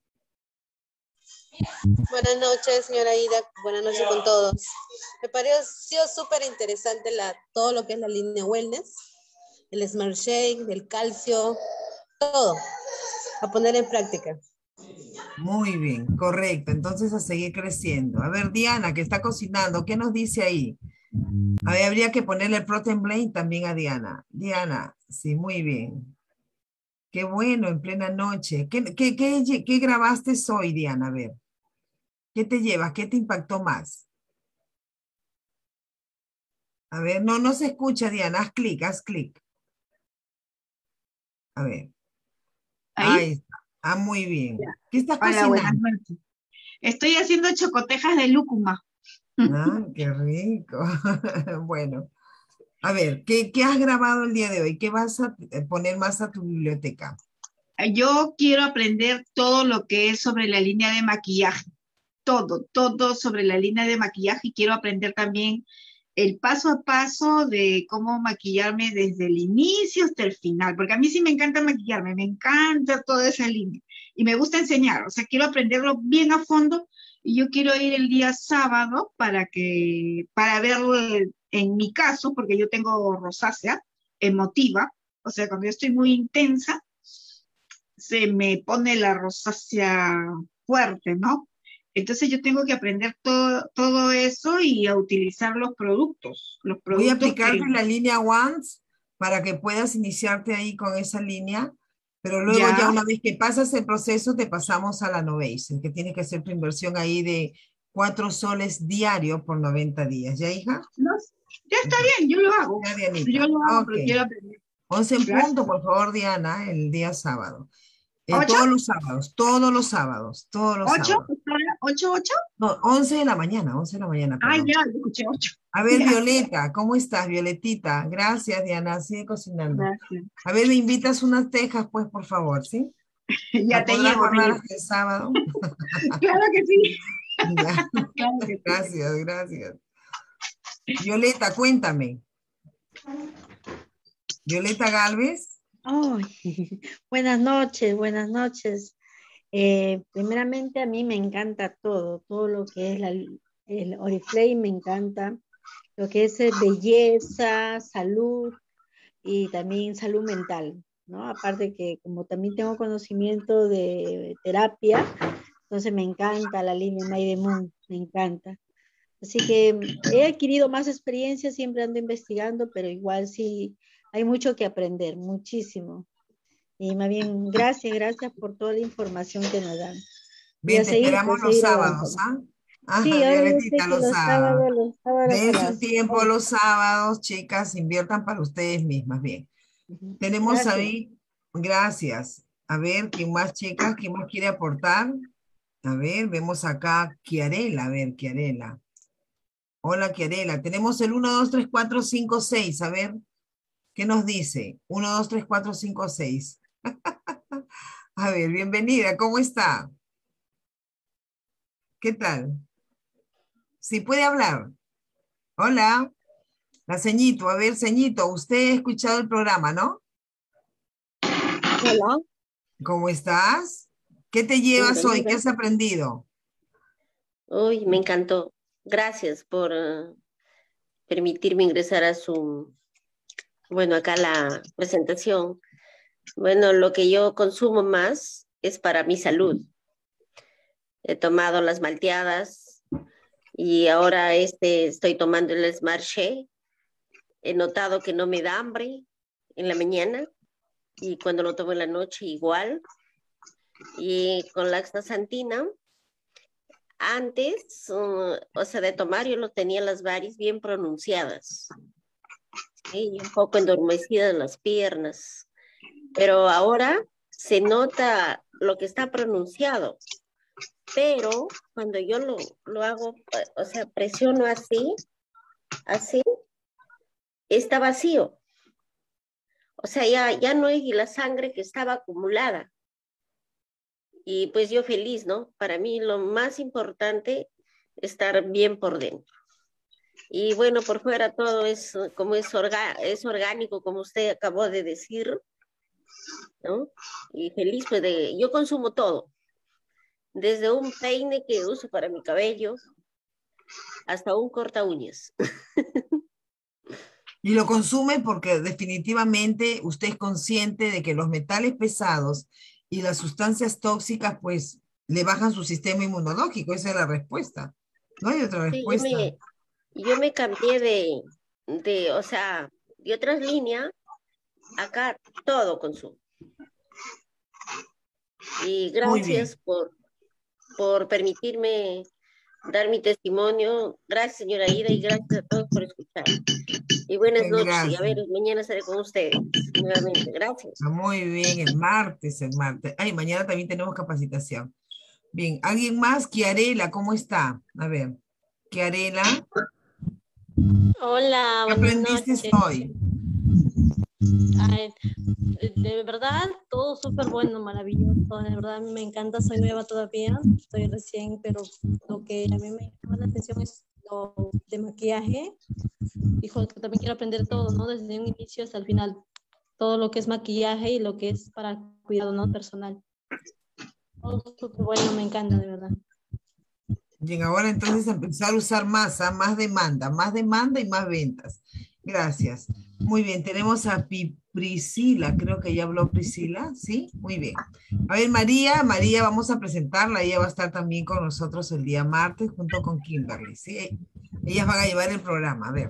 Buenas noches, señora Ida. Buenas noches con todos. Me pareció súper interesante la, todo lo que es la línea wellness, el Smart Shake, el calcio, todo, a poner en práctica. Muy bien, correcto. Entonces a seguir creciendo. A ver, Diana, que está cocinando, ¿qué nos dice ahí? A ver, habría que ponerle el protein blend también a Diana. Diana, sí, muy bien. Qué bueno, en plena noche. ¿Qué, qué, qué, qué grabaste hoy, Diana? A ver, ¿qué te llevas? ¿Qué te impactó más? A ver, no, no se escucha, Diana. Haz clic, haz clic. A ver. ¿Ahí? Ahí está. Ah, muy bien. Ya. ¿Qué estás Hola, buenas cocinando? noches. Estoy haciendo chocotejas de lúcuma. Ah, qué rico. Bueno, a ver, ¿qué, qué has grabado el día de hoy? ¿Qué vas a eh, poner más a tu biblioteca? Yo quiero aprender todo lo que es sobre la línea de maquillaje. Todo, todo sobre la línea de maquillaje y quiero aprender también el paso a paso de cómo maquillarme desde el inicio hasta el final, porque a mí sí me encanta maquillarme, me encanta toda esa línea y me gusta enseñar, o sea, quiero aprenderlo bien a fondo y yo quiero ir el día sábado para que, para verlo en mi caso, porque yo tengo rosácea emotiva, o sea, cuando yo estoy muy intensa, se me pone la rosácea fuerte, ¿no? Entonces yo tengo que aprender todo, todo eso y a utilizar los productos, los Voy a productos que aplicarte la línea Once para que puedas iniciarte ahí con esa línea, pero luego ya ya, una vez que pasas el proceso te pasamos a la Novation, que tienes que hacer tu inversión ahí de cuatro soles diario por noventa días. ¿Ya, hija? no, ya está bien, yo lo hago, Ya, yo Dianita. lo hago Ok. porque quiero aprender. once en Gracias. punto, por favor, Diana, el día sábado. Eh, ¿Ocho? todos los sábados, todos los sábados, todos los ¿Ocho? sábados. ¿Ocho, ocho? No, once de la mañana, once de la mañana, Ah, perdón. ya, yo escuché ocho. A ver, Ya. Violeta, ¿cómo estás, Violetita? Gracias, Diana, sigue cocinando. Gracias. A ver, me invitas unas tejas, pues, por favor, ¿sí? Ya ¿La te podrás llevo, te guardar llevo. hasta el sábado? Claro que sí. Ya. Claro que sí. Gracias, gracias. Violeta, cuéntame. Violeta Galvez. Ay, buenas noches, buenas noches. Eh, primeramente a mí me encanta todo, todo lo que es la, el Oriflame me encanta, lo que es eh, belleza, salud y también salud mental, ¿no? Aparte que como también tengo conocimiento de terapia, entonces me encanta la línea My the Moon, me encanta. Así que he adquirido más experiencia, siempre ando investigando, pero igual sí hay mucho que aprender, muchísimo. Y más bien, gracias, gracias por toda la información que nos dan. Y a Bien, te seguir, esperamos pues, los seguir sábados, avanzando. ¿ah? Sí, Ajá, ahora yo sé Violetita, que los los sábados. sábados, los sábados a Den su las tiempo once. los sábados, chicas, inviertan para ustedes mismas. Bien. Ujú. Tenemos Gracias. ahí, gracias. A ver, ¿quién más, chicas? ¿Quién más quiere aportar? A ver, vemos acá Chiarela. A ver, Chiarela. Hola, Chiarela. Tenemos el uno, dos, tres, cuatro, cinco, seis. A ver, ¿qué nos dice? uno, dos, tres, cuatro, cinco, seis. A ver, bienvenida. ¿Cómo está? ¿Qué tal? ¿Sí puede hablar? Hola. La ceñito. A ver, ceñito, usted ha escuchado el programa, ¿no? Hola, ¿Cómo estás? ¿Qué te llevas hoy? ¿Qué bienvenida. has aprendido? Uy, me encantó. Gracias por eh, permitirme ingresar a su, bueno, acá la presentación. Bueno, lo que yo consumo más es para mi salud. He tomado las malteadas y ahora este, estoy tomando el Smart Shake. He notado que no me da hambre en la mañana y cuando lo tomo en la noche igual. Y con la astaxantina, antes, uh, o sea, de tomar, yo lo tenía las varis bien pronunciadas, ¿sí? Y un poco endormecidas las piernas, pero ahora se nota lo que está pronunciado, pero cuando yo lo, lo hago, o sea, presiono así, así, está vacío. O sea, ya, ya no hay la sangre que estaba acumulada. Y pues yo feliz, ¿no? Para mí lo más importante es estar bien por dentro. Y bueno, por fuera todo es como es, orga, es orgánico, como usted acabó de decir, ¿no? Y feliz, pues de, yo consumo todo, desde un peine que uso para mi cabello hasta un corta uñas. Y lo consume porque definitivamente usted es consciente de que los metales pesados y las sustancias tóxicas pues le bajan su sistema inmunológico. Esa es la respuesta. No hay otra Sí, yo respuesta. me, yo me cambié de, de, o sea, de otras líneas, acá todo consumo. Y Muy bien. gracias por, por permitirme dar mi testimonio. Gracias, señora Ida, y gracias a todos por escuchar. Y buenas noches. Y a Gracias. ver, mañana estaré con ustedes nuevamente. Gracias. Ah, muy bien, el martes, el martes. Ay, mañana también tenemos capacitación. Bien, ¿alguien más? Kiarela, ¿cómo está? A ver, Kiarela, Hola, ¿qué buenas aprendiste noches. hoy? Ay, de verdad, todo súper bueno, maravilloso. De verdad, me encanta. Soy nueva todavía, estoy recién, pero lo que a mí me llama la atención es lo de maquillaje. Dijo que también quiero aprender todo, ¿no? Desde un inicio hasta el final. Todo lo que es maquillaje y lo que es para cuidado, ¿no? Personal. Todo súper bueno, me encanta, de verdad. Bien, ahora entonces empezar a usar más, ¿ah? Más demanda, más demanda y más ventas. Gracias. Muy bien, tenemos a Pi- Priscila, creo que ya habló Priscila, ¿sí? Muy bien. A ver, María, María, vamos a presentarla, ella va a estar también con nosotros el día martes junto con Kimberly, ¿sí? Ellas van a llevar el programa, a ver.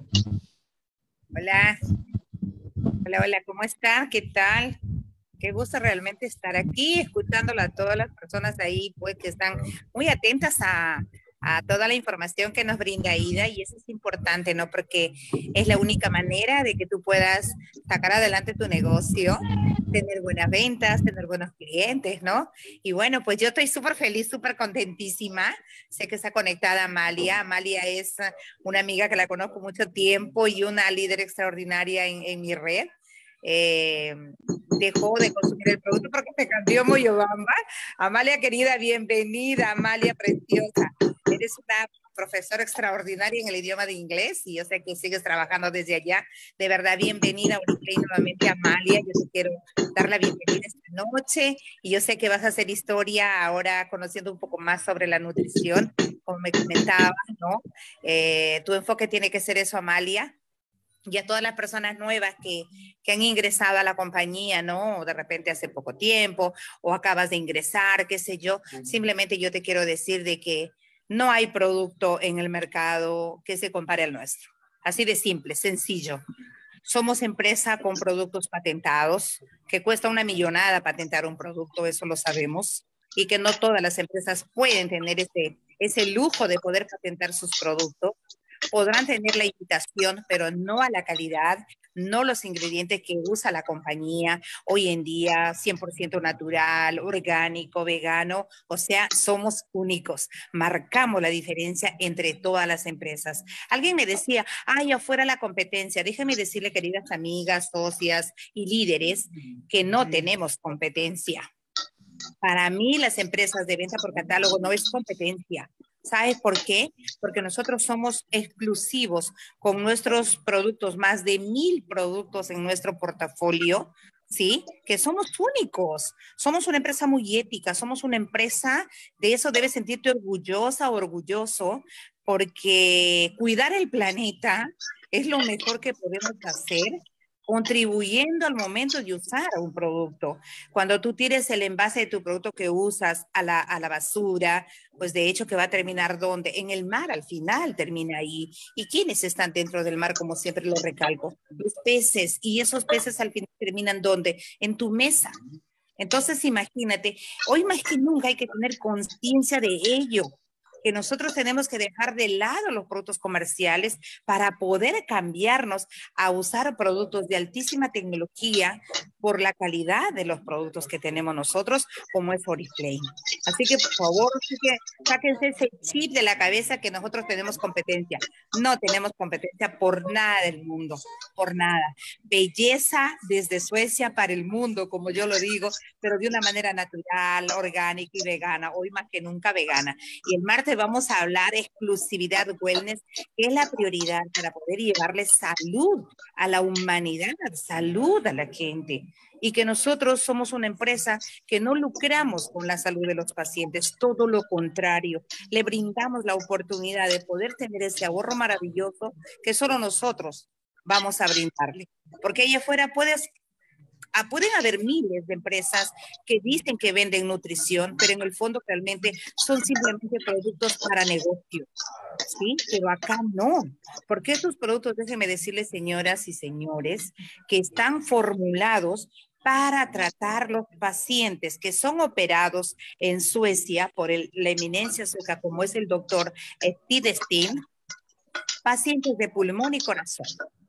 Hola, hola, hola, ¿cómo están? ¿Qué tal? Qué gusto realmente estar aquí, escuchándola a todas las personas ahí, pues, que están muy atentas a, a toda la información que nos brinda Ida, y eso es importante, ¿no? Porque es la única manera de que tú puedas sacar adelante tu negocio, tener buenas ventas, tener buenos clientes, ¿no? Y bueno, pues yo estoy súper feliz, súper contentísima. Sé que está conectada Amalia. Amalia es una amiga que la conozco mucho tiempo y una líder extraordinaria en, en mi red. Eh, dejó de consumir el producto porque se cambió Moyobamba. Amalia querida, bienvenida, Amalia preciosa. Eres una profesora extraordinaria en el idioma de inglés y yo sé que sigues trabajando desde allá. De verdad, bienvenida a Oriplay nuevamente, Amalia. Yo te quiero dar la bienvenida esta noche y yo sé que vas a hacer historia ahora conociendo un poco más sobre la nutrición, como me comentabas, ¿no? Eh, tu enfoque tiene que ser eso, Amalia. Y a todas las personas nuevas que, que han ingresado a la compañía, ¿no? De repente hace poco tiempo, o acabas de ingresar, qué sé yo. Simplemente yo te quiero decir de que no hay producto en el mercado que se compare al nuestro. Así de simple, sencillo. Somos empresa con productos patentados, que cuesta una millonada patentar un producto, eso lo sabemos, y que no todas las empresas pueden tener ese, ese lujo de poder patentar sus productos. Podrán tener la invitación, pero no a la calidad, no los ingredientes que usa la compañía hoy en día, cien por ciento natural, orgánico, vegano, o sea, somos únicos, marcamos la diferencia entre todas las empresas. Alguien me decía, ay, afuera la competencia. Déjame decirle, queridas amigas, socias y líderes, que no tenemos competencia. Para mí, las empresas de venta por catálogo no es competencia. ¿Sabes por qué? Porque nosotros somos exclusivos con nuestros productos, más de mil productos en nuestro portafolio, ¿sí? Que somos únicos. Somos una empresa muy ética, somos una empresa, de eso debes sentirte orgullosa, orgulloso, porque cuidar el planeta es lo mejor que podemos hacer, contribuyendo al momento de usar un producto. Cuando tú tires el envase de tu producto que usas a la, a la basura, pues de hecho que va a terminar ¿dónde? En el mar, al final termina ahí. ¿Y quiénes están dentro del mar? Como siempre lo recalco, los peces. Y esos peces al final terminan ¿dónde? En tu mesa. Entonces imagínate, hoy más que nunca hay que tener conciencia de ello, que nosotros tenemos que dejar de lado los productos comerciales para poder cambiarnos a usar productos de altísima tecnología por la calidad de los productos que tenemos nosotros, como es Oriflame. Así que, por favor, sí que sáquense ese chip de la cabeza que nosotros tenemos competencia. No tenemos competencia por nada del mundo, por nada. Belleza desde Suecia para el mundo, como yo lo digo, pero de una manera natural, orgánica y vegana, hoy más que nunca vegana. Y el martes vamos a hablar exclusividad wellness, que es la prioridad para poder llevarle salud a la humanidad, salud a la gente. Y que nosotros somos una empresa que no lucramos con la salud de los pacientes, todo lo contrario, le brindamos la oportunidad de poder tener ese ahorro maravilloso que solo nosotros vamos a brindarle. Porque allá afuera puedes Ah, pueden haber miles de empresas que dicen que venden nutrición, pero en el fondo realmente son simplemente productos para negocio, ¿sí? Pero acá no, porque estos productos, déjenme decirles, señoras y señores, que están formulados para tratar los pacientes que son operados en Suecia por el, la eminencia sueca, como es el doctor Tidestein, pacientes de pulmón y corazón.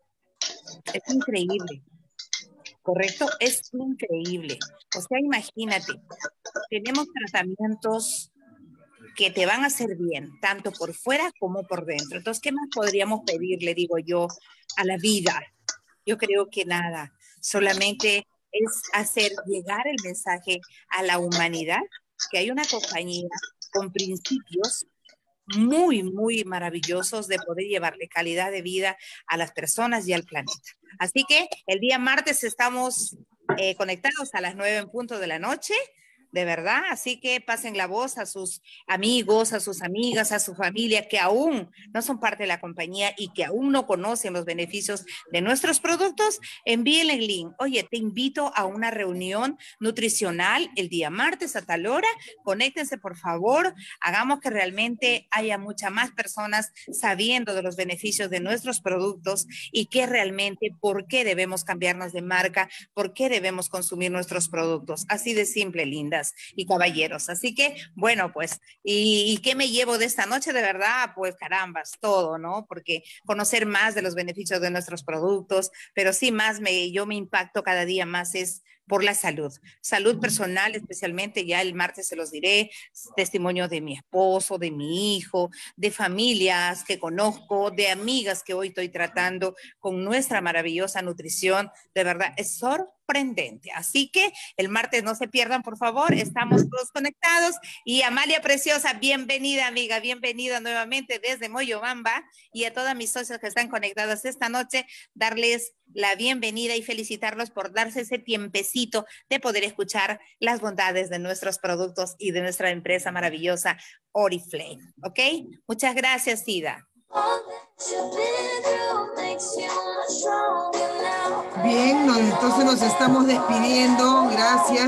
Es increíble. ¿Correcto? Es increíble. O sea, imagínate, tenemos tratamientos que te van a hacer bien, tanto por fuera como por dentro. Entonces, ¿qué más podríamos pedir, le digo yo, a la vida? Yo creo que nada, solamente es hacer llegar el mensaje a la humanidad, que hay una compañía con principios muy, muy maravillosos de poder llevarle calidad de vida a las personas y al planeta. Así que el día martes estamos eh, conectados a las nueve en punto de la noche, de verdad, así que pasen la voz a sus amigos, a sus amigas, a su familia que aún no son parte de la compañía y que aún no conocen los beneficios de nuestros productos, envíenle el link. Oye, te invito a una reunión nutricional el día martes a tal hora, conéctense por favor, hagamos que realmente haya muchas más personas sabiendo de los beneficios de nuestros productos y que realmente por qué debemos cambiarnos de marca, por qué debemos consumir nuestros productos. Así de simple, lindas y caballeros. Así que, bueno, pues, ¿y, ¿y qué me llevo de esta noche? De verdad, pues, carambas, todo, ¿no? Porque conocer más de los beneficios de nuestros productos, pero sí más me, yo me impacto cada día más es por la salud, salud personal especialmente, ya el martes se los diré, testimonio de mi esposo, de mi hijo, de familias que conozco, de amigas que hoy estoy tratando con nuestra maravillosa nutrición, de verdad, es sorprendente. Así que el martes no se pierdan, por favor, estamos todos conectados y Amalia Preciosa, bienvenida amiga, bienvenida nuevamente desde Moyobamba y a todas mis socios que están conectados esta noche, darles la bienvenida y felicitarlos por darse ese tiempecito de poder escuchar las bondades de nuestros productos y de nuestra empresa maravillosa Oriflame, ¿ok? Muchas gracias, Ida. Bien, nos, entonces nos estamos despidiendo, gracias.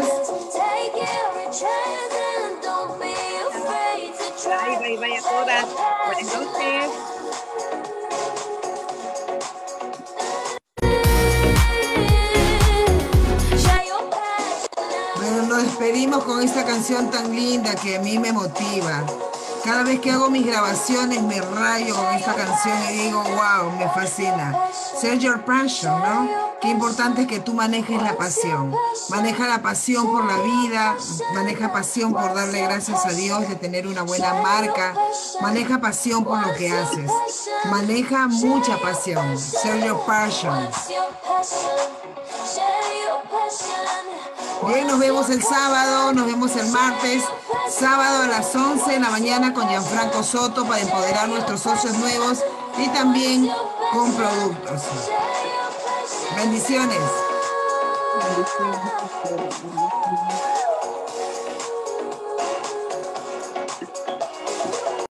Bye, bye, bye a todas. Buenas noches. Bueno, nos despedimos con esta canción tan linda que a mí me motiva. Cada vez que hago mis grabaciones me rayo con esta canción y digo, wow, me fascina. Ser your passion, ¿no? Qué importante es que tú manejes la pasión. Maneja la pasión por la vida, maneja pasión por darle gracias a Dios de tener una buena marca, maneja pasión por lo que haces. Maneja mucha pasión. Ser your passion. Bien, nos vemos el sábado, nos vemos el martes, sábado a las once de la mañana con Gianfranco Soto para empoderar nuestros socios nuevos y también con productos. Bendiciones. Bendiciones.